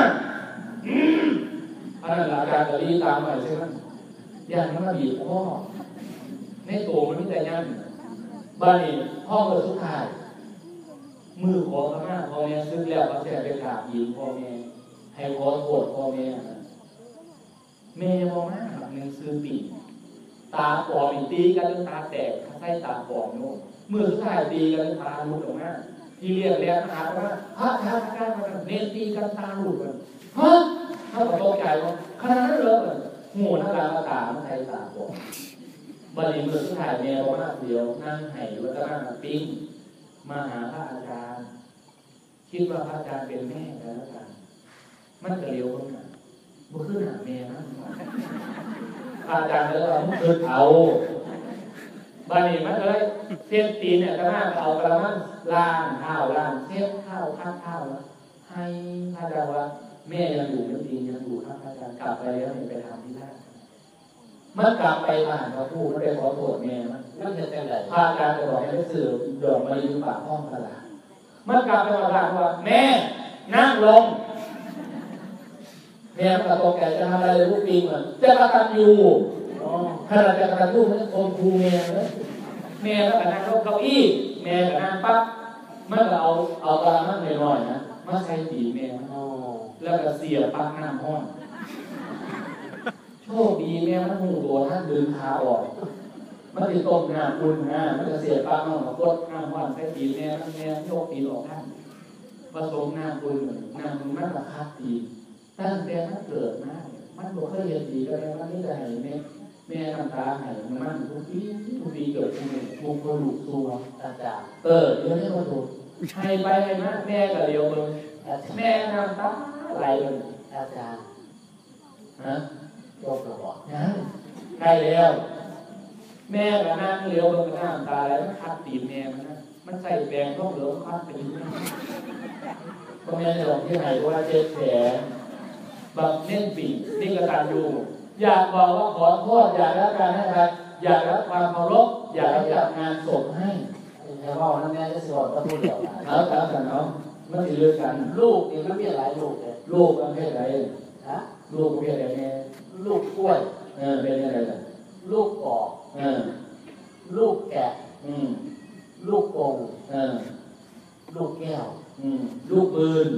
อันนั้นอาจารย์กะลีตามมาใช่ไหมย่างนั้นมาบีบพ่อในโตมันไม่แต่ยันบ้านนี้พ่อเกิดสุดท้ายมือของข้ามาพ่อแม่ซึกแล้วเขาแสบไปขาบยิงพ่อแม่ให้ขอโทษพ่อแม่แม่มองหน้าหนึ่งซื้อปีตาปอดตีกันเรื่องตาแตกใส่ตาปอดโน่มือสุดท้ายตีกันเรื่องตาหลุดออกมาที่เรียกเรียนอาว่าพระท้ากันมาเน้นตีกันตาหลุดกันฮะถ้าตกใจว่าขนาดนั้นเลยหูหน้าตาไม่ใช่ตาปอดบัดนี้มือสุดท้ายแม่บอกว่าเดียวนั่งไห้แล้วก็นั่งปิ้งมาหาพระอาจารย์คิดว่าพระอาจารย์เป็นแม่แล้วกันมันก็เลี้ยวขึ้นมาบุขึ้นหาแม่นะพระอาจารย์เลยว่ามึงเกิดเอาบ้านนี้มันเลยเส้นตีนเนี่ยกระด้างเอากระมังล้างข้าวล้างเส้นข้าวข้าวแล้วให้พระอาจารย์ว่าแม่ยังอยู่ยังดียังอยู่ครับพระอาจารย์กลับไปแล้วไปทำที่ท่ามันกลับไปบ้านเขาพูดไม่ได้ขอโทษแม่มันจะเป็นไรพระอาจารย์จะบอกให้ไปสื่อดอกมายืมปากห้องตลาดมันกลับไปบอกว่าแม่นั่งลงแม่มันตกใจจะทำอะไรลูกปีเหมือนจะกระตันอยู่ขนาดจะกระตันอยู่มันคนครูแม่เลยแม่แล้วก็นั่งลงเก้าอี้แม่ก็นั่งปั๊บมันก็เอากระมังหน่อยๆนะมาใส่ตีแม่แล้วก็เสียบปากน้ำห้องโชคดีแม่มันหูตัวท่านดึงขาออกมันติดตรงหน้าคุณมันจะเสียปากน้องกดน้ำห้อนใส่ตีแม่โยกตีออกท่านผสมหน้าคุณหน้าคุณมันราคาตีตั้งแต่มันเกิดมามันบอกเคยเห็นดีก็แล้วมันนี่จะให้แม่น้ำตาให้มันทุกปีเกิดขึ้นทุกคนลูกตัวอาจารย์เดี๋ยวนี้ก็ถูกให้ไปให้มาแม่ก็เลี้ยวเลยแม่น้ำตาไหลเลยอาจารย์ฮะโยกระบอกใกล้แล้วแม่ก็นั่งเลี้ยวลงน้ำตาแล้วคัดตีแม่มันใส่แปรงต้องเหลือคัดไปดูก็แม่จะบอกที่ไหนว่าเจ็บแผลแบบเน้นปีนี่กระตันอยู่อยากบอกว่าขอโทษอยากรับการให้ใครอยากรับความเคารพอยากรับงานศพให้แต่ว่านั่นแม่จะสอนก็พูดเดียวแล้วแต่เนาะมันจะเลือกกันลูกนี่มันมีหลายลูกเลยลูกประเภทไหนฮะลูกประเภทไหนแม่ลูกกล้วยเป็นอะไรล่ะลูกกอกลูกแกะลูกกงลูกแก้วลูกปืน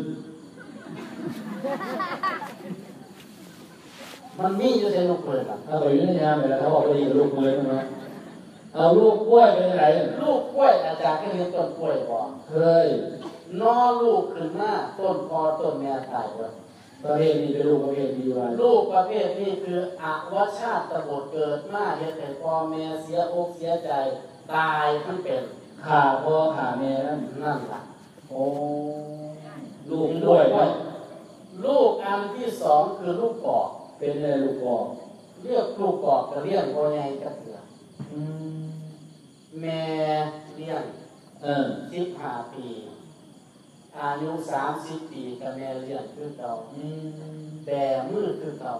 มันมีอยู่ในลูกปืนอ่ะถ้าไปยุ่งยากเลยเขาบอกว่าดีลูกปืนใช่ไหมเอาลูกกล้วยเป็นอะไรลูกกล้วยอาจารย์ก็เรียนต้นกล้วยก่อนเคยนอลูกขึ้นหน้าต้นพอต้นแม่ตายเลยประเภทนี้เป็นลูกประเภทดีว่าลูกประเภทนี้คืออวชาติตบดเกิดมาเหตุให้พ่อแม่เสียอกเสียใจตายทั้งเป็นขาพ่อขาแม่นั่นแหละโอ้ลูกกล้วยลูกอันที่สองคือลูกกอกเป็นอะไรลูกกอกเรียกลูกกอกจะเรียกพ่อใหญ่กระเถื่อแม่เลี้ยง15 ปีอายุ30 ปีกับแม่เลี้ยงคือเก่าแต่มือคือเก่า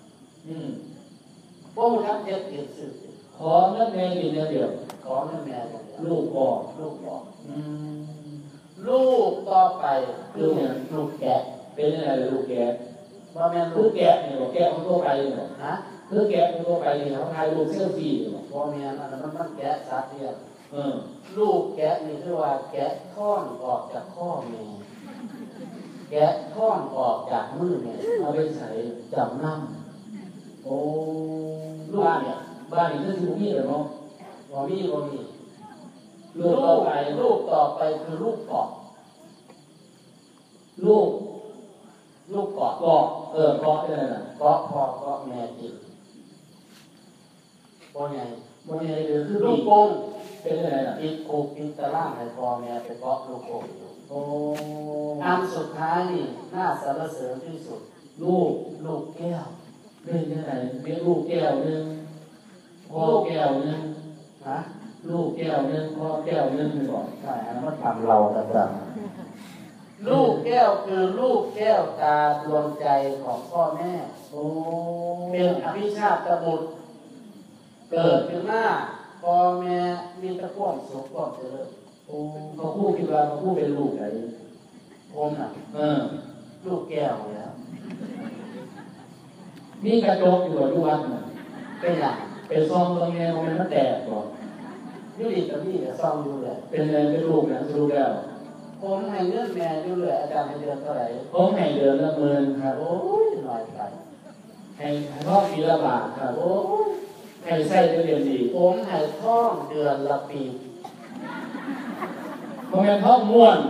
พวกทักเจ็ดเกิดสื่อขอเงินแม่กินเดียวขอเงินแม่ลูกกอกลูกต่อไปคือลูกแกะเป็นอะไรลูกแกะว่าแม่ลูกแกะเนี่ยแกะของตัวไปเนี่ยฮะคือแกะของตัวไปเนี่ยเขาทายลูกเซลฟี่เนี่ยว่าแม่มันแกะสัตว์เนี่ยลูกแกะนี่คือว่าแกะข้อนออกจากข้อแม่แกแกะท่อนออกจากมือเนี่ยเอาไปใส่จำนโอ้บ้านเนี่ยบ้านนี่คือสิบมีเลยเนาะำบ่มีลูลูกต่อไปลูกต่อไปคือลูกเกาะลูกลูกเกาะเกาะเกาะได้น่ะเกาะพ่อเกาะแม่กินบ่ไงมันยังไงเลยคือลูลูกกกงเป็นยังไงน่ะปิดโคกปิดตะล่างให้พ่อแม่ไปเกาะลูกกงอยู่โอ้อันสุดท้ายนี่น่าสรรเสริญที่สุดลูกลูกแก้วเป็นยังไงมีลูกแก้วนึงพ่อแก้วนึงนะลูกแก้วนึงพ่อแก้วนึงก่อนใช่อันนั้นมันทำเราแต่ดังลูกแก้วคือลูกแก้วตาดวงใจของพ่อแม่โอ้เป็นอภิชาติบุตรเกิดขึ้นหน้าพ่อแม่มีแตะก้วมสุขก้วมเจริญโอ้เขาพูดคิดว่าเขาพูดเป็นลูกไหนผมน่ะ ลูกแก้วแล้วมีกระจกอยู่ทุกวันน่ะเป็นอย่างเป็นซองตรงนี้มันแตกก่อนยุติกับพี่ซ่อมอยู่เลยเป็นอะไรเป็นลูกนะลูกแล้วผมให้เงินแม่อยู่เลยอาจารย์ให้เดือนเท่าไหร่ผมให้เดือนละ10,000ครับโอ้ยหน่อยไปให้พ่อปีละบาทครับโอ้ยให้ใส่ได้เรียนดีผมให้ท่องเดือนละปีเพราะงั้นพ่อม่วน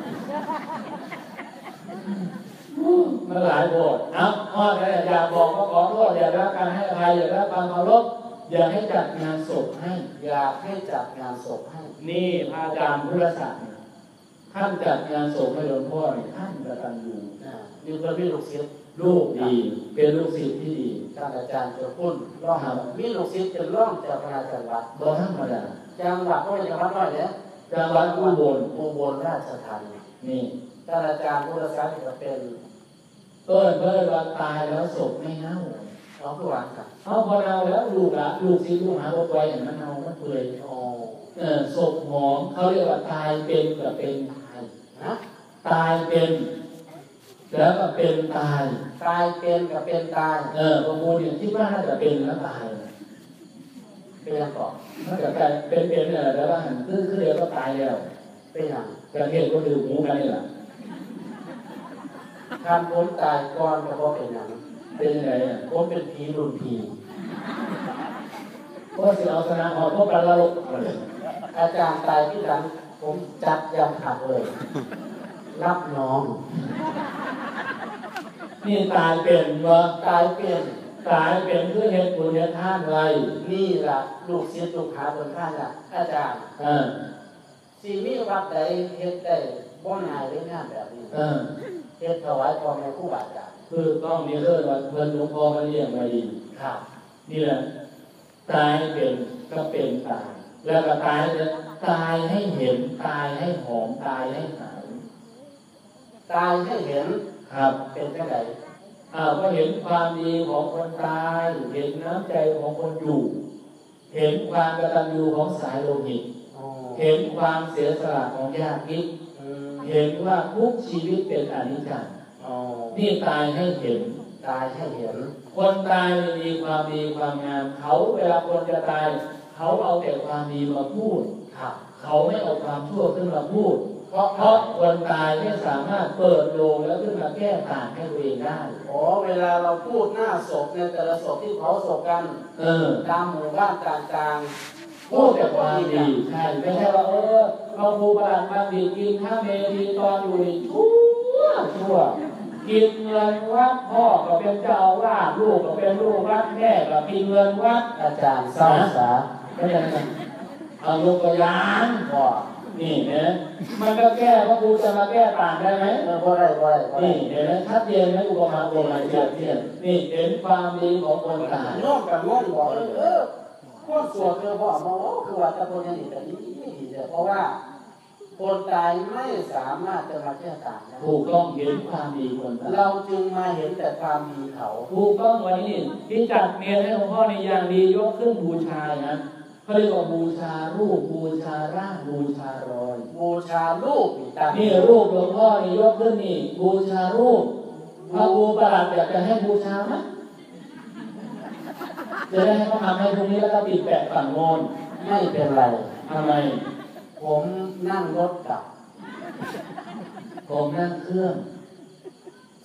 มันหลายบทนะพ่ออยากบอกก็ขอโทษอยากรับการให้อภัยอยากรับความเคารพอยากให้จัดงานศพให้อยากให้จัดงานศพให้นี่พระอาจารย์พุทธศาสตร์ท่านจัดงานศพให้หลวงพ่อนี่ท่านกตัญญูอยู่กับพี่ลูกศิษย์ลูกดีเป็นลูกศิษย์ที่ดีท่านอาจารย์เจ้าคุณร้องมีลูกศิษย์เป็นร้องเจ้าคณะจังหวัดบ่ธรรมดาจังหวัดก็เป็นจังหวัดน้อยเนี่ยจังหวัดอุบลอุบลราชธานีนี่ท่านอาจารย์พุทธศาสตร์ก็เป็นเพิ่นว่าตายแล้วศพไม่เน่าน้องผู้หวานค่ะเอาพอเน่าแล้วลูกหลานลูกศิษย์ลูกหาบ่ปล่อยให้มันเน่ามันเปื่อยโอ้ศพหอมเขาเรียกว่าตายเป็นกับเป็นตายฮะตายเป็นแล้วก็เป็นตายตายเป็นกับเป็นตายบางคนเนี่ยคิดว่าน่าจะเป็นแล้วตายเป็นยังก่อนถ้าเกิดกลายเป็นเนี่ยแล้วว่าคือเดี๋ยวก็ตายแล้วเป็นยังประเทศก็ดื่มหูกันนี่แหละทำผมตายก่อนก็เพราะเป็นยังเป็นยังไงอ่ะผมเป็นผีรุ่นผีก็สิเอาชนะหอพวกกันละลกอาจารย์ตายที่หลังผมจัดยำผักเลย รับน้องนี่ตายเป็นวะตายเป็นตายเป็นเพื่อเหตุบุญเหตุทานไว้นี่ล่ะลูกศิษย์ลูกหาบนท่านล่ะอาจารย์สีมีวัดใดเฮ็ดได้บ่ง่ายเลยงานแบบนี้เฮ็ดถวายพ่อแม่ครูบาอาจารย์คือต้องมีเรื่องว่าเพื่อนหลวงพ่อมาเลี้ยงมาดีครับนี่แหละตายเป็นก็เป็นตาย แล้วก็ตายให้เห็นตายให้หอมตายให้หายตายให้เห็นครับเป็นจังได๋ก็เห็นความดีของคนตายเห็นน้ำใจของคนอยู่ เห็นความกตัญญูของสายโลหิตอ๋อเห็นความเสียสละของญาติมิตรเห็นว่าทุกชีวิตเป็นอนิจจังอ๋อนี่ตายให้เห็นตายให้เห็นคนตายมีความดีความงามเขาเวลาคนจะตายเขาเอาแต่ความดีมาพูดครับเขาไม่เอาความชั่วขึ้นมาพูดเพราะเพราะคนตายไม่สามารถเปิดโลงแล้วขึ้นมาแก้ต่างให้ตัวเองได้อ๋อเวลาเราพูดหน้าศพในแต่ละศพที่เผาศพกัน ตามหมู่บ้านต่างๆพูดแต่ความดีใช่ไม่ใช่ว่าเราครูบาอาจารย์ดีกินข้าวเมดีตอนอยู่นี่ชั่วกินเงินวัดพ่อก็เป็นเจ้าอาวาสลูกก็เป็นลูกวัดแม่ก็กินเงินวัดอาจารย์เศร้าสาไม่ใช่ไงเอายกตัวอย่างว่านี่เนี่ยมันก็แก้พระครูจะมาแก้ต่างได้ไหมบ่ได้บ่ได้บ่ได้นี่เห็นไหมชัดเจนไหมอุปมาอุปไมยเทียบเทียบนี่เห็นความดีของคนตายน้องกับน้องบอกคนสวดพ่อมาคือว่าแต่คนยังดีแต่นี้เพราะว่าคนตายไม่สามารถจะมาแก้ต่างได้ถูกต้องเห็นความดีคนตายเราจึงมาเห็นแต่ความดีเขาถูกต้องวันนี้ที่จัดเมียให้หลวงพ่อในอย่างดียกขึ้นบูชานะเขาเรียกว่าบูชารูปบูชาร่างบูชารอยบูชารูปนี่รูปหลวงพ่อนี่ยกขึ้นนี่บูชารูปพระครูประหลัดอยากจะให้บูชาไหมจะได้ให้เขาทำให้ตรงนี้แล้วก็ปิดแปะฝั่งโน้นไม่เป็นไรทำไมผมนั่งรถกลับผมนั่งเครื่อง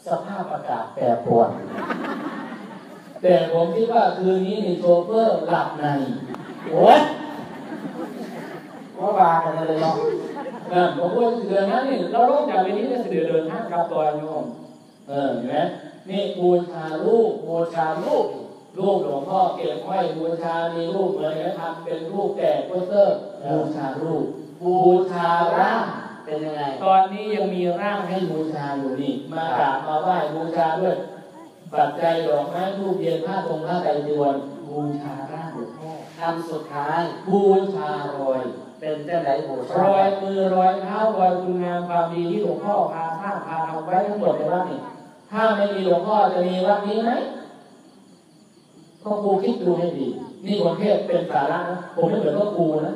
สภาพอากาศแปรปรวนแต่ผมคิดว่าคืนนี้ในโชเฟอร์หลับในโอ๊ยว่าบากันเลยเนาะผมว่าเดือนนั้นนี่เราต้องจากวันนี้จะเดินห้างกับตัวโยมเห็นไหมนี่บูชาลูกหลวงพ่อเก็บไว้บูชามีรูปเลยนะทำเป็นรูปแก่โปสเตอร์บูชารูปบูชาร่างเป็นยังไงตอนนี้ยังมีร่างให้บูชาอยู่นี่มากราบมาไหว้บูชาด้วยปัจจัยดอกไม้ธูปเทียนผ้าตรงผ้าไตรจีวรบูชาร่างหลวงพ่อทำสุดท้ายบูชารอยเป็นเจ้าไหนบูชารอยมือรอยเท้ารอยคุณงามความดีที่หลวงพ่อพาสร้างพาทำไว้ทั้งหมดในวัดนี่ถ้าไม่มีหลวงพ่อจะมีวัดนี้ไหมพ่อครูคิดดูให้ดีนี่ผมเทศเป็นสาระนะผมไม่เหมือนพ่อครูนะ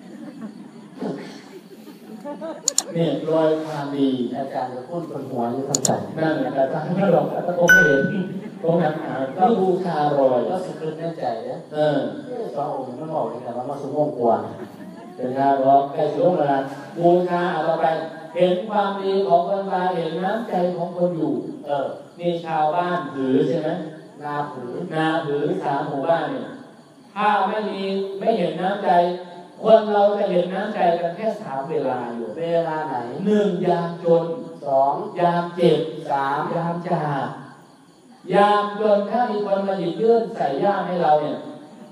นี่รอยความดีอาจารย์จะพูดบนหัวอยู่ทั้งใจนั่นแหละอาจารย์ไม่หรอกแต่ผมไม่เห็นผมอยากอ่านก็บูชารอยก็สุดขึ้นในใจเนี่ยสององค์ไม่บอกเลยแต่ว่ามาสมองกวนเป็นงานบอกใครสูงเลยบูชาต่อไปเห็นความดีของคนตายเห็นน้ำใจของคนอยู่นี่ชาวบ้านถือใช่ไหมนาถือ3 หมู่บ้านเนี่ยถ้าไม่เห็นน้ำใจคนเราจะเห็นน้ำใจกันแค่3 เวลาอยู่เวลาไหน 1 ยามจน2 ยามเจ็บ3 ยามจากยามจนถ้ามีคนมาหยิบยื่นใส่ย่ามให้เราเนี่ย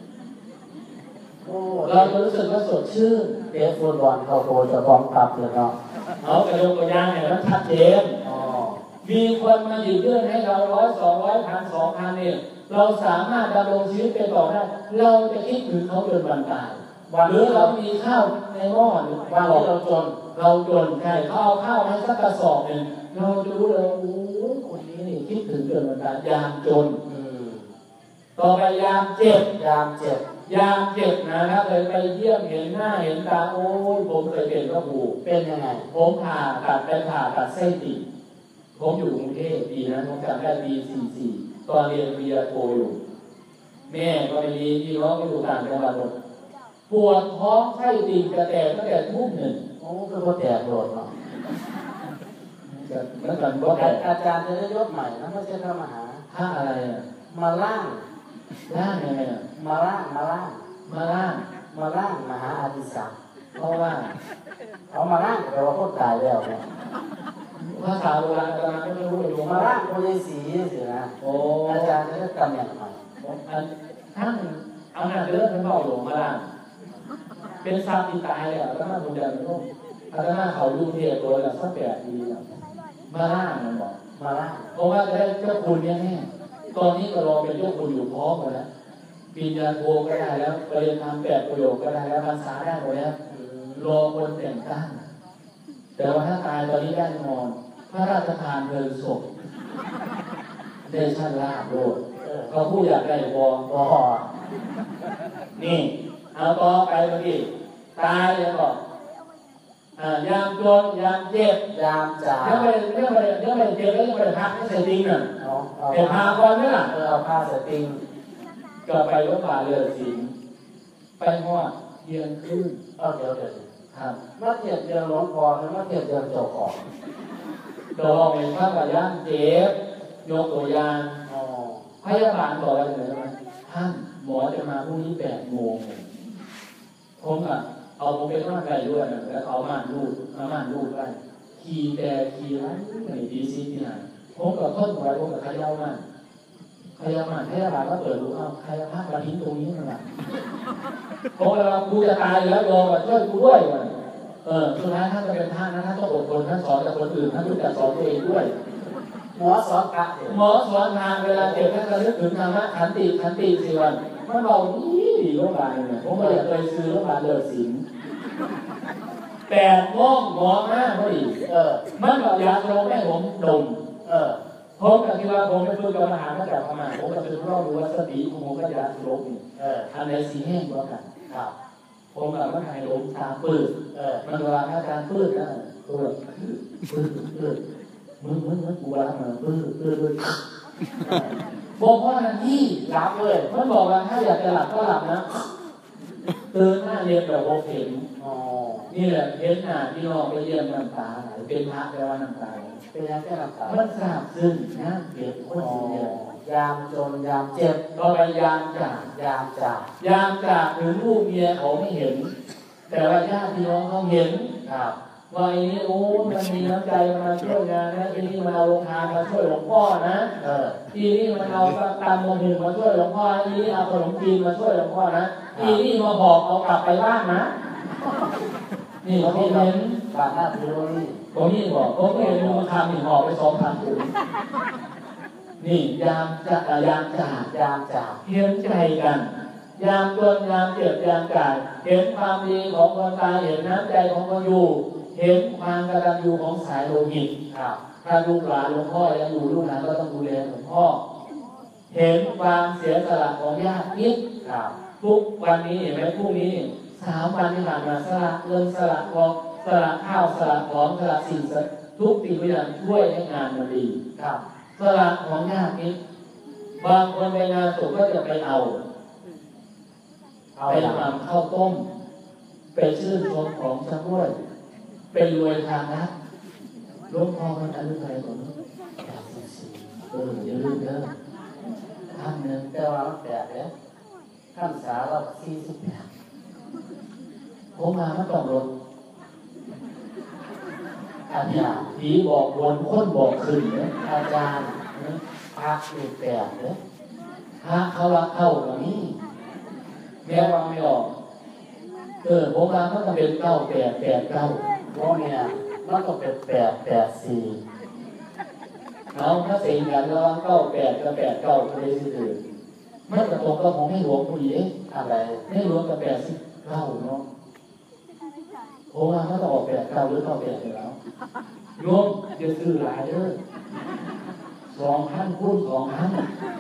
เราจะรู้สึกว่าสดชื่นเตะฟุตบอลเข้าโกจะฟ้องกลับเลยเนาะเอากระโดดกระยางเนี่ยมันชัดเจนมีคนมาหยิบยื่นให้เรา100 200 1,000 2,000เนี่ยเราสามารถดำรงชีวิตไปต่อได้เราจะคิดถึงเขาจนวันตายหรือเรามีข้าวในหม้อหรือวันที่เราจนใช่เขาเอาข้าวให้สักกระสอบหนึ่งเราจะรู้เลยโอ้คนนี้นี่คิดถึงจนวันตายยามจนต่อไปยามเจ็บนะครับเลยไปเยี่ยมเห็นหน้าเห็นตาโอ้ยผมเคยเป็นพระครูเป็นยังไงผมผ่าตัดไส้ติ่งผมอยู่กรุงเทพปีนั้นผมจำได้ปี44ตอนเรียนปริญญาโทอยู่แม่ก็ไม่ดีพี่น้องก็อยู่ต่างจังหวัดหมดปวดท้องไส้ติ่งจะแตกตั้งแต่ทุ่ม 1 โอ้คือพอแตกโดดเนาะแล้วกันก็อาจารย์จะได้ยศใหม่นะไม่ใช่พระมหาถ้าอะไรอ่ะมาล่างยังไงอ่ะมาล่างมหาอาดิศักดิ์เพราะว่าเขามาล่างแปลว่าคนตายแล้วเนี่ยภาษาโบราณก็ไม่รู้อยู่มาล่างคนยังสีสินะอาจารย์จะได้ตำแหน่งใหม่ท่านเอาหน้าเลือดท่านบอกหลวงมาล่างเป็นซาติตายอ่ะแล้วมาดูเดินโลกอาจารย์เขาดูเทียบตัวแล้วสัก8 ปีแล้วมาล่างมันบอกมาล่างเพราะว่าจะได้เจ้าคุณแน่ตอนนี้ก็รอเป็นเจ้าคุณอยู่พร้อมหมดแล้วปริญญาโทก็ได้แล้วปริญญา8 ประโยคก็ได้แล้วพรรษาได้หมดแล้วรอคนแต่งตั้งแต่ว่าถ้าตายตอนนี้ได้นอนพระราชทานเพลิงศพได้ชั้นลาภโลดเขาพูดอยากได้วอนี่เอาต่อไปเมื่อกี้ตายแล้วก็ยามจนยามเจ็บยามจ่ายังไม่เจ็บแล้วยังไม่พักให้เสร็จจริงน่ะเป็นพาก่อนไหมล่ะเอาผ้าเสร็จจริงก็ไปวัดป่าเรือสิงห์ไปฮอดเยือนขึ้นเดี๋ยวครับมาเทียบเดือนหลวงพ่อหรือมาเทียบเดือนเจ้าของตัวเราเองถ้ากับย่างเจ็บยกตัวอย่างพยาบาลบอกว่าอย่างไรไหมท่านหมอจะมาพรุ่งนี้8 โมงผมเอาผมไปร่างกายด้วยแล้วเอาม่านรูดไปขี่ไรไม่ดีซีที่ไหนผมกับต้นไว้ผมกับขย้าม่านพยาบาลก็เปิดดูเอาใครพามาทิ้งตรงนี้นั่นแหละผมกำลังกูจะตายแล้วโยมช่วยกูด้วยสุดท้ายท่านก็เป็นท่านนะท่านต้องอดทนท่านสอนแต่คนอื่นท่านรู้จักสอนตัวเองด้วยหมอสอนทางเวลาเจ็บท่านก็นึกถึงธรรมะขันติ4 วันมันเราดีโรงพยาบาลเนี่ยผมก็อยากไปซื้อโรงพยาบาลเลิศศิลป์8 โมงหมอมาพอดีมันก็อยากลงให้ผมดมผมกับที่ว่าผมไปฝึกกรรมฐานมาจากพม่าผมก็คือรอบรู้ว่าสติของผมก็จะลบนี่อันไหนสีแห้งกว่ากันครับผมกับมันหายลมตาปื้ดมันเวลาอาการปื้ดนะตัวแบบปื้ดมึงกูรักมันปื้ดบอกว่าที่หลับเลยมันบอกว่าถ้าอยากจะหลับก็หลับนะตื่นมาเรียนแบบโอเคอ๋อนี่แหละเห็นหน้าพี่น้องไปเยี่ยมน้ำตาไหลเป็นพระแปลว่าน้ำตาเป็นยังไงน้ำตามันทราบซึ้งนะเก็บคนเนี่ยยามจนยามเจ็บก็พยายามจากยามจากถึงลูกเมียเขาไม่เห็นแต่ว่าญาติพี่น้องเขาเห็นครับว่าไอ้นี่โอ้มันมีน้ำใจมาช่วยงานนะทีนี้มาเอาโรงทานมาช่วยหลวงพ่อนะทีนี้มันเอาตำมะฮึงมาช่วยหลวงพ่อทีนี้เอาขนมจีนมาช่วยหลวงพ่อนะทีนี้มาหอบเอากลับไปบ้านนะนี่เขาเห็นบาดหน้าพี่น้องนี่ผมนี่บอกผมเห็นมึงทำหอบไป2,000 ถุงนี่ยามจากเห็นใจกันยามจนยามเจ็บยามกายเห็นความดีของคนตายเห็นน้ำใจของคนอยู่เห็นความกตัญญูของสายโลหิตถ้าลูกหลานหลวงพ่อยังอยู่ลูกหลานก็ต้องดูแลหลวงพ่อเห็นความเสียสละของญาติมิตรทุกวันนี้เห็นไหมพรุ่งนี้3 วันที่ผ่านมาสละเงินสละทองสละข้าวสละของสละสิ่งทุกสิ่งทุกอย่างช่วยให้งานมันดีสละของญาติมิตรบางคนไปงานศพก็จะไปเอาไปทำข้าวต้มไปชื่นชมของชำร่วยไปรวยทางนะหลวงพ่อมันอนุทัยของอย่าลืมเด้อท่านหนึ่งแต่ว่ามันแปลกเลยท่านสาเรา48 ผมมามันต้องลดอาจารย์ผีบอกวนคนบอกขึ้นเนี่ยอาจารย์พระอยู่แปลกเลยพระเขารักเข้าแบบนี้แม้ว่าไม่ออกผมมามันก็เป็น988 ว่าเนี่ยมันก็เป็น884 เอาถ้าเสียงกันระหว่าง98กับ89เลยสิมันจะตรงกับของให้หลวงผู้หญิงอะไรให้หลวงกับ89เนาะผมว่ามันจะออก89หรือ98แล้วโยมจะซื้อหลายเด้อ2,000 คูณ 2,000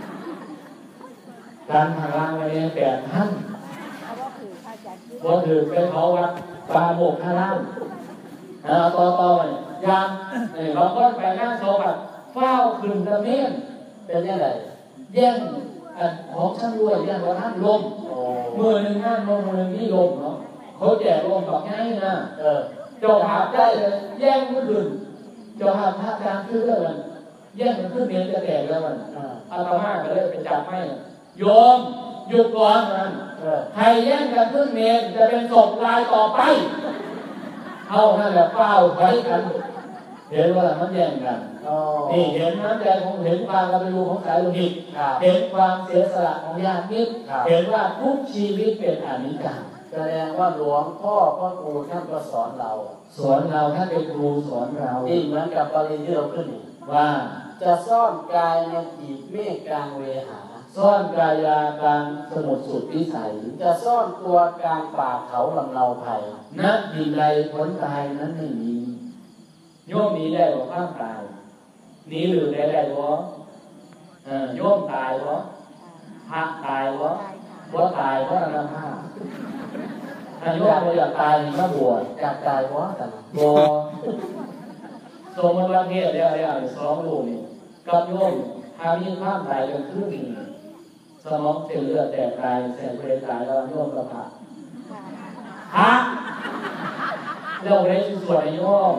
การพลังอะไร8,000บ่ถือไปเขาวัดปาโมกขารามต่อๆยามเราก็ไปนั่งโซบัดเฝ้าคืนตะเมียนเป็นยังไงแย่งของช่างรวยแย่งว่าท่านลมมือหนึ่งนั่นมือหนึ่งนี่ลมเนาะเขาแจกลมแบบง่ายนะเจ้าภาพได้เลยแย่งเมื่อคืนเจ้าภาพพระกลางขึ้นแล้วมันแย่งมันขึ้นเมียนจะแตกแล้วมันอาตมาก็เลยไปจับให้โยมหยุดก่อนนั้นใครแย่งกันขึ้นเมียนจะเป็นศพรายต่อไปเอานั่นแหละเฝ้าไว้กันเห็นว่ามันแย่งกันนี่เห็นน้ำใจของเห็นความกตัญญูของสายโลหิตเห็นความเสียสละของญาติมิตรเห็นว่าทุกชีวิตเป็นอนิจจ์แสดงว่าหลวงพ่อพ่อครูท่านก็สอนเราท่านเป็นครูสอนเรานี่เหมือนกับปริญญาที่เราขึ้นว่าจะซ่อนกายในกีบเมฆกลางเวหาซ่อนกายากลางสมุทรสุดวิสัยจะซ่อนตัวกลางป่าเขาลำเนาไผ่ณดินใดพ้นตายนั้นไม่มีโยมหนีได้หรือข้ามตายหนีหรือได้หรือโยมตายหรือพระตายหรือว่าตายเพราะอะไรพระถ้าโยมอยากตายก็บวชอยากตายเพราะอะไรบวชสมมติว่าเนี่ย2 ลูกกับโยมถ้ามีข้ามตายกันครึ่งสมองเส้นเลือดแตกตายเส้นเลือดตายแล้วโยมกระพะเราได้ส่วนโยม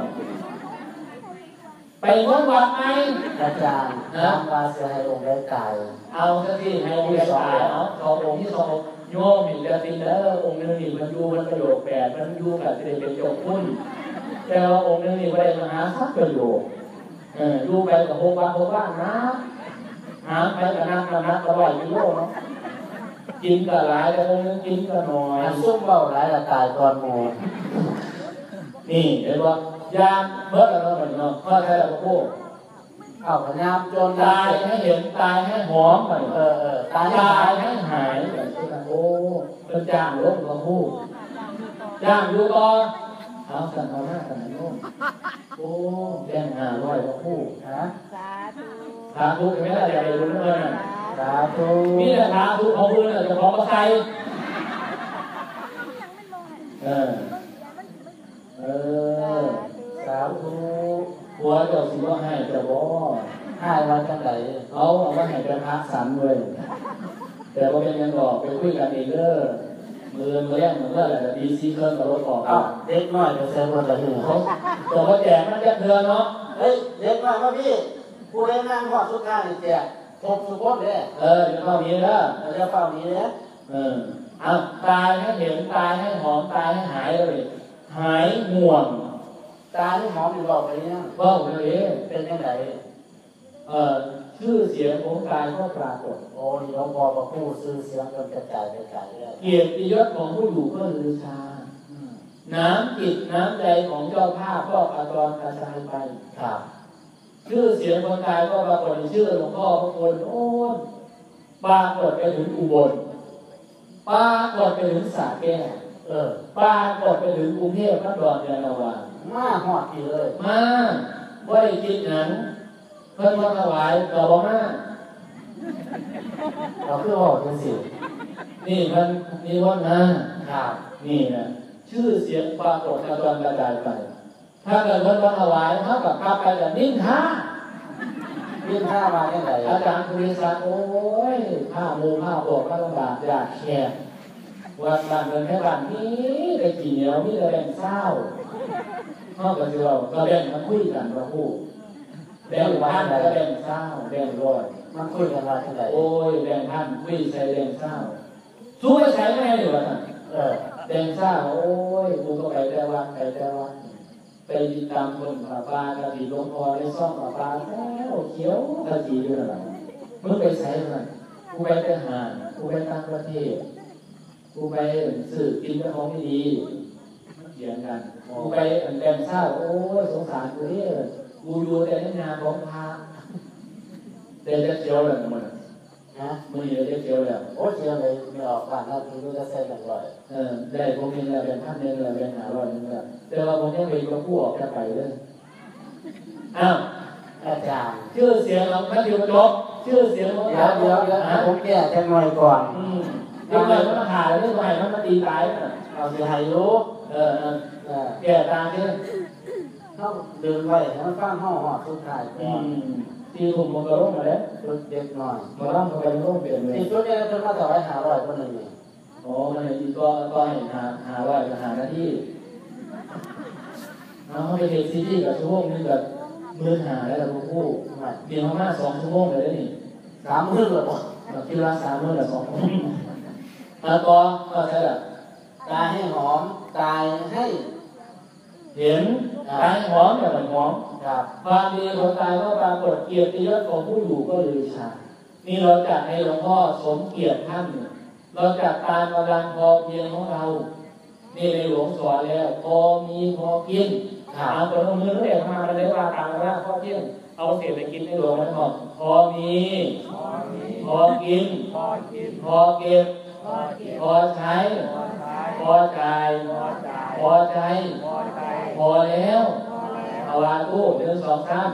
ไปวัดไหมอาจารย์น้ำมาเสียให้องค์ได้ตายเอาสักทีให้องค์ได้ตายเอา2 องค์ที่2โยมเห็นจะติดแล้วองค์นึงนี่มันอยู่มันประโยชน์8มันอยู่แบบจะได้เป็นโยมพุ่นแต่ว่าองค์นึงนี่ไม่ได้มาหาสักประโยชน์อยู่ไปกับโฮบ้านนะหาไปกับนักก็ไหวกิโลเนาะกินก็หลายแต่องค์นึงกินก็น้อยซุ่มเบาหลายตายก่อนหมู่นี่เห็นว่ายามเมื่อเราเหมือนเนาะข้อใช้เราพูดเอาพยามจนตายให้เห็นตายให้หอมไปตายให้หายโอ้เป็นจ้างลงเราพูดจ้างอยู่ต่อเอาสั่งเอาหน้าสั่งโน้โอ้แจ้ง500เราพูดนะสาธุไม่ได้อย่าไปรู้เงินสาธุนี่แหละสาธุของคุณจะของกระไซสาธุหัวเจ้าสิว่าให้จะบ่ให้มาจังไหนเอาว่าให้เป็นพระสันเลยแต่ว่าเป็นยังบอกไปคุยกันเองเด้อมือแรกเหมือนอะไรดีซีเครื่องกับรถออกเอาเด็กน้อยไปใส่บนตะหือเขาตัวเขาแจกมันจะเถื่อนเนาะเฮ้ยเด็กน้อยมาพี่ผู้เล่นนั่งหอดสุดท้ายนี่แจกครบทุกคนเลยเดี๋ยวเข้านี้แล้วเราจะเฝ้านี้เลยเอาตายให้เห็นตายให้หอมตายให้หายเลยหายห่วงตาที่หอมอยู่บอกไปเนี่ยก็เลยเป็นยังไงชื่อเสียงของกายก็ปรากฏโอ้ยหลวงพ่อมาพูดซื้อเสียงจนกระจายเลยเกียรติยศของผู้อยู่ก็ลือชาน้ำจิตน้ำใจของเจ้าภาพก็กระจรกระจายไปครับชื่อเสียงคนกายก็ปรากฏในชื่อหลวงพ่อพระคุณโอ้ยปรากฏไปถึงอุบลปรากฏไปถึงสระแก้วปรากฏไปถึงกรุงเทพพระดอนยานาวามาหอดพี่เลยมาบ่ได้คิดหยังเพิ่นมาถวายก็บ่มาเราคือบอกจังสินี่มันนี่ว่านะครับ นี่นะชื่อเสียงปรากฏกระจรกระจายไปถ้าเกิดเพิ่นมาถวายเท่ากับกลับไปกับนิ่งท่ายื่นผ้ามาที่ไหนอาจารย์คุริศักดิ์โอ้ยผ้าโมผ้าบอกผ้าลำบากยากแค่วันบ้านเดินแค่บ้านนี้ได้กี่เหนียวมีแต่แบ่งเศร้าเท่ากับเราก็แบ่งมาคุยกันว่าผู้แบ่งพันก็แบ่งเศร้าแบ่งร้อยมันคุยกันมาที่ไหนโอ้ยแบ่งพันคุยใช้แบ่งเศร้าสู้ไปใช้ไม่ได้หรือวะแบ่งเศร้าโอ้ยกูก็ไปแต่วันไปแต่วันไปติดตามคนป่าปลากระดิ่งลงคอได้ซ่อมป่าปลาแล้วเขียวกระดิ่งด้วยนะมึงไปใช้มันกูไปแต่หากูไปต่างประเทศกูไปสื่อกินของไม่ดีเถียงกันกูไปแบ่งเศร้าโอ้ยสงสารกูเนี่ยกูอยู่แต่ในงานของพระแต่จะเขียวแล้วมันนะมึงอยู่จะเขียวแล้วโอ้เชียงเลยไม่ออกผ่านหน้าที่รู้จะใส่แบ่งร้อยได้ผมมีแล้วเป็นพันเงินแล้วเป็น500นึงแล้วแต่ว่าผมยังเป็นกระผู้ออกจะไปเลยอ้าวอาจารย์ชื่อเสียงเราไม่อยู่จบชื่อเสียงของเดี๋ยวผมแก้แค่หน่อยก่อนเดี๋ยวเลยมันหาเรื่องใหม่มันมาตีตายน่ะเอาสิให้รู้แก่ตาเนี่ยเขาเดินไว้ให้มันฟังห้องหอดสุดท้ายก่อนที่ผมมันก็ร่มมาแล้วเด็กหน่อยมาร่ำมาเป็นร่มเปลี่ยนเลยอีกชุดนี้เพิ่งมาต่อไว้500คนหนึ่งนี่โอ้มันอีกก็ให้หาว่าจะหาหน้าที่เอาไปเห็นซีรีส์กับชั่วโมงนึงกับ15,000แล้วกับผู้เดียวมา2 ชั่วโมงเลยนี่ 3 มื้อแล้วบ่คิดว่า3 มื้อละ2 ชั่วโมงแล้วก็ใช่ละตายให้หอมตายให้เห็นตายหอมอย่างหอมครับความดีของตายก็ปรากฏเกียรติยศของผู้อยู่ก็ลือชานี่เราจัดให้หลวงพ่อสมเกียรติท่านเราจัดตามกำลังพอเพียงของเรานี่ในหลวงสอนแล้วพอมีพอกินถามคนมือเรียกมาเลยว่าตามกำลังพอเพียงเอาเศรษฐกิจในหลวงมันบอกพอมีพอกินพอเก็บพอใช้พอจ่ายพอใจพอแล้วเอาวางตู้1 2 3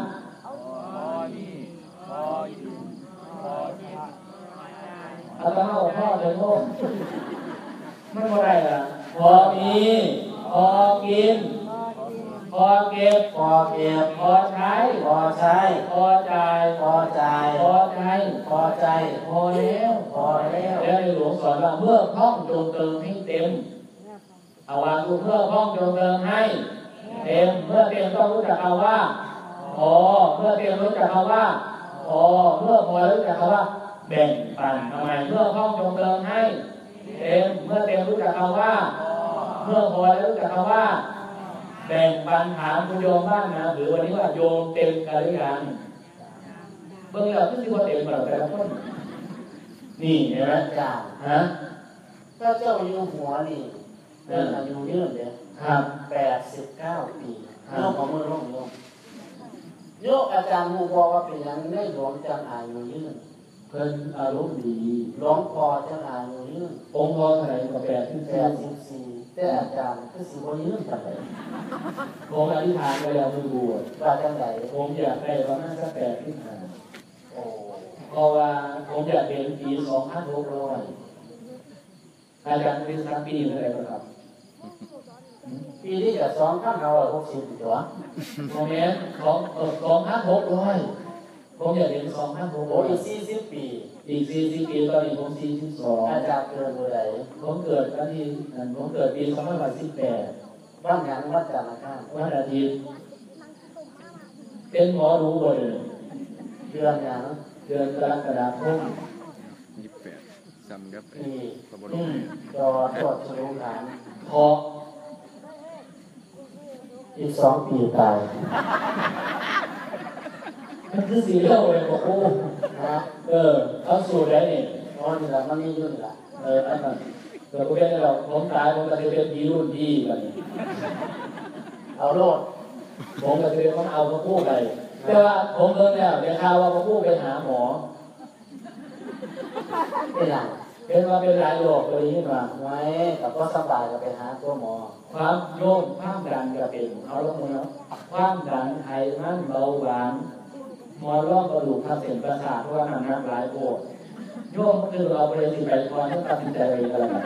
เอาต้องเอาพ่อเดินโลกไม่พอได้ละพอมีพอกินพอเก็บพอใช้พอจ่ายพอใจพอแล้วแล้วในหลวงสอนว่าเมื่อพร่องจงเติมให้เต็มเอาวางตู้เพื่อพร่องจงเติมให้เต็มเมื่อเต็มต้องรู้จักคำว่าพอเมื่อเต็มรู้จักคำว่าพอเมื่อพอรู้จักคำว่าแบ่งปันทำไมเมื่อพร่องจงเติมให้เต็มเมื่อเต็มรู้จักคำว่าเมื่อพอรู้จักคำว่าแบ่งปันถามคุณโยมบ้างนะหรือวันนี้ว่าโยมเต็มกันหรือยังเบื้องเราที่ว่าเต็มเราแต่ละคนนี่เห็นไหมอาจารย์ฮะก็เจ้าอยู่หัวนี่เป็นอายุยืนเด้อครับ 89 ปีโยกของมือลงโยกอาจารย์มูบอกว่าเป็นอย่างในหลวงจังอายุยืนเพิ่นอารมณ์ดีหลวงพ่อจังอายุยืนองค์พอเท่าไหร่ก็ 84แต่อาจารย์คือสิบ่ยืนจังได๋ผมอธิษฐานไปแล้วมือบวชว่าจังได๋ผมอยากได้ประมาณสัก85 โอ้เพราะว่าผมอยากเห็นปี2,600อาจารย์วิสักปีเท่าไหร่ครับปีนี้ก็2,560ตัวโมเมนต์2,600ผมอยากเห็น2,600 โอ้อีก40 ปีอีก40 ปีตอนนี้ผม42 อาจารย์เกิดเมื่อไหร่ผมเกิดวันที่ผมเกิดปี2518 วันหยังวันจันทร์นะครับวันอาทิตย์เป็นหมอรู้บ่เลยเดือนหยังเดือนกรกฎาคม 28จำครับนี่พระบรมจอตรวจสรุปฐานพออีก2 ปีตายมันคือสีเลี้ยวเลยบอกโอ้นะเอาสูตรได้นี่นี่แหละมันนี่ยุ่นล่ะอันนั้นแต่ก็เป็นเราผมตายผมก็จะเป็นดีรุ่นดีแบบนี้เอาโลดผมก็จะเป็นคนเอาพระผู้ไปแต่ว่าผมเพิ่งเนี่ยเดี๋ยวข่าวว่าพระผู้ไปหาหมอเป็นหยังเป็นว่าเป็นหลายโรคตัวนี้มาไว้แต่ก็สบายก็ไปหาตัวหมอความโรคความดันก็เป็นเอาลงมือเนาะความดันไขมันเบาหวานมอร่องกระดูกทับเส้นประสาทเพราะว่ามันนับหลายโรคโยมคือเราไปสิไปก่อนต้องตัดสินใจเองกันแล้ว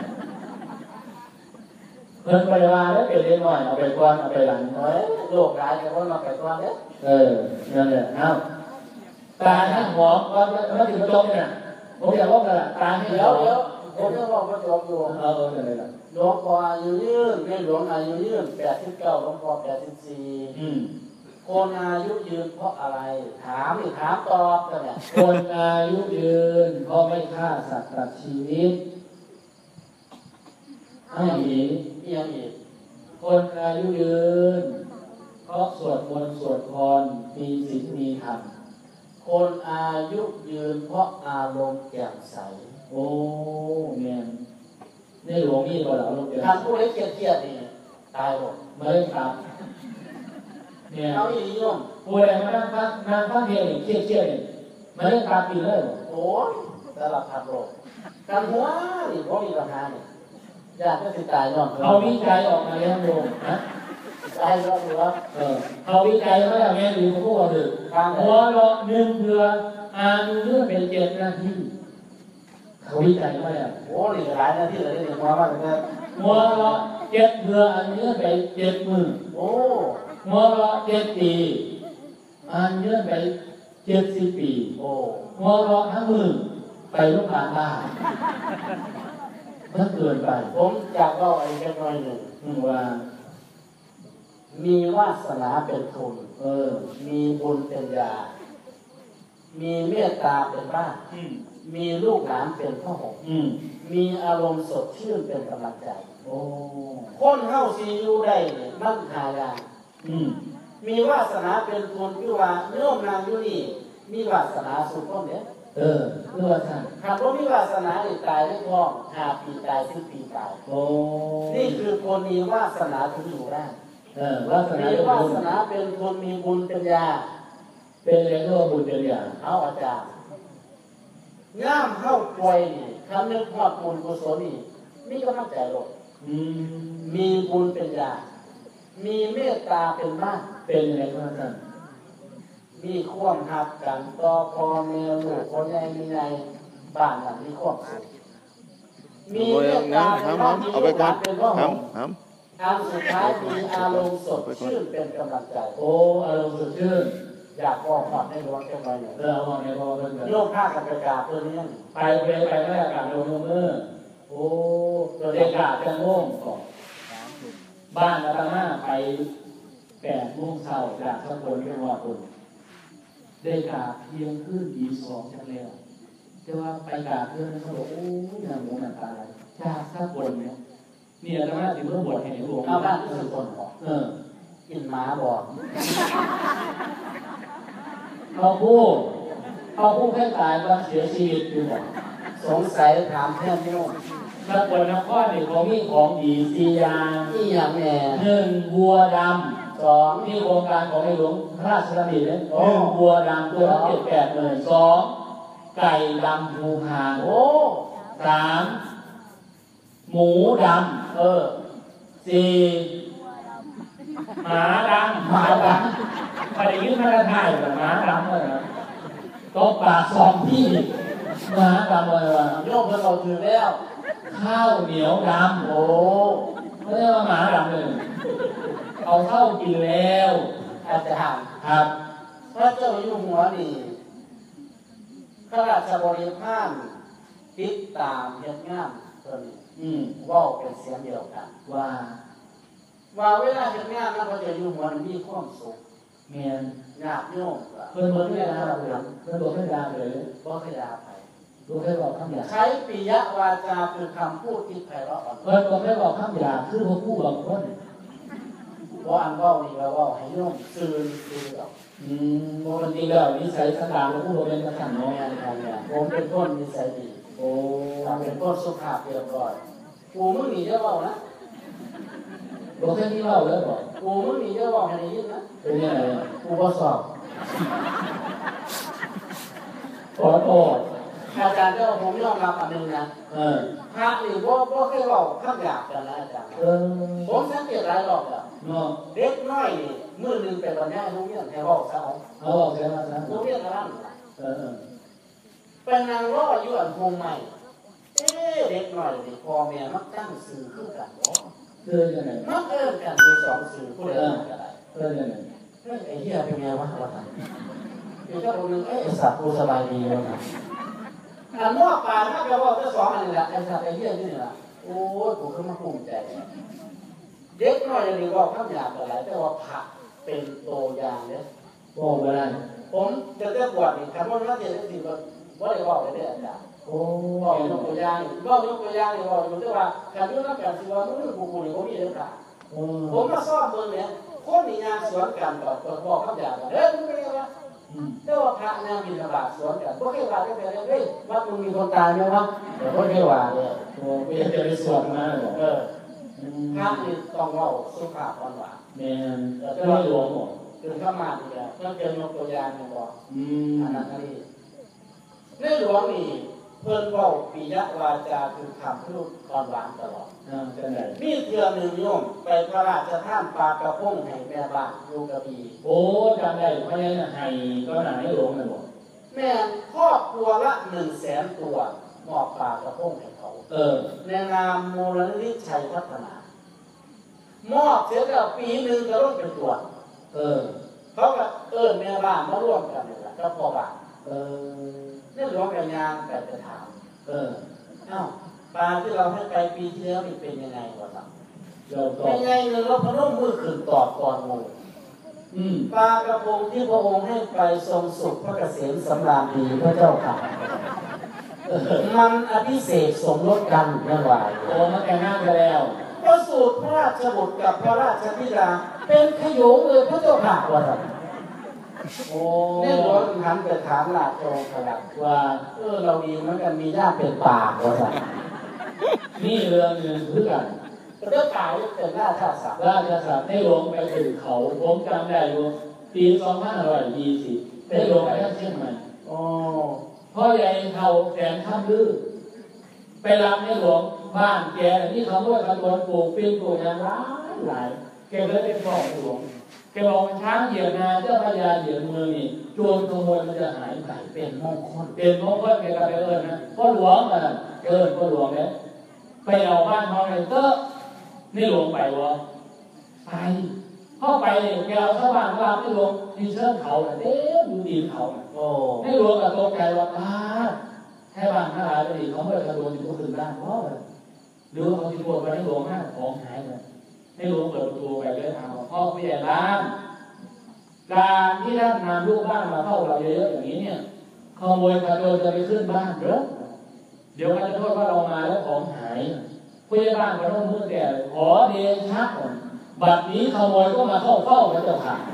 เพิ่นไปว่าแล้วเป็นเล็กน้อยเอาไปก่อนเอาไปหลังน้อยโรคร้ายก็ว่ามาไปก่อนเด้นั่นแหละตาทั้งหัวว่าถึงจบเนี่ยผมอยากว่ากันตาให้เดี๋ยวผมจะบอกว่าจบอยู่นั่นแหละหลวงพ่ออายุยืนในหลวงอายุยืน89หลวงพ่อ84คนอายุยืนเพราะอะไรถามตอบกันเนี่ยคนอายุยืนเพราะไม่ฆ่าสัตว์ตัดชีวิตให้ยังอีกคนอายุยืนเพราะสวดมนต์สวดพรมีศีลมีธรรมคนอายุยืนเพราะอารมณ์แจ่มใสโอ้แม่ในหลวงนี่ก็แล้วอารมณ์แจ่มใสท่านผู้เล็กเครียดนี่ตายหมดไม่ได้ครับเนี่ยเอาอีกนิยมผู้ใดมานั่งฟังเทศน์เครียดนี่ไม่ได้ครับปีเลยโอ้ยสารพัดโรคกันหัวนี่เพราะมีปัญหาเนี่ยอยากจะติดตายนอนเอาวิจัยออกมาแล้วโยมนะใช่แล้วหรือว่าเอาวิจัยมาแล้วแม่ดูพวกเราดึกหัวเราะ1เดือนอายุเรื่องเป็น7 นาทีเขาวิจัยมาแล้วโอ้นี่หลายนาทีเลยนี่หัวมากเลยหัวเราะ7 เดือนอายุเรื่องไป7 มื้อโอ้หัวเราะ7 ปีอายุเรื่องไป70 ปีโอ้หัวเราะทั้งมือไปโรงพยาบาลได้มันเกินไปผมอยากเล่าอะไรแค่น้อยหนึ่งว่ามีวาสนาเป็นทุนมีบุญเป็นยามีเมตตาเป็นบ้านมีลูกหลานเป็นพ่อหงมีอารมณ์สดชื่นเป็นกำลังใจคนเฮาซีอยู่ได้มั่นหายามีวาสนาเป็นทุนคือว่าโยมนางอยู่นี่มีวาสนาสุขคนเนี่ยเรื่องท่านหากว่ามีวาสนาตายได้ท้อง5 ปีตาย10 ปีตายนี่คือคนมีวาสนาถึงอยู่ได้วาสนามีวาสนาเป็นคนมีบุญเป็นยาเป็นเรื่องว่าบุญเป็นยาเอาอาจารย์ย่ามเข้าป่วยนี่คำนึกทอดบุญกุศลนี่มีกำลังใจลดมีบุญเป็นยามีเมตตาเป็นบ้านเป็นยังไงบ้างท่านมีความหักกันต่อพ่อแม่ลูกคนใหญ่มีในบ้านหลังมีความสุขมีเมตตาเป็นบ้านมีลูกหลานเป็นพ่ออันสุดท้ายมีอารมณ์สดชื่นเป็นกำลังใจโอ้อารมณ์สดชื่นอยากบอกความให้ร้อนกันไปเนี่ยบอกในพ่อเพื่อนโยกผ้ากับกระดาษเพื่อนเนี่ยไปไม่อากาศลงมือโอ้เด็กกาจะง่วงก่อนบ้านอาตมาไป8 โมงเช้าจากสกลไปวัดอุ่นได้กาเพียงคืนดี2 จังแล้วแต่ว่าไปกาเพื่อนเขาบอกโอ้ยหนังหมูหนังตาจากสกลเนี่ยนี่อาตมาถึงเมื่อบวชแห่งหลวงบ้านที่สกลบอกกินหมาบอกเขาพูดให้ตายว่าเสียชีวิตอยู่บอกสงสัยถามแค่โยมสกลนครนี่เขามีของดี4 อย่างที่อย่างแน่ 1วัวดำ2มีโครงการของในหลวงพระราชดำริเลย1วัวดำตัวละ7-8 หมื่น2ไก่ดำภูพาน3หมูดำ4หมาดำไปยืมมาได้ถ่ายแบบหมาดำเลยนะตบปาก2 ที่หมาดำเลยว่ะโยกเราถือแล้วข้าวเหนียวดำไม่ใช่ว่าหมาดำเลยเอาเข้ากินแล้วอาจารย์ครับพระเจ้าอยู่หัวนี่ข้าราชบริพารติดตามเฮ็ดงานตัวนี้เว้าเป็นเสียงเดียวกันว่าเวลาเฮ็ดงานแล้วก็จะอยู่มวลมีความสุขแม่นญาติโยมเพิ่นบ่ได้ด่าเลยเพิ่นบ่ได้ด่าเลยบ่เคยด่าไผบ่เคยบอกคำหยาบใช้ปิยวาจาคือคำพูดที่ไพเราะอ่อนเพิ่นบ่เคยบอกคำหยาบคือบ่พูดบางคนบ่อันเว้านี่ก็เว้าให้โยมซื่อดอกปกติแล้วนิสัยสันดานของผู้เป็นกษัตริย์เนาะผมเป็นคนนิสัยดีเป็นคนสุภาพเรียบร้อยกูมึงนี่จะเว้านะบ่เคยมีเว้าเลยบ่กูมึงนี่จะเว้าให้ได้ยินนะเป็นยังไงกูบ่สอบขอโทษอาจารย์เจ้าผมยอมรับอันนึงนะพระนี่บ่เคยเว้าคำหยาบกันนะอาจารย์ผมสังเกตหลายรอบแล้วเด็กน้อยนี่มื้อนึงไปบรรยายโรงเรียนให้เว้าซะเอาเว้าซะโรงเรียนนั้นไปนั่งรออยู่อันโฮมใหม่เด็กน้อยนี่พ่อแม่มักตั้งชื่อคือกันบ่ยังไงมักเอิ้นกันมี2ชื่อผู้ใดก็ได้ยังไงไอ้เหี้ยเป็นไงวะว่าซั่นอยู่เจ้าคนนึงไอ้สัตว์กูสบายดีแล้วนะอันนอกป่าถ้าก็เว้าแต่2อันนี่แหละไอ้สัตว์ไอ้เหี้ยนี่ล่ะโอ้ยกูคือมาภูมิใจเด็กน้อยนี่บอกคำหยาบอะไรแต่ว่าพระเป็นตัวอย่างเนี่ยบอกอะไรผมจะได้บวชนี่คำว่านักเรียนสิว่าได้บอกเลยอาจารย์บอกยกตัวอย่างบอกยกตัวอย่างนี่บอกอยู่ที่ว่าการยุ่งนักการสิว่ามันเรื่องกูนี่ผมมีเรื่องค่ะผมมาสอบเมืองเนี่ยคนนี่งานสวนกันบอกคำหยาบเฮ้ยมึงเป็นไงวะแต่ว่าพระนางบิณฑบาตสวนกันพวกเทวาได้ไปเลยเฮ้ยว่ามึงมีคนตายไหมวะแต่พวกเทวาเนี่ยเป็นจะไปสวนมาหรอพระนี่ต้องเล่าสุภาพหวานแม่นแต่ว่าหลวงหมดคือข้ามาดีแล้วต้องเป็นยกตัวอย่างนี่บอกอันนั้นนี่ในหลวงนี่เพิ่นเว้าปิยวาจาคือคำพูดอ่อนหวานตลอดมีเทื่อนึงโยมไปพระราชทานปลากระพงให้แม่บ้านอยู่กระบี่โอ้จำได้เพราะงั้นให้ก็หนาให้หลวงเลยบ่แม่ครอบครัวละ 100,000 ตัวมอบปลากระพงให้เขาในนามมูลนิธิชัยพัฒนามอบเสร็จแล้วปีนึงก็ลงเป็นตัวเขาก็แม่บ้านมาร่วมกันนี่แหละก็พ่อบ้านนี่หลวงกันยางแต่จะถามปลาที่เราให้ไปปีที่แล้วนี่เป็นยังไงวะครับเป็นไงหนึ่งเราพนมมือขึ้นตอบก่อนงูปลากระพงที่พระองค์ให้ไปทรงสุขพระเกษมสำราญดีพระเจ้าค่ะมันอภิเษกสมรสกันนั่นหว่าโอ้มาแต่งงานกันแล้วก็สูตรพระราชบุตรกับพระราชธิดาเป็นขโยงเลยพระเจ้าค่ะว่านี่หลวงหันไปถามราชโองค์ว่าเราดีเหมือนกันมีญาติเป็นป่าว่านี่เรื่องนึงคือกันเรื่องป่าเป็นราชสัตว์ให้หลวงไปถึงเขาผมจำได้อยู่ปี2520ให้หลวงไปท่านเชียงใหม่พ่อใหญ่เขาแสนข้ามลือไปรับในหลวงบ้านแกนี่เขาด้วยกันโดนปลูกปีนปลูกอย่างหลายแกเลยเป็นพ่อหลวงแกบอกช้างเหยียบนาเจ้าพญาเหยียบเมืองนี่โจรขโมยมันจะหายไปเป็นมงคลแกก็ไปนะพ่อหลวงพ่อหลวงเนี่ยไปเอาบ้านเขาเลยก็นี่หลวงไปวะไปเข้าไปแกเอาชาวบ้านว่าไม่หลวงที่เชิญเขาเด้ดูดีเขาไม่หลวงกับตกใจว่าให้บ้านทั้งหลายไปดิเขาไม่กระโดดอยู่ก็ถึงได้เพราะหรือเขาที่ปวดไปให้หลวงห้าของหายเลยให้หลวงเปิดประตูไปเลยถามว่าพ่อผู้ใหญ่ร้านการที่ท่านนำลูกบ้านมาเข้าเราเยอะๆอย่างนี้เนี่ยขโมยกระโดดจะไปขึ้นบ้านเหรอเดี๋ยวมันจะโทษว่าเรามาแล้วของหายผู้ใหญ่บ้านก็ต้องมือแก่ขอเดชะบัดนี้ขโมยก็มาเข้าเฝ้าพระเจ้าค่ะ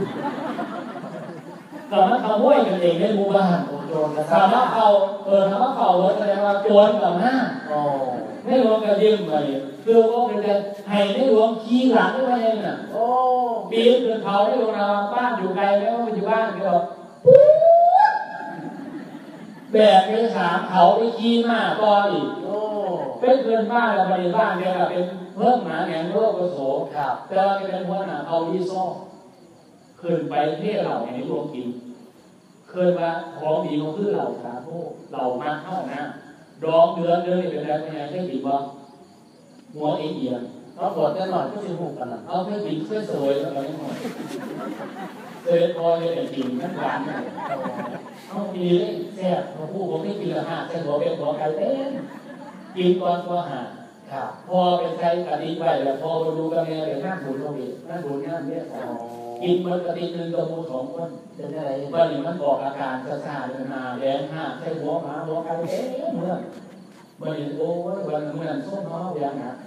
แต่มันขโมยกันเองในหมู่บ้านถามว่าเขาแสดงว่าโจรกับหน้าไม่หลวงกระดิ่งไปคือว่าเป็นการให้ไม่หลวงขี้หลังด้วยเองน่ะปีนขึ้นเขาไม่หลวงเราบ้านอยู่ไกลแล้วไปอยู่บ้านก็แบกไป3เขาไปขี้มาต่ออีกเป็นเพื่อนบ้านเราไปบ้านเนี่ยเป็นเพิ่มหมาแหงโรคกระโสแต่ว่าเป็นหัวหน้าเขาที่ซ่อขึ้นไปเที่ยวเราในหลวงกินเคยมาของดีของคือเราสาโทเรามาเข้านะร้องเดือนนี่เป็นอะไรเป็นไงใช่บิดบ่หัวเอียงเขาปวดแน่นอนก็จะหูกันนะเอาแค่บิดเพื่อสวยแล้วก็ไม่หมดเสด็จพอจะเป็นจริงนั่นหวานเอาดีเลยแซ่บพอพูดผมไม่กินละห้าเส้นหัวเป็นหัวไก่เต้นกินก่อนตัวหาพอเป็นใครกะดีไปแล้วพอไปดูกันเนี่ยเป็นหน้าบุญเขาอีกหน้าบุญหน้าเนี่ยกินมันกะดีนึงกระมูสองคนเป็นอะไรวันนี้มันบอกอาการซ่าๆเลยมาแดงห้าใส่หัวหมาหัวไก่เต้นเมื่อวันนี้โอ้ยวันเมื่อส้มน้องอย่างนะ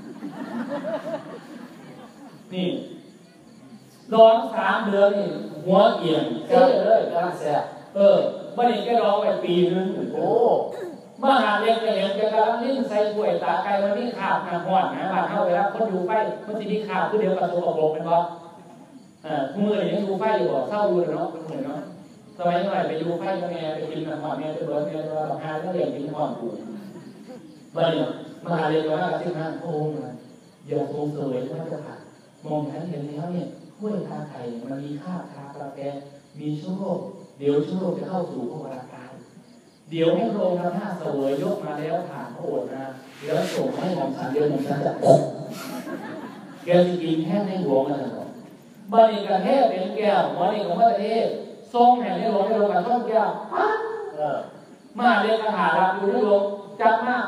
นี่ร้อง3 เดือนนี่หัวเอียงเจ๊เลยกำลังแซ่วันนี้ก็ร้องไปปีนึงโอ้มหาเรียนก็เห็นแกกำลังนิ่งใส่ถ้วยตาไก่วันนี้ขาดนะห่วงนะบ้านเข้าไปแล้วคนอยู่ไฟมันจะมีขาดคือเดียวกับตัวกระโปรงเป็นวะมืออย่างนี้ดูไฟอยู่บ่เศร้าอยู่เนาะเป็นเหมือนเนาะสมัยหน่อยไปดูไฟกับแม่ไปกินกับพ่อแม่ไปเบิร์ดแม่ตัวบางฮาก็เรียนกินก่อนกูวันนี้มหาเรียนก็ว่ากันที่นั่นโอ้ยอย่าทรงเสวยนะเจ้าค่ะมองฉันเห็นแล้วเนี่ยห้วยทาไข่มันมีค่าคาประแกมีโชคเดี๋ยวโชคจะเข้าสู่พระวรากายเดี๋ยวให้พระองค์พระธาตุเสวยยกมาแล้วผ่านพระโอษฐ์นะแล้วส่งให้หม่อมฉันเดียวหม่อมฉันจะแกจะกินแห้งให้หลวงนะท่านบอกบันนี้กระเทศเป็นแก้วบันนี้ก็มาเทศทรงแห่งในหลวงในหลวงกับช่องแก้วมาเรียนคาถาดับอยู่ในหลวงจับมาก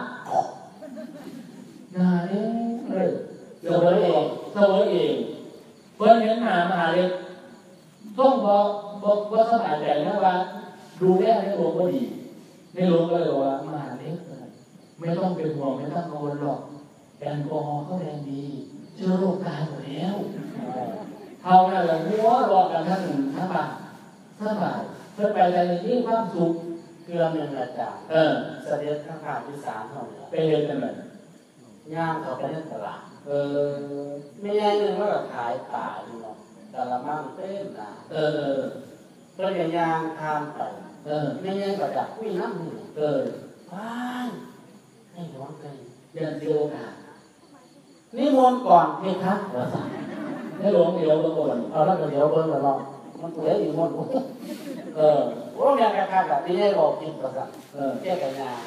นาเลยเสวยเองเพื่อนเห็นมหาเรียนต้องบอกสบายใจนะว่าดูแลในหลวงก็ดีในหลวงก็เลยบอกว่ามหาเล็กไม่ต้องเป็นห่วงไม่ต้องกังวลหรอกแอลกอฮอล์เขาแรงดีเชื้อโรคตายหมดแล้วเท่านั้นแหละหัวรอกันท่านสบายเพื่อไปใจยิ่งความสุขเกลือเงินอาจารย์เสด็จข้างผ่านที่3เท่านี้ไปเรียนกันเลยย่างเขาไปเล่นตลาดไม่ใช่หนึ่งว่าขายป่าอยู่เนาะแต่ละมั่งเต้นนะก็อย่างยางทานไปไม่ใช่ก็จับคุยน้ำนี่ว้ายให้ร้องกันยันโยกานี่มนก่อนเพคะให้หลวงเดี๋ยวเบิ้งก่อนเอาแล้วก็เดี๋ยวเบิ้งแล้วเนาะมันเหลืออยู่มนว่าอย่างกระทำแบบนี้ให้บอกกินประสาทแก้กัน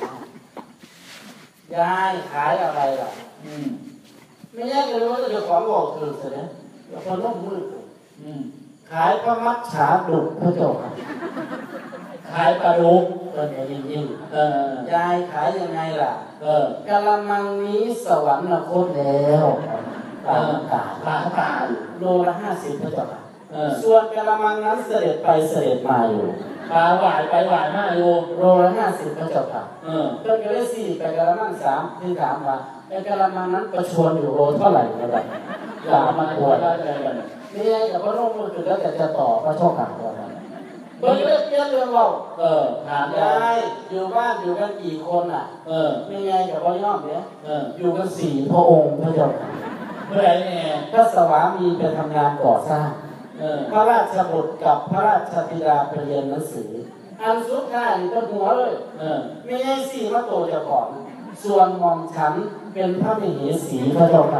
ยายขายอะไรล่ะไม่แยกเลยว่าจะของบอกคือเสร็จแล้วคนล้มมือขายพระมัจฉาดุพระเจ้าขายปลาดุกยิ่งยายขายยังไงล่ะกะละมังนี้สวรรคตแล้วตาโลละ50พระเจ้าส่วนกะละมังนั้นเสด็จไปเสด็จมาอยู่ปลาหวายไปหวายมาอยู่โลละ50พระเจ้าค่ะก็เลย4ไปกะละมัง3ที่ถามว่าไอ้กะละมังนั้นประชวนอยู่โลเท่าไหร่นะแบบถามมาตัวได้กันนี่ไงกับพระร่มมือคือแล้วแต่จะต่อพระโชคขาดตัวนั้นเมื่อเรื่องเราถามยายอยู่บ้านอยู่กันกี่คนอ่ะไม่ไงกับพ่อย่อมเนี่ยอยู่กัน4 พระองค์พระเจ้าเมื่อไหร่เนี่ยพระสวามีไปทำงานก่อสร้างพระราชบุตรกับพระราชธิดาไปเรียนหนังสืออันสุดท้ายก็หัวเลยไม่ไง4 พระโตเจ้าของส่วนหม่อมฉันเป็นพระมเหสีพระเจ้าค่ะ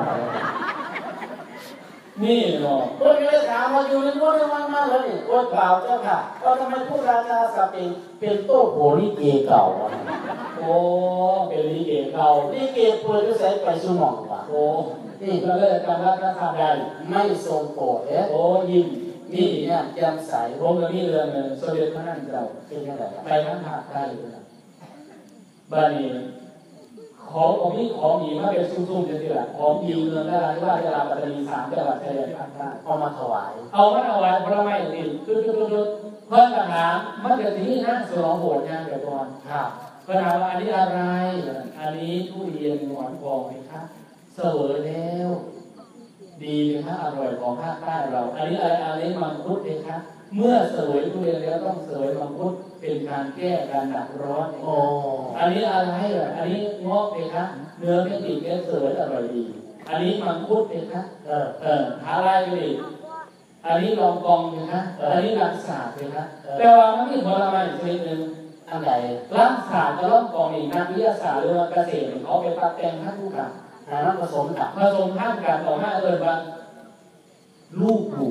นี่เนาะคนก็เลยถามว่าอยู่ในรั้วในวังมาแล้วนี่ว่าเปล่าเจ้าค่ะว่าทำไมผู้ราชาสับเป็นโต้โผลิเกเก่าโอ้เป็นลิเกเก่าลิเกเปิดก็ใส่ไปสุ่มองว่ะโอ้นี่ก็เลยการรักษาได้ไม่ทรงโกรธโอ้ยิ้มนี่เนี่ยแจ่มใสผมกับนี่เรื่องเสด็จพระนั่งเจ้าเป็นยังไงไปทั้งภาคใต้เลยบ้านนี้ของนี้ของดีมาเป็นซุ่มๆจะทีละของดีเมืองได้ที่ว่าจะรับปัตตานี3 จังหวัดชายแดนภาคใต้เอามาถวายเพราะไม่ติดเพื่อนถามมันจะที่นั่งสลองโบสถ์งานเดี๋ยวก่อนเพื่อนถามว่าอันนี้อะไรอันนี้ทุเรียนหวานกองไหมคะเสวยแล้วดีไหมคะอร่อยของภาคใต้เราอันนี้อะไรมังคุดเลยคะเมื่อเสวยทุเรียนแล้วต้องเสวยมังคุดเป็นการแก้การดับร้อนอันนี้อะไรล่ะอันนี้งอกเลยคะเนื้อไม่ติดแก้เสวยอร่อยดีอันนี้มังคุดเลยคะอะไรเลยอันนี้ลองกองเลยคะอันนี้รักษาเลยคะแต่ว่ามันมีผลไม้ชนิดหนึ่งอันไหนรักษาจะล่องกองอีกนักวิทยาศาสตร์หรือว่าเกษตรเขาไปตัดแต่งท่านผู้กันมันผสมท่านกันต่อมาว่าลูกปู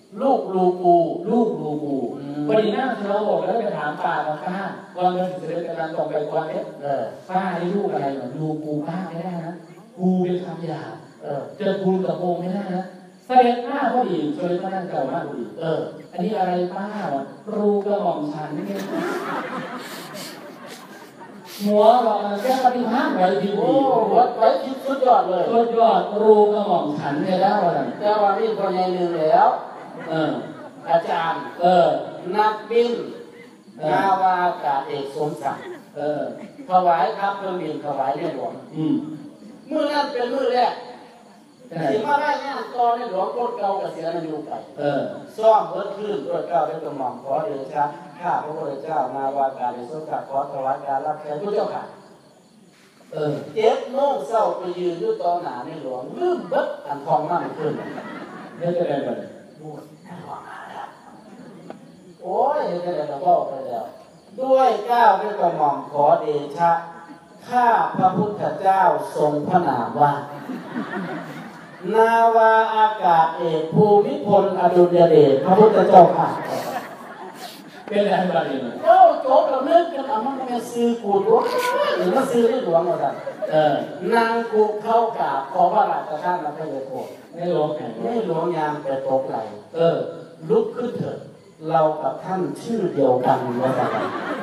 วันนี้นั่งเราบอกแล้วไปถามป้าของป้าว่าเงินเสด็จกำลังตรงไปกว่าเนี่ยป้าให้ลูกอะไรหรอลูกปูป้าไม่ได้นะปูเป็นคำหยาบจะปูกับโปงไม่ได้นะเสด็จหน้าพอดีเสด็จมานั่งเก่ามากพอดีอันนี้อะไรป้าวะรูกระหม่อมฉันนี่หัวเราแค่ปฏิภาณไว้ดีโอ้ไว้คิดสุดยอดเลยสุดยอดรูกระหม่อมฉันเนี่ยได้ว่าแต่ว่ามีคนใหญ่หนึ่งแล้วอาจารย์นักบินนาวาอากาศเอกสมศักดิ์ถวายครับเครื่องบินถวายในหลวงมื้อนั้นเป็นมื้อแรกสิมาได้งานตอนในหลวงโปรดเก่าเกษียณอายุไปซ่อมเพิ่มขึ้นโปรดเก่าได้กระหม่อมขอเดชะข้าพระพุทธเจ้านาวาอากาศเอกสมศักดิ์ขอถวายการรับใช้พระเจ้าค่ะ7 โมงเช้าไปยืนอยู่ต่อหน้าในหลวงลืมเบิดอันทองมั่นขึ้นเนี่ยจะได้บ่โอ้ยจะได้ก็บอกไปแล้วด้วยเกล้าด้วยกระหม่อมขอเดชะข้าพระพุทธเจ้าทรงพระนามว่านาวาอากาศเอกภูมิพลอดุลยเดชพระพุทธเจ้าค่ะเป็นอะไรบ้างเนี่ยโจ๊กเราเลิกกันเอามันมาซื้อกูหลวงหรือมาซื้อในหลวงอะไรนางกูเข้ากราบขอพระราชทานมาพระเยซูในหลวงยามแต่ตกไหลลุกขึ้นเถิดเรากับท่านชื่อเดียวกันว่าอะไร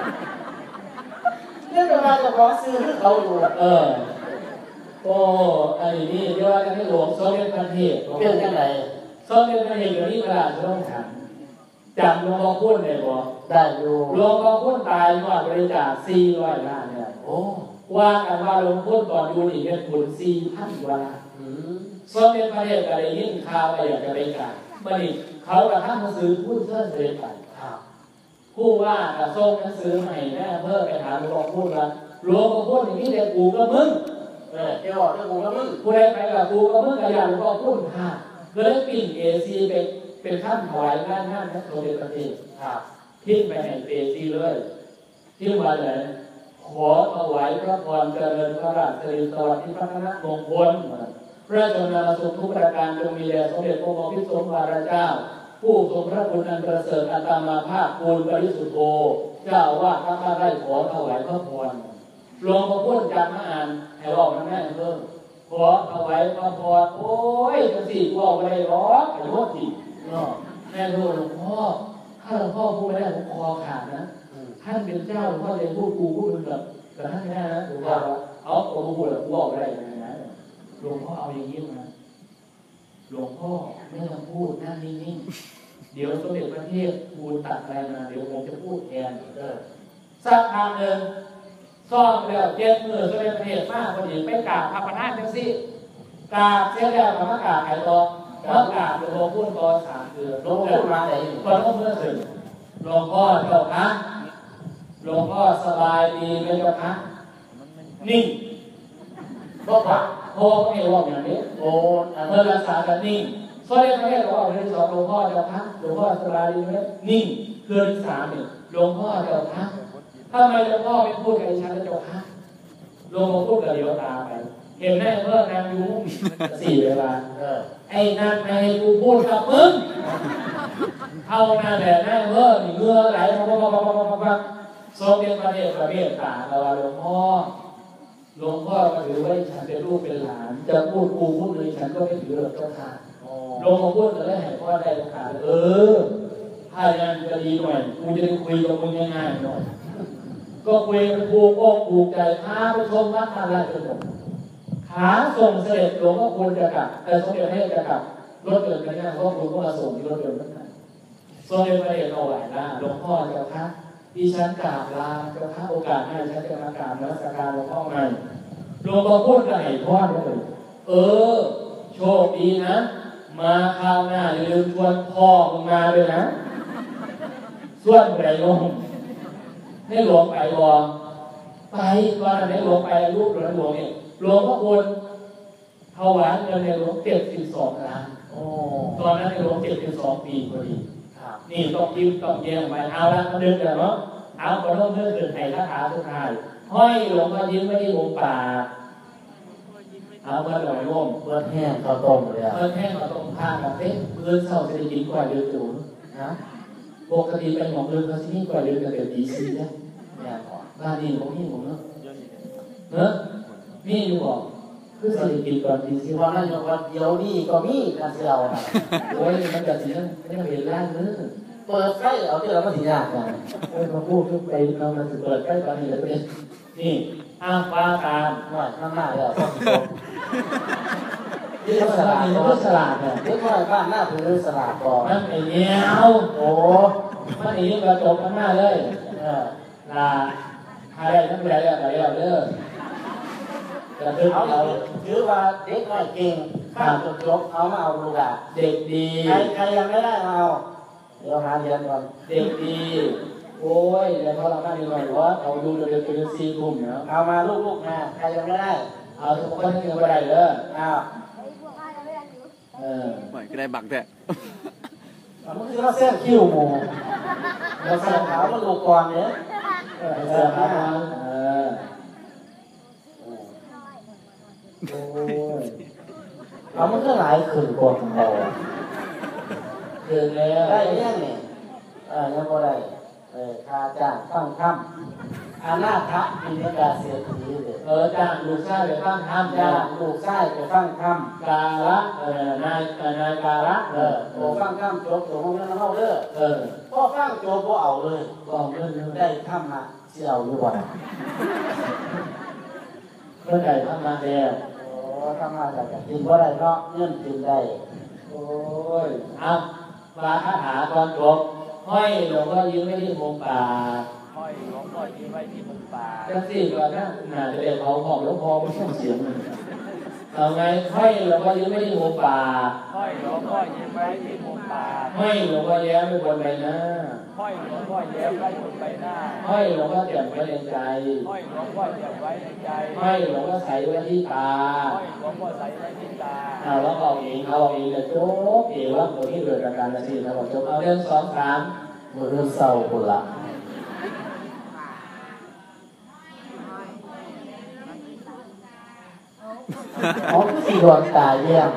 เรื่องอะไรจะขอซื้อให้เขาดูโอ้ไอ้นี่เรียกว่าการให้หลวงสมเด็จพระเทพเป็นยังไงสมเด็จพระเทพอยู่ที่เวลาจะต้องถามจำหลวงพ่อพูดได้บ่ได้อยู่หลวงพ่อพูดตายว่าบริจาค400 ล้านเนี่ยโอ้ว่ากันว่าหลวงพ่อก่อนอยู่นี่เป็นผล4,000 กว่าล้านสมเด็จพระเทพก็ได้ยินข่าวว่าอยากจะบริจาคบัดนี้เขากระทั่งหนังสือพูดเชิญเสด็จไปผู้ว่ากระทรวงหนังสือใหม่แม่เพิ่มไปหาหลวงพ่อพูดว่าหลวงพ่อพูดอย่างนี้เด็กกูก็มึงเจ้าบอกเจ้ากูก็มึงผู้ใดไปกับกูก็มึงกับอย่างหลวงพ่อพูดค่ะก็เลยปิ่นACเป็นขั้นถวายงานนะสมเด็จพระเทพทิ้งไปในACเลยทิ้งมาเลยขอถวายพระพรเจริญพระราชสิริสวัสดิ์พัฒนมงคลพระชนมาสุขทุกประการจงมีแด่สมเด็จพระบรมพิตรสมภารเจ้าผู้ทรงพระคุณอันประเสริฐอัตมาภาคภูมิบริสุทธิ์โธเจ้าว่าข้าพเจ้าได้ขอถวายพระพรหลวงพ่อพูดจำมาอ่านให้บอกนั่นแม่เพิ่มขอถวายพระพรโอ้ยจังสี่กูเอาไปได้หรอกไอ้โคตรดีแม่รู้หลวงพ่อถ้าหลวงพ่อพูดไม่ได้ผมคอขาดนะท่านเป็นเจ้าหลวงพ่อเลยพูดกูพูดเป็นแบบแต่ท่านแม่นะหลวงพ่อเอาผมพูดแล้วกูบอกไม่ได้ยังไงนะหลวงพ่อเอาอย่างนี้มาหลวงพ่อไม่ต้องพูดนั่งนิ่งๆเดี๋ยวสมเด็จพระเทพพูดตัดอะไรมาเดี๋ยวผมจะพูดแทนสักครั้งหนึ่งซ่อมแล้ว7 มื้อสมเด็จพระเทพมากพอดีไปกราบพระประธานจังซี่กราบเสียแล้วมากราบใครต่อมากราบหลวงพ่อพูดตอน3 เดือนหลวงพ่อพูดมาไหนตอนเมื่อถึงหลวงพ่อเจ้าคะหลวงพ่อสบายดีไหมเจ้าคะนิ่งพ่อไม่ว่าอย่างนี้โอ้เมื่อรักษากันนิ่งสมเด็จพระเทพบอกว่าเรื่อง2หลวงพ่อเจ้าคะหลวงพ่อสบายดีไหมนิ่งเรื่องที่3เนี่ยหลวงพ่อเจ้าคะทำไมหลวงพ่อไม่พูดกับฉันเจ้าคะหลวงพ่อพูดกับเดียวตาไปเห็นแม่เพิ่มนางยุ้ง4 เวลาไอ้นั่นไอ้กูพูดกับมึงเท่านั้นแหละแม่เพิ่มเงื่อไหลปั๊บทรงเรียนประเทศตาเราหลวงพ่อก็ถือว่าฉันเป็นลูกเป็นหลานจะพูดกูพูดเลยฉันก็ไม่ถือหรอกเจ้าค่ะหลวงพ่อพูดเลยให้พ่อได้โอกาสถ้าอย่างจะดีหน่อยกูจะได้คุยกับมึงง่ายๆหน่อยก็คุยกันผูกอกผูกใจพาไปชมวัดอะไรกันหมดขาส่งเสด็จหลวงพ่อคุณจะกลับแต่สมเด็จพระเทพจะกลับรถเกิดกันเนี่ยเพราะคุณก็มาส่งที่รถเกิดนั่นแหละสมเด็จพระเทพเอาไหวนะหลวงพ่อเจ้าค่ะดิฉันกราบลาเจ้าค่ะโอกาสให้ฉันจะมากราบนมัสการหลวงพ่อใหม่หลวงพ่อพูดกับไอ้พ่อเลยโชคดีนะมาคราวหน้าอย่าลืมชวนพ่อมึงมาด้วยนะส่วนใหญ่ลงในหลวงไปวอไปตอนนั้นในหลวงไปรูปหลวงเนี่ยหลวงพ่อคุณถวายเงินในหลวง72 ล้านตอนนั้นในหลวง72 ปีพอดีนี่ต้องยิ้มต้องแย้มไปเอาละมาดึงกันเนาะเอาขอโทษเพื่อนเกิดไทยคาถาสุดท้ายห้อยหลวงพ่อยิ้มไม่ที่องค์ป่าเอาเมื่อหน่อยร่มเมื่อแห้งข้าวต้มเลยเมื่อแห้งข้าวต้มข้างกับเต้เมื่อเศร้าจะได้กินกว่าเดือนจูนนะปกติเป็นของเดือนเขาที่นี่กว่าเดือนกันเดือนดีซีเนี่ยบ้านนี้ผมนี่ผมเนอะนี่อยู่บอกคือสิกินก่อนทีสิวันนั้นยกว่าเดี๋ยวนี้ก็มีกันเสียวนะโอ้ยมันจะสิไม่เห็นร่างนึงเปิดไฟเอาที่เราก็สิยากกันโอ้ยมาพูดไปเรามันเปิดใกล้ตอนนี้เลยเป็นนี่อ้างฟ้าตามหน่อยข้างหน้าแล้วก็สิบที่สลาดนี่ก็สลาดเนี่ยเด็กน้อยบ้านหน้าพื้นสลากก่อนมันไอ้เงี้ยวโอ้มันอีกระจกข้างหน้าเลยลาอะไรทั้งหลายอะไรเด้อจะทึกเอาเอาถือว่าเด็กน้อยเก่งข้ามจุดจบเอามาเอาลูกอ่ะเด็กดีใครยังไม่ได้มาเอาเดี๋ยวหาเรียนก่อนเด็กดีโอ้ยแล้วพอเราได้ดีหน่อยว่าเอาดูเร็วๆเป็นซีทุ่มเนาะเอามาลูกๆมาใครยังไม่ได้เอาทุกคนที่ยังไม่ได้เลยเอาหม่ก็ได้บักแท้มันคือเราเส้นคิ้วหมูเราเส้นขาวมันลูกก่อนเนี่ยเสื้อผ้าโอ้ยเอามันก็หลายขึ้นกว่าของเราคือแล้วได้ยังเนี่ยยังบ่ได้ค่าจ้างฟังคำอานาถบิณฑกาเสียทีเลยจ้างลูกชายไปฟังธรรมจ้าจ้างลูกชายไปฟังคกาละนายกาละำโอ้ฟังคำจบตรงนั้นเฮาเด้อก็พ่อฟังจบบ่เอาเลยเรื่องได้ทำมาสิเอาอยู่บ่เมื่อใดทำมาแล้วโอ้ทำมาแล้วก็กินบ่ได้เนาะเงินกินได้โอ้ยเอามาคาถาตอนจบห้อยหลวงพ่อยืมไม่ที่มุมป่าห้อยหลวงพ่อที่ไว้ที่มุมป่าจังสี่ก่อนนะน่าจะได้เขาหอมหลวงพ่อไม่ต้องเสียงเอาไงห้อยหลวงพ่อยืมไม่ที่มุมป่าห้อยหลวงพ่อที่ไว้ที่มุมป่าห้อยหลวงพ่อแย้มไม่บนใบหน้าห้อยหลวงพ่อแย้มไว้บนใบหน้าห้อยหลวงพ่อแจ่มไว้ในใจห้อยหลวงพ่อเก็บไว้ในใจห้อยหลวงพ่อใส่ไว้ที่ตาห้อยหลวงพ่อใส่ไว้ที่ตาเอาแล้วเอาเองแต่โจ๊กเอว่าตัวที่เกิดจากการกระสีนะบอกจบเอาเรื่องสองสามมื้อเศร้าพุ่นล่ะอ๋อคือสิดวงตาเยี่ยม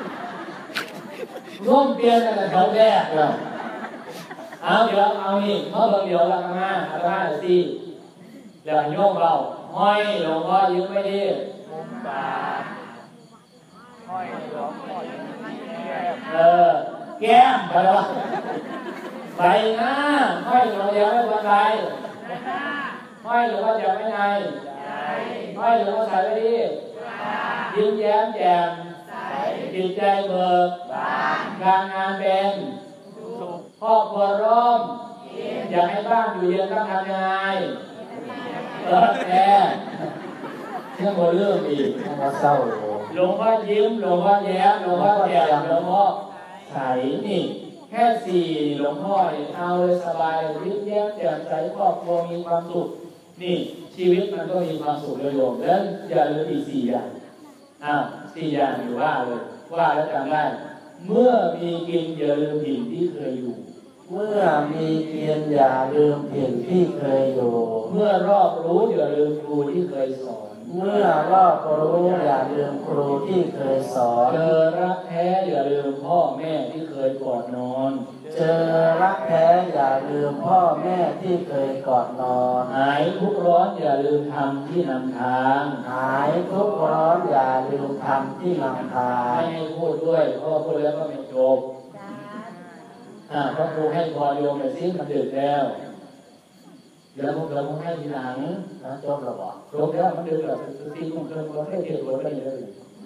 ร่วมเปลี่ยนกันแต่เขาแรกเลยเอาเดี๋ยวเอานี่เขาเดี๋ยวละมาเอาละสิเดี๋ยวโยมเราห้อยหลวงพ่อยืมไม่ดีมุมป่าห้อยหลวงพ่อที่แย้มแก้มไปแล้วใบหน้าห้อยหลวงยังไม่บนใบห้อยหลวงพ่อจะไม่ในห้อยหลวงพ่อใส่ไม่ดียิ้มแย้มแจ่มจิตใจเบิกการงานเป็นครอบครัวร่มอยากให้บ้านอยู่เย็นต้องทำยังไงแอร์เรื่องโมเรื่องอีกมาเศร้าอยู่หลวงพ่อยิ้มหลวงพ่อแย้มหลวงพ่อแจ่มหลวงพ่อใสนี่แค่สี่หลวงพ่อเอาเลยสบายยิ้มแย้มแจ่มใสครอบครัวมีความสุขนี่ชีวิตมันก็มีความสุขเลยโยมแล้วอย่าลืมอีกสี่อย่างสี่อย่างอยู่ว่าเลยว่าแล้วจำได้เมื่อมีกินอย่าลืมถิ่นที่เคยอยู่เมื่อมีเกียรติอย่าลืมถิ่นที่เคยอยู่เมื่อรอบรู้อย่าลืมครูที่เคยสอนเมื่อรอบรู้อย่าลืมครูที่เคยสอนเจอรักแท้อย่าลืมพ่อแม่ที่เคยกอดนอนเจอรักแท้อย่าลืมพ่อแม่ที่เคยกอดนอนหายทุกข์ร้อนอย่าลืมทำที่นำทางหายทุกข์ร้อนอย่าลืมทำที่นำทางไม่ให้พูดด้วยเพราะพูดแล้วก็ไม่จบพระครูให้พรโยมไปซิมันดึกแล้วเดี๋ยวพวกเราให้ทีหลังนะจบแล้วบอกจบแล้วมันดึกแล้วตีมันเกินประเทศเกิดไปเลย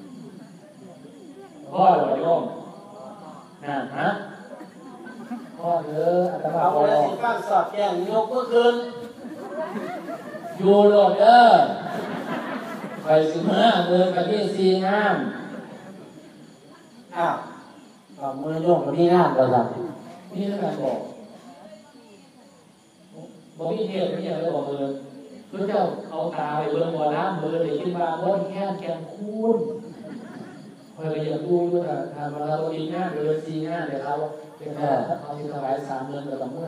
พ่อเราโยมฮะพ่อเธออาตมาเอาพอแล้วสิฟังสอดแก้งยกเมื่อคืนอยู่โหลดเด้อไป15 เดือนกับที่4 งามอ้าวเอามือโยกกับนี่งานเราทนี่ท่านบอกพี่เทศนี่เลยบอกเลยพระเจ้าเอาตาไปเบิ่งบ่อน้ำมือเลยขึ้นมาบนแค่แกนคูนพอยอยากดูด้วยนะทำเราดีงานเดือน4 งามเลยครับเป็นแค่เอาที่ถวาย3 เดือนกับเมื่อ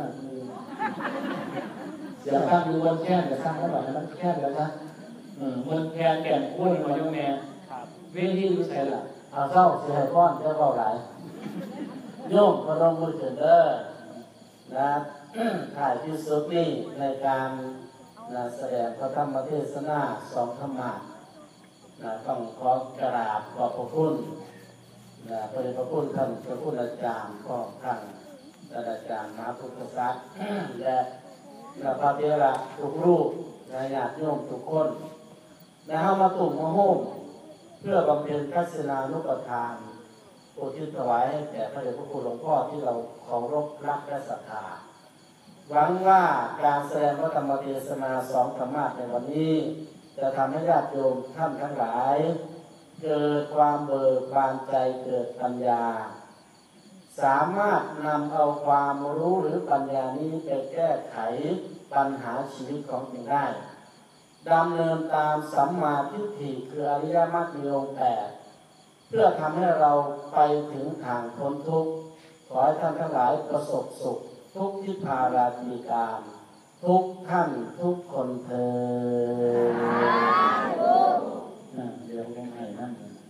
เสียข้างดูบนแค่แต่สร้างแล้วแบบนั้นแค่แล้วนะมันแค่แกนคูนมาโยมแม่เวทีรู้ใส่ละำเอาเศร้าเสียก้อนเจ้าเบาหลายโยมก็ต้องมือเกินเด้อนะถ่ายที่สุดนี่ในการแสดงพระธรรมเทศนา2 ธรรมะต้องขอกราบขอบพระคุณพระเดชพระคุณท่านพระคุณอาจารย์ก็ท่านอาจารย์มหาพุทธศาสตร์และพระเถระทุกรูปญาติโยมทุกคนเข้ามาตุ่มมาโฮมเพื่อบำเพ็ญทัศนานุปทานอุทิศถวายให้แก่พระเดชพระคุณหลวงพ่อที่เราเคารพรักและศรัทธาหวังว่าการแสดงพระธรรมเทศนาสองธรรมะในวันนี้จะทำให้ญาติโยมท่านทั้งหลายเกิดความเบิกบานใจเกิดปัญญาสามารถนำเอาความรู้หรือปัญญานี้ไปแก้ไขปัญหาชีวิตของตนได้ดำเนินตามสัมมาทิฏฐิคืออริยมรรคมีองค์แปดเพื่อทำให้เราไปถึงทางพ้นทุกข์ขอให้ท่านทั้งหลายประสบสุขทุกทิพาราตรีการทุกท่านทุกคนเถิดเดี๋ยวผมให้นั่น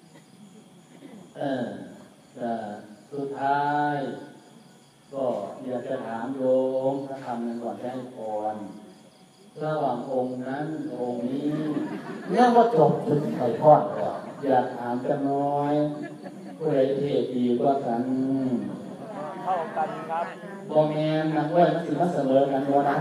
สุดท้ายก็อยากจะถามโยมถ้าทำกันก่อนจะให้พรระหว่างองค์นั้นองค์นี้เนี่ยว่าจบถึงไถ่พอดแล้วอยากถามกันน้อยผู้ใดเทศดีกว่ากันเท่ากันครับบ่แม่นนักเว้ยมันสิมาเสมอกันบ่ได้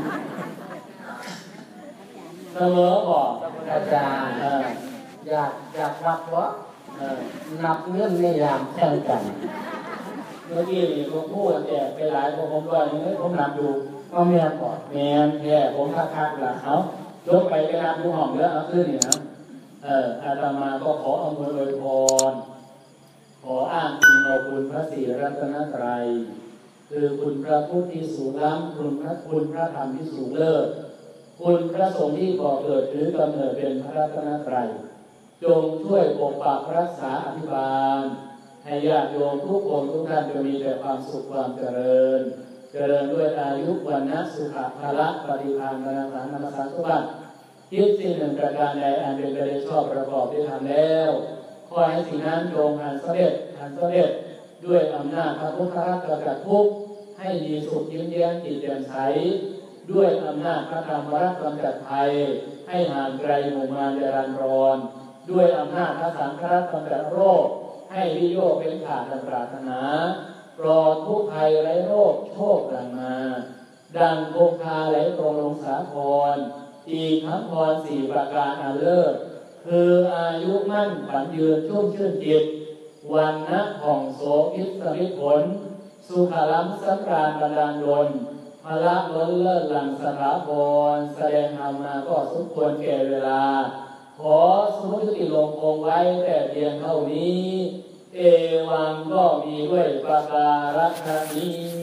เสมอบ่อาจารย์อยากวัดบ่นับเงินในยามแข่งกันเมื่อกี้นี่ผมพูดแต่ไปหลายผมด้วยผมนับอยู่เอาแม่นบ่แม่นแค่ผมคักๆล่ะเอายกไปนับดูห้องแล้วเอาขึ้นนี่นะอาตมาก็ขออำนวยอวยพรขออ้างอิงเอาคุณพระศรีรัตนตรัยคือคุณพระพุทธที่สูงล้ำคุณพระธรรมที่สูงเลิศคุณพระสงฆ์ที่ก่อเกิดหรือกำเนิดเป็นพระรัตนตรัยจงช่วยปกปักรักษาอภิบาลให้ญาติโยมทุกคนทุกท่านจะมีแต่ความสุขความเจริญด้วยอายุวันนะสุขภาละปฏิภาณนานานานาสุบัติคิดสิ่งหนึ่งประการใดอันเป็นไปได้ชอบประกอบได้ทำแล้วขอให้สิ่งนั้นจงหันเสด็จด้วยอำนาจพระพุทธรัตน์กำจัดทุกข์ให้มีสุขยิ้มแย้มจิตแจ่มใสด้วยอำนาจพระธรรมรัตน์กำจัดภัยให้ห่างไกลหมู่มารเดรันรอนด้วยอำนาจพระสังฆรัตน์กำจัดโรคให้วิโยคเป็นขาดดังปรารถนาปลอดทุกข์ภัยไร้โรคโชคดังมาดังคงคาไหลตรงลงสาครอีกทั้งพรสี่ประการอันเลิศคืออายุมั่นขวัญยืนชุ่มชื่นจิตวันนะผ่องโสอิสริผลสุขลัมสังการบันดาลดลพละล้นเลิศหลังสถาพรแสดงธรรมมาก็สมควรแก่เวลาขอสมุติลงคงไว้แต่เพียงเท่านี้เอวังก็มีด้วยประการฉนี้